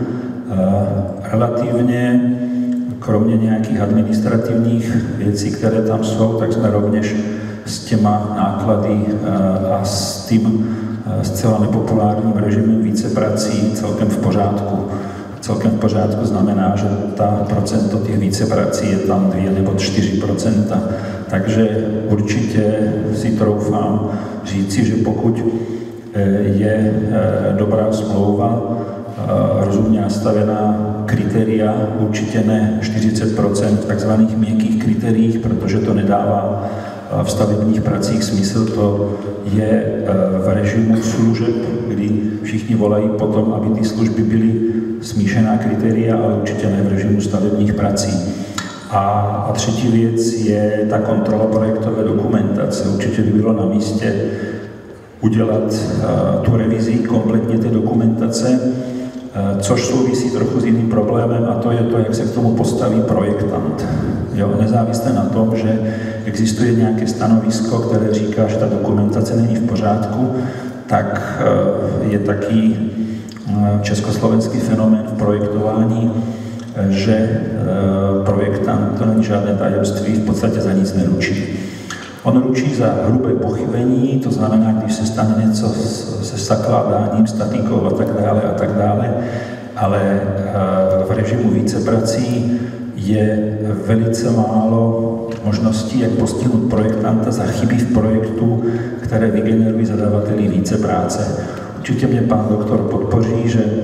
Relativně, kromě nějakých administrativních věcí, které tam jsou, tak jsme rovněž s těma náklady a s tím zcela nepopulárním režimem víceprací celkem v pořádku. Celkem v pořádku znamená, že procento těch víceprací je tam 2 nebo 4%. Takže určitě si troufám říci, že pokud je dobrá smlouva, rozumně nastavená kritéria, určitě ne 40% takzvaných měkkých kritériích, protože to nedává v stavebních pracích smysl. To je v režimu služeb, kdy všichni volají potom, aby ty služby byly smíšená kritéria, ale určitě ne v režimu stavebních prací. A třetí věc je ta kontrola projektové dokumentace. Určitě by bylo na místě udělat tu revizi kompletně té dokumentace, což souvisí trochu s jiným problémem, a to je to, jak se k tomu postaví projektant. Jo, nezávisle na tom, že existuje nějaké stanovisko, které říká, že ta dokumentace není v pořádku, tak je taky československý fenomén v projektování, že projektant, to není žádné tajemství, v podstatě za nic neručí. On ručí za hrubé pochybení, to znamená, když se stane něco se zakládáním, statikou a tak dále, ale v režimu víceprací je velice málo možností, jak postihnout projektanta za chyby v projektu, které vygenerují zadavateli více práce. Určitě mě pan doktor podpoří, že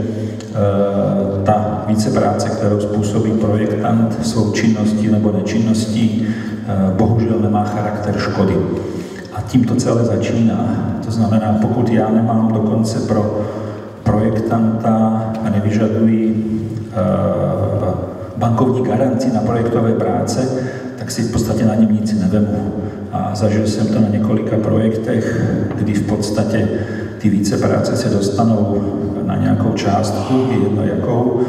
ta vícepráce, kterou způsobí projektant svou činností nebo nečinností, bohužel nemá charakter škody. A tím to celé začíná. To znamená, pokud já nemám dokonce pro projektanta a nevyžaduji bankovní garanci na projektové práce, tak si v podstatě na něm nic nevemu. A zažil jsem to na několika projektech, kdy v podstatě ty vícepráce se dostanou na nějakou částku, jedno jakou,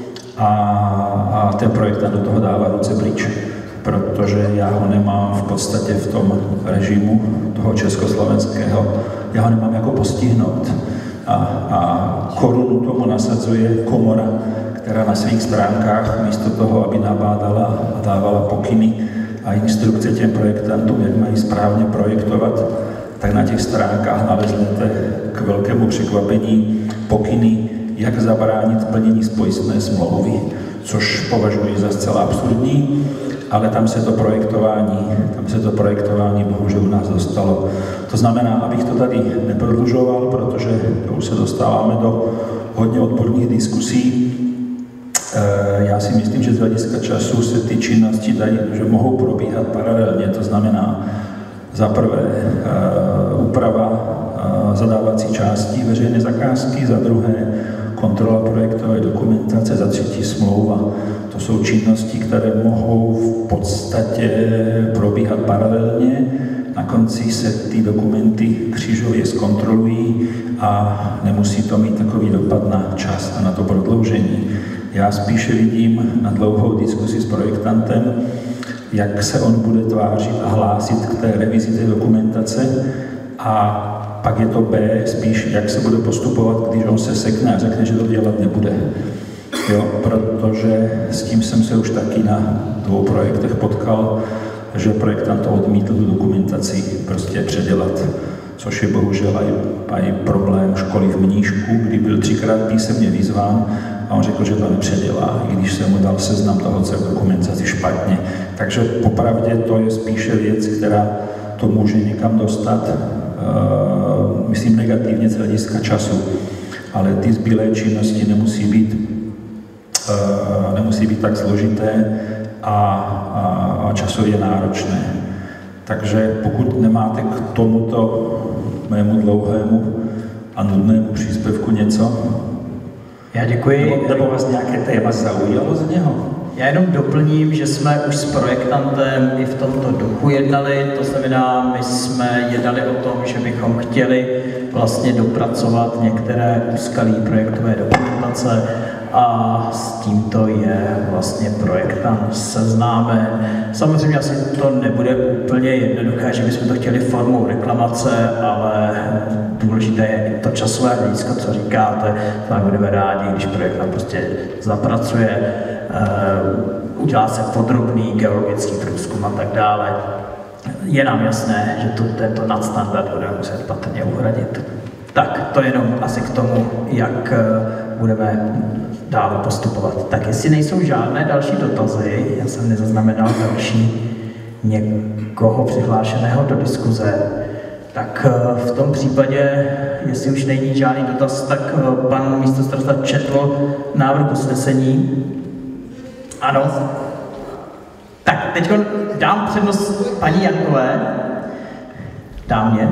a ten projektant do toho dává ruce pryč, protože já ho nemám v podstatě v tom režimu toho československého, já ho nemám jako postihnout. A korunu tomu nasadzuje komora, která na svých stránkách místo toho, aby nabádala a dávala pokyny a instrukce těm projektantům, jak mají správně projektovat, tak na těch stránkách naleznete k velkému překvapení pokyny, jak zabránit plnění spojistné smlouvy, což považuji za zcela absurdní, ale tam se to projektování bohužel u nás dostalo. To znamená, abych to tady neprodlužoval, protože už se dostáváme do hodně odborných diskusí. Já si myslím, že z hlediska času se ty činnosti dají, že mohou probíhat paralelně, to znamená za prvé úprava zadávací části veřejné zakázky, za druhé kontrola projektové dokumentace, za třetí smlouva. To jsou činnosti, které mohou v podstatě probíhat paralelně. Na konci se ty dokumenty křížově zkontrolují a nemusí to mít takový dopad na čas a na to prodloužení. Já spíše vidím na dlouhou diskusi s projektantem, jak se on bude tvářit a hlásit k té revizi té dokumentace, a pak je to B, spíš jak se bude postupovat, když on se sekne a řekne, že to dělat nebude. Jo, protože s tím jsem se už taky na 2 projektech potkal, že projektant odmítl tu dokumentaci prostě předělat, což je bohužel i problém školy v Mníšku, kdy byl 3krát písemně vyzván a on řekl, že to nepředělá, i když jsem mu dal seznam toho celé dokumentaci špatně. Takže popravdě to je spíše věc, která to může někam dostat, myslím negativně z hlediska času, ale ty zbylé činnosti nemusí být tak složité a časově náročné. Takže pokud nemáte k tomuto mému dlouhému a nudnému příspěvku něco, já děkuji. Nebo vás nějaké téma zaujalo z něho? Já jenom doplním, že jsme už s projektantem i v tomto duchu jednali, to znamená, my jsme jednali o tom, že bychom chtěli vlastně dopracovat některé úskalí projektové dokumentace a s tímto je vlastně projektant seznámen. Samozřejmě asi to nebude úplně jednoduché, že bychom to chtěli formou reklamace, ale důležité je i to časové hledisko, co říkáte, tak budeme rádi, když projektant prostě zapracuje, udělá se podrobný geologický průzkum a tak dále. Je nám jasné, že tento nadstandard budeme muset patrně uhradit. Tak, to jenom asi k tomu, jak budeme dále postupovat. Tak jestli nejsou žádné další dotazy, já jsem nezaznamenal další někoho přihlášeného do diskuze, tak v tom případě, jestli už není žádný dotaz, tak pan místostarosta četl návrh usnesení. Ano. Tak, teď dám přednost paní Jankové. Dámě.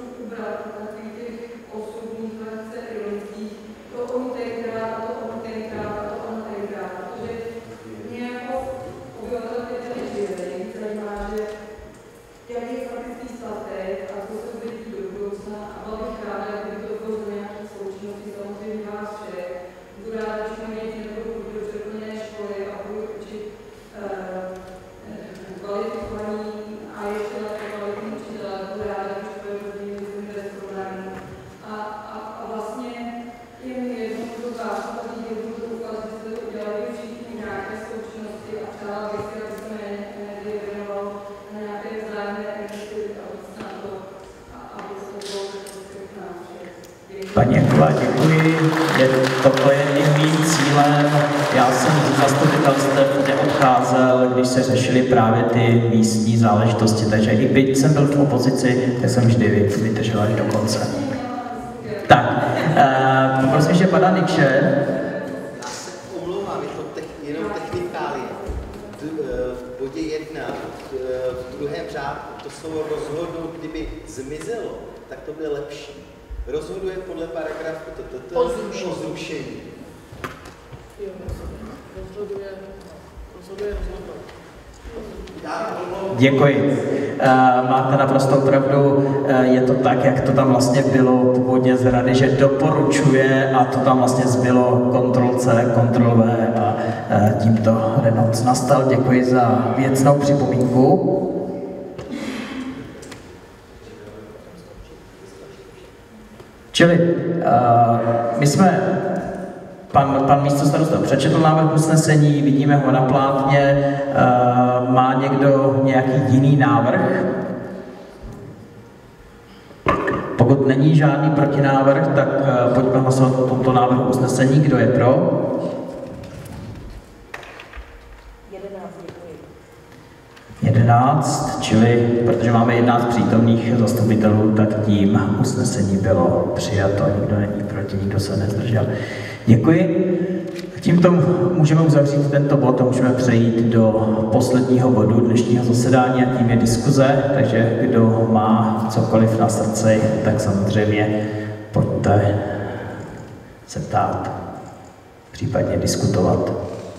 Osobních, velice ironických, to on tenkrát Paní Jaková, děkuji. Toto je i mým cílem. Já jsem z zastupitelstev neodcházel, když se řešily právě ty místní záležitosti, takže i byť jsem byl v opozici, tak jsem vždy vydržel až do konce. Tak, poprosím ještě pana Nikše. Já se omlouvám, je to jenom technikálie. V bodě 1, v druhém řádku, to slovo rozhodnout, kdyby zmizelo, tak to bude lepší. Rozhoduje podle paragrafu o zrušení. Děkuji. Máte naprostou pravdu, je to tak, jak to tam vlastně bylo původně z rady, že doporučuje a to tam vlastně zbylo Ctrl+C, Ctrl+V a tímto renonc nastal. Děkuji za věcnou připomínku. Čili my jsme, pan místostarosta přečetl návrh usnesení, vidíme ho na plátně. Má někdo nějaký jiný návrh? Pokud není žádný protinávrh, tak pojďme hlasovat o tomto návrhu usnesení. Kdo je pro? 11, čili protože máme 11 přítomných zastupitelů, tak tím usnesení bylo přijato. Nikdo není proti, nikdo se nezdržel. Děkuji. Tímto můžeme uzavřít tento bod a můžeme přejít do posledního bodu dnešního zasedání a tím je diskuze. Takže kdo má cokoliv na srdci, tak samozřejmě pojďte se ptát, případně diskutovat.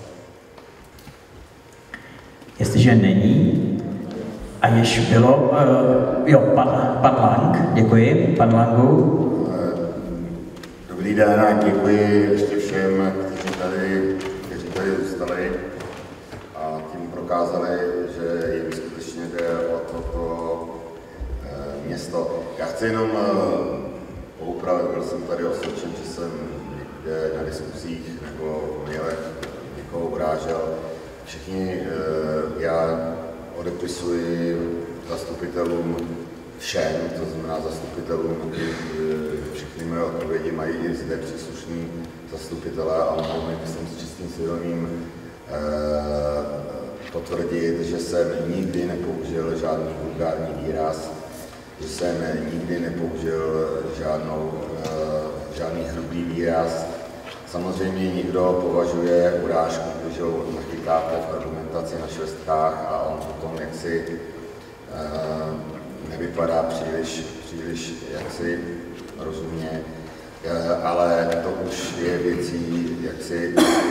Jestliže není, a již bylo, pan Lang, děkuji, pan Langu. Dobrý den a děkuji ještě všem, kteří tady zůstali a tím prokázali, že jim skutečně jde o toto město. Já chci jenom poupravit, byl jsem tady osočen, že jsem někde na diskuzích nebo v mailech někoho urážel. Všichni, já odepisuji zastupitelům všem, to znamená zastupitelům, všechny moje odpovědi mají i zde příslušní zastupitelé a mohou mi, myslím, s čistým svědomím potvrdit, že jsem nikdy nepoužil žádný vulgární výraz, že jsem nikdy nepoužil žádný hrubý výraz. Samozřejmě někdo považuje urážku, když ho nachytáte v argumentaci na švestkách a on potom jaksi nevypadá příliš jaksi rozumně, ale to už je věcí jaksi.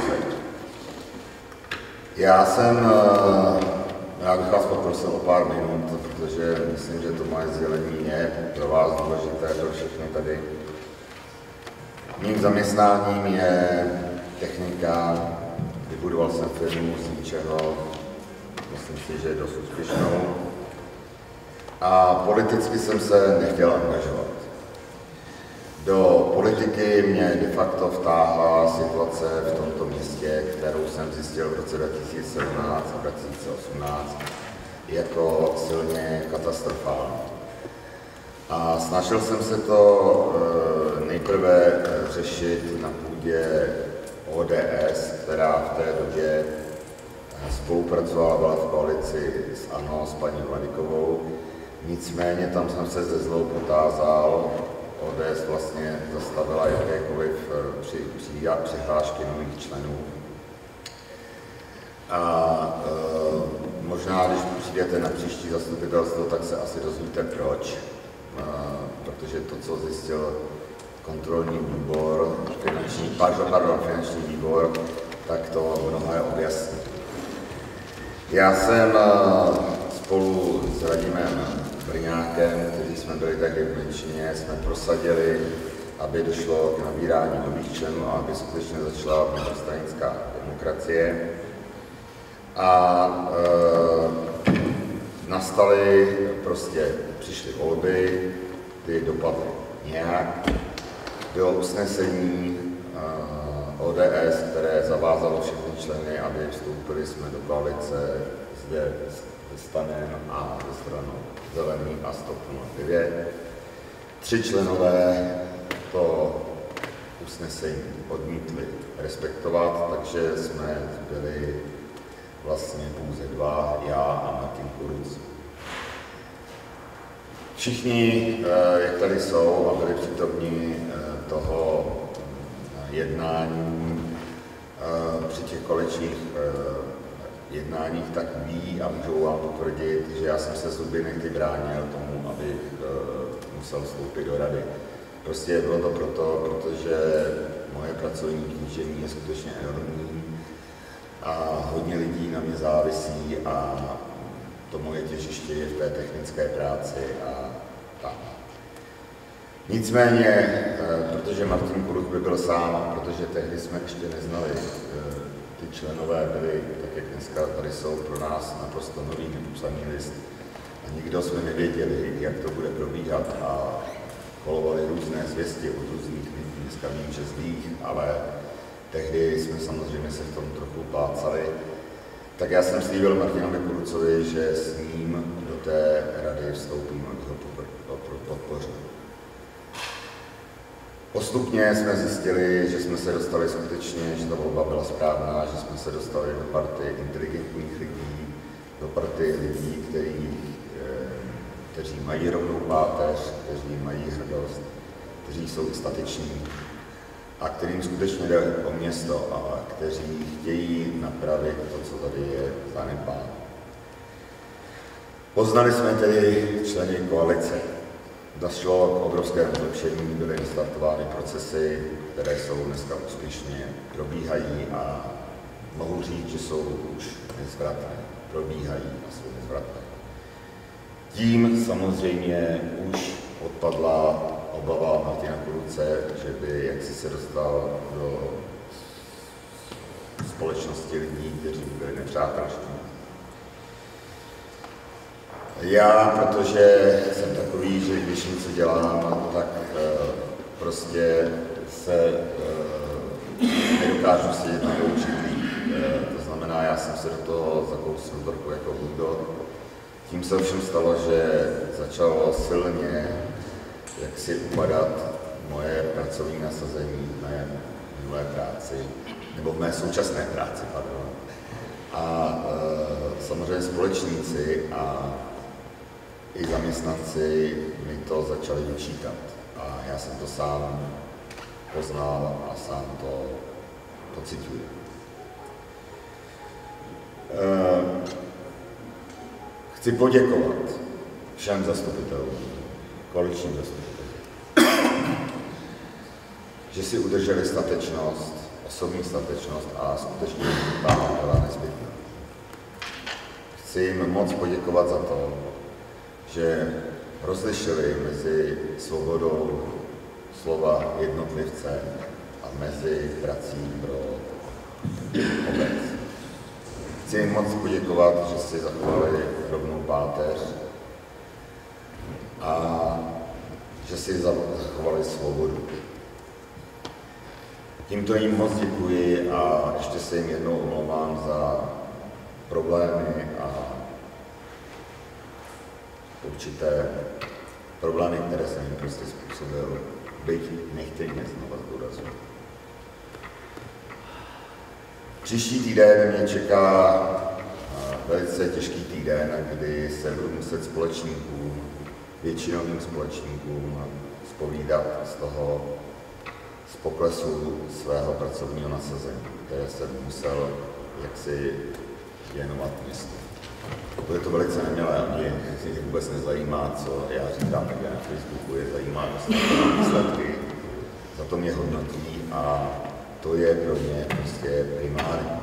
Já bych vás poprosil o pár minut, protože myslím, že to moje sdělení je pro vás důležité, pro všechny tady. Mým zaměstnáním je technika, vybudoval jsem firmu z ničeho, myslím si, že je dost úspěšnou. A politicky jsem se nechtěl angažovat. Do politiky mě de facto vtáhla situace v tomto městě, kterou jsem zjistil v roce 2017 a 2018 jako silně katastrofální. A snažil jsem se to nejprve řešit na půdě ODS, která v té době spolupracovala, byla v koalici s ANO, s paní Vladikovou. Nicméně tam jsem se ze zlou potázal, ODS vlastně zastavila jakékoliv přihlášky nových členů. A možná, když přijdete na příští zastupitelstvo, tak se asi dozvíte proč. Protože to, co zjistil kontrolní výbor, finanční výbor, tak to mnohé objasní. Já jsem spolu s Radimem Brňákem, kteří jsme byli tehdy v menšině, jsme prosadili, aby došlo k nabírání nových členů a aby skutečně začala vnitrostranická demokracie. A přišly volby, ty dopadly nějak. Bylo usnesení ODS, které zavázalo všechny členy, aby vstoupili jsme do koalice zde se STANem a ze stranou Zelený a STOP 09. 3 členové to usnesení odmítli respektovat, takže jsme byli vlastně pouze dva, já a Martin Kuruc. Všichni, jak tady jsou a byli přítomní toho jednání, při těch koaličních jednáních, tak ví a můžou vám potvrdit, že já jsem se zuby nechty bránil tomu, abych musel vstoupit do rady. Prostě bylo to proto, protože moje pracovní knížení je skutečně enormní a hodně lidí na mě závisí a to moje těžiště je v té technické práci a tak. Nicméně, protože Martin Kuruc by byl sám, protože tehdy jsme ještě neznali, ty členové byli, tak jak dneska tady jsou, pro nás naprosto nový nepopsaný list a nikdo jsme nevěděli, jak to bude probíhat a kolovaly různé zvěsti od různých lidí, dneska vím, že zlých, ale tehdy jsme samozřejmě se v tom trochu plácali. Tak já jsem slíbil Martinovi Kurucovi, že s ním do té rady vstoupím, abych ho podpořil. Postupně jsme zjistili, že jsme se dostali skutečně, že ta volba byla správná, že jsme se dostali do party inteligentních lidí, do party lidí, kteří mají rovnou páteř, kteří mají hrdost, kteří jsou stateční a kterým skutečně jde o město a kteří chtějí napravit to, co tady je zanedbáno. Poznali jsme tedy členy koalice. Došlo k obrovskému zlepšení, byly nastartovány procesy, které jsou dneska úspěšně probíhají a mohu říct, že jsou už nezvratné. Probíhají a jsou nezvratné. Tím samozřejmě už odpadla obava Martina Kuruce, že by jaksi se dostal do společnosti lidí, kteří byli nepřátelští. Já, protože jsem takový, že když něco dělám, tak prostě se nedokážu si jednou naučit líp. To znamená, já jsem se do toho zakousnul trochu jako Budo. Tím se ovšem stalo, že začalo silně jaksi upadat moje pracovní nasazení v mé minulé práci, nebo v mé současné práci, pardon. A samozřejmě společníci a i zaměstnanci mi to začali vyčítat. A já jsem to sám poznal a sám to pociťuji. Chci poděkovat všem zastupitelům, koaličním zastupitelům, že si udrželi statečnost, osobní statečnost a skutečně ta byla nezbytná. Chci jim moc poděkovat za to, že rozlišili mezi svobodou slova jednotlivce a mezi prací pro obec. Chci jim moc poděkovat, že si zachovali rovnou páteř a že si zachovali svobodu. Tímto jim moc děkuji a ještě se jim jednou omlouvám za problémy a určité problémy, které jsem jim prostě způsobil, byť nechtěně znovu zdůrazňuji. Příští týden mě čeká velice těžký týden, kdy se budu muset společníkům, většinovým společníkům zpovídat z poklesu svého pracovního nasazení, které jsem musel jaksi věnovat městu. Bude to velice nemilé, mě vůbec nezajímá, co já říkám někde na Facebooku, je zajímá výsledky, za to mě hodnotí a to je pro mě prostě primární.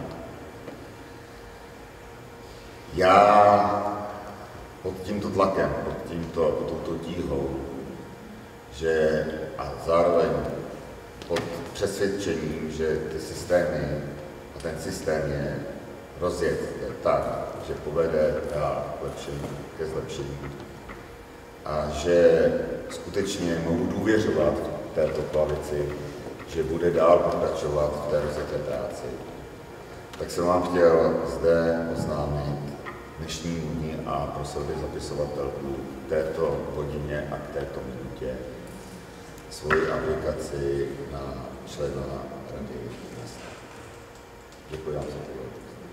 Já pod tímto tlakem, pod touto tíhou, že a zároveň pod přesvědčením, že ty systémy a ten systém je rozjet tak, že povede ke zlepšení a že skutečně mohu důvěřovat této koalici, že bude dál pokračovat v té rozjeté práci, tak jsem vám chtěl zde oznámit dnešnímu dni a prosil bych zapisovatelku k této hodině a k této minutě svoji aplikaci na člena rady města. Děkuji vám za to.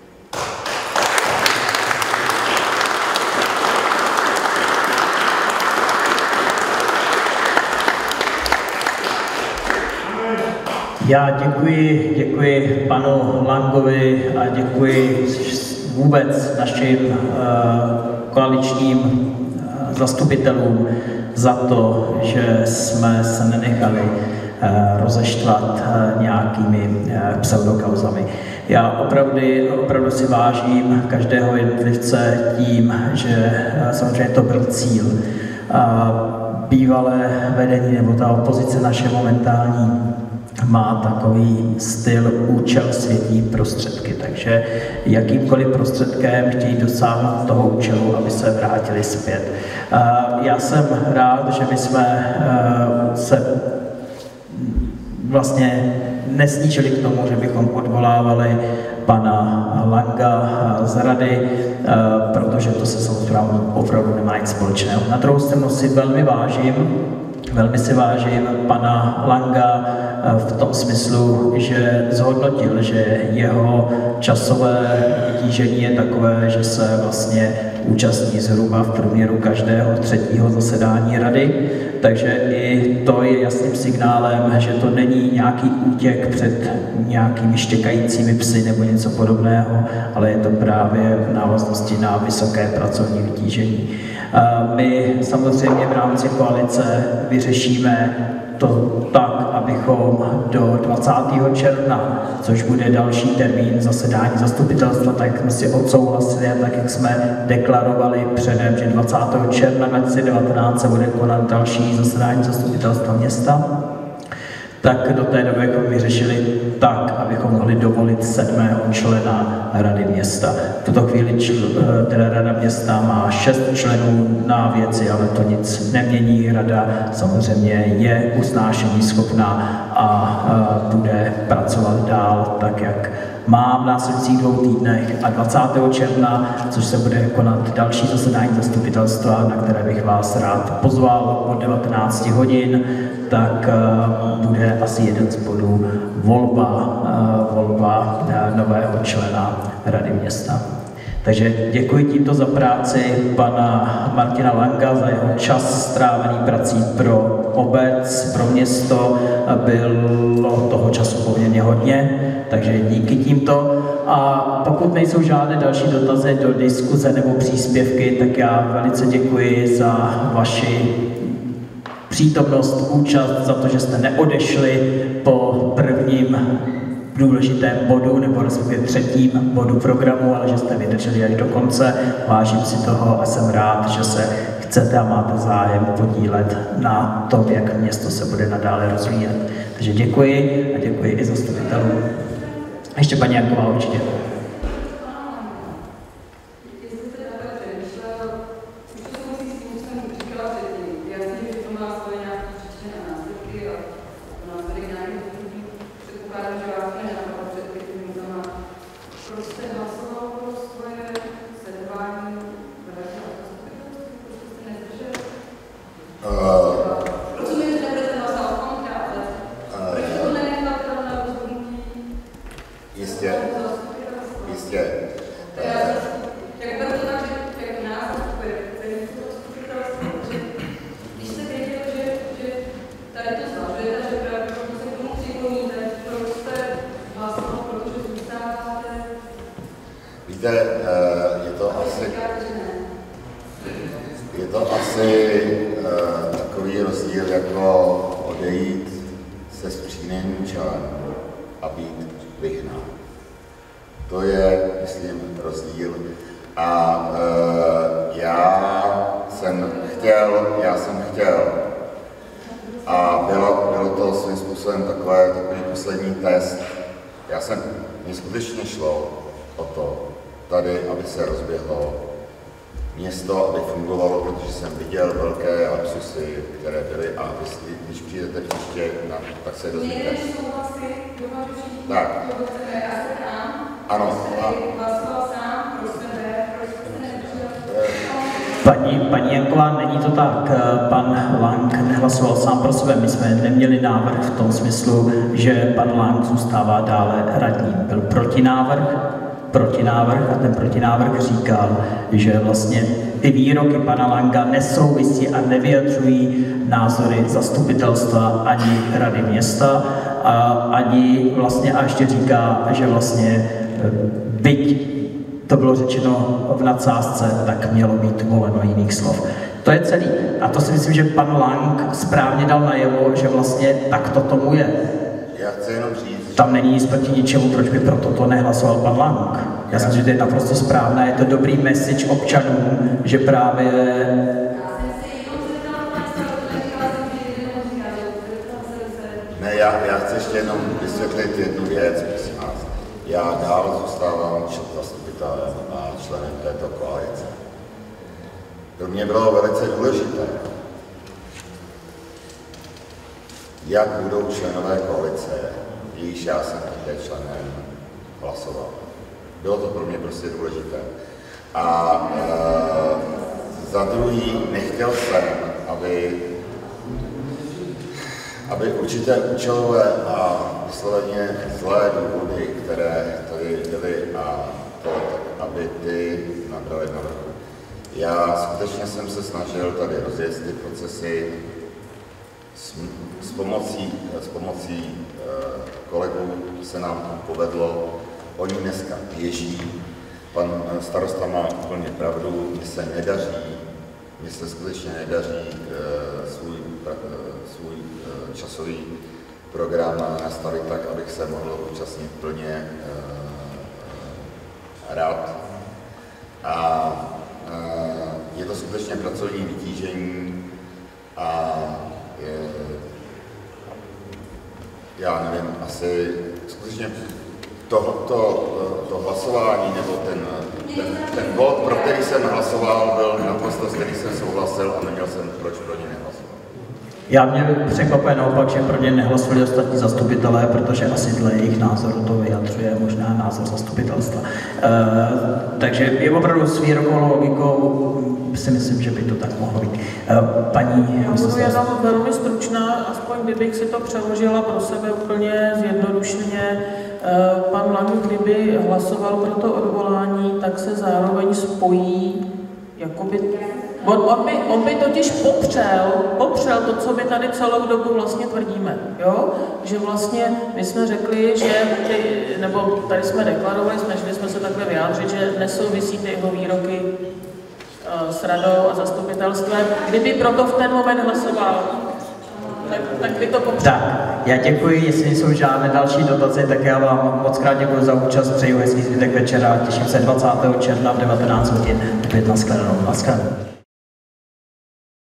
Já děkuji panu Langovi a děkuji vůbec našim koaličním zastupitelům za to, že jsme se nenechali rozeštvat nějakými pseudokauzami. Já opravdu si vážím každého jednotlivce tím, že samozřejmě to byl cíl. Bývalé vedení nebo ta opozice naše momentální má takový styl účel světí prostředky, takže jakýmkoliv prostředkem chtějí dosáhnout toho účelu, aby se vrátili zpět. Já jsem rád, že my jsme se vlastně nesnížili k tomu, že bychom odvolávali pana Langa z rady, protože to se samozprávou opravdu nemá nic společného. Na druhou stranu si velmi si vážím pana Langa v tom smyslu, že zhodnotil, že jeho časové vytížení je takové, že se vlastně účastní zhruba v průměru každého 3. zasedání rady, takže i to je jasným signálem, že to není nějaký útěk před nějakými štěkajícími psy nebo něco podobného, ale je to právě v návaznosti na vysoké pracovní vytížení. My samozřejmě v rámci koalice vyřešíme to tak, abychom do 20. června, což bude další termín zasedání zastupitelstva, tak jsme si odsouhlasili a tak, jak jsme deklarovali předem, že 20. června 2019 se bude konat další zasedání zastupitelstva města, tak do té doby bychom vyřešili tak, abychom mohli dovolit 7. člena rady města. V tuto chvíli teda rada města má 6 členů na věci, ale to nic nemění. Rada samozřejmě je usnášení schopná a bude pracovat dál tak, jak má v následujících 2 týdnech a 20. června, což se bude konat další zasedání zastupitelstva, na které bych vás rád pozval od 19 hodin, tak bude asi jeden z bodů volba nového člena rady města. Takže děkuji tímto za práci pana Martina Langa, za jeho čas strávený prací pro obec, pro město. Bylo toho času poměrně hodně, takže díky tímto. A pokud nejsou žádné další dotazy do diskuze nebo příspěvky, tak já velice děkuji za vaši přítomnost, účast, za to, že jste neodešli po prvním důležitém bodu, nebo respektive 3. bodu programu, ale že jste vydrželi až do konce. Vážím si toho a jsem rád, že se chcete a máte zájem podílet na tom, jak město se bude nadále rozvíjet. Takže děkuji a děkuji i zastupitelům. Ještě paní Janková určitě. Takový rozdíl jako odejít se spřízněným členem a být vyhnán. To je, myslím, rozdíl. A já jsem chtěl a bylo to svým způsobem takový poslední test. Mně skutečně šlo o to, tady, aby se rozběhlo město, aby fungovalo, protože jsem viděl velké lapsusy, které byly a když přijdete příště, tak se dozvíte. Tak. Ano. Paní Janková, není to tak. Pan Lang nehlasoval sám pro sebe. My jsme neměli návrh v tom smyslu, že pan Lang zůstává dále radním. Byl protinávrh a ten protinávrh říkal, že vlastně ty výroky pana Langa nesouvisí a nevyjadřují názory zastupitelstva ani rady města, ani vlastně a ještě říká, že vlastně byť to bylo řečeno v nadsázce, tak mělo být voleno jiných slov. To je celý. A to si myslím, že pan Lang správně dal najevo, že vlastně takto tomu je. Já chci jenom říct, tam není nic proti ničemu, proč by pro toto nehlasoval pan Lang. Já si myslím, že to je naprosto správné, je to dobrý message občanům, že právě... Ne, já chci ještě jenom vysvětlit jednu věc, prosím vás. Já dál zůstávám zastupitelem a členem této koalice. Pro mě bylo velice důležité, jak budou členové koalice, jejíž já jsem také členem, hlasoval. Bylo to pro mě prostě důležité. A za druhý, nechtěl jsem, aby určité účelové a vysloveně zlé důvody, které tady byly, a to, aby ty nabraly na vrchu. Já skutečně jsem se snažil tady rozjet ty procesy s pomocí kolegů se nám povedlo. Oni dneska běží. Pan starosta má úplně pravdu, mně se skutečně nedaří svůj časový program nastavit tak, abych se mohl účastnit plně rad. A je to skutečně pracovní vytížení a já nevím, asi skutečně to hlasování nebo ten bod, pro který jsem hlasoval, byl naprosto, s kterým jsem souhlasil a neměl jsem proč pro ně nehlasovat. Já mě překvapuje naopak, že pro ně nehlasovali ostatní zastupitelé, protože asi dle jejich názoru to vyjadřuje možná názor zastupitelstva. Takže je opravdu s výrokovou logikou, si myslím, že by to tak mohlo být. Paní já budu jenom velmi stručná, aspoň kdybych si to přeložila pro sebe úplně zjednodušeně. Pan Lang, kdyby hlasoval pro to odvolání, tak se zároveň spojí, jakoby... On by totiž popřel to, co my tady celou dobu vlastně tvrdíme, jo? Že vlastně my jsme řekli, že nebo tady jsme deklarovali, snažili jsme se takhle vyjádřit, že nesouvisí ty jeho výroky s radou a zastupitelstvem. Kdyby proto v ten moment hlasoval, tak by to popřel. Tak, já děkuji, jestli nejsou žádné další dotazy, tak já vám moc krát děkuji za účast, přeju hezký zbytek večera, těším se 20. června v 19 hodin opět na shledanou.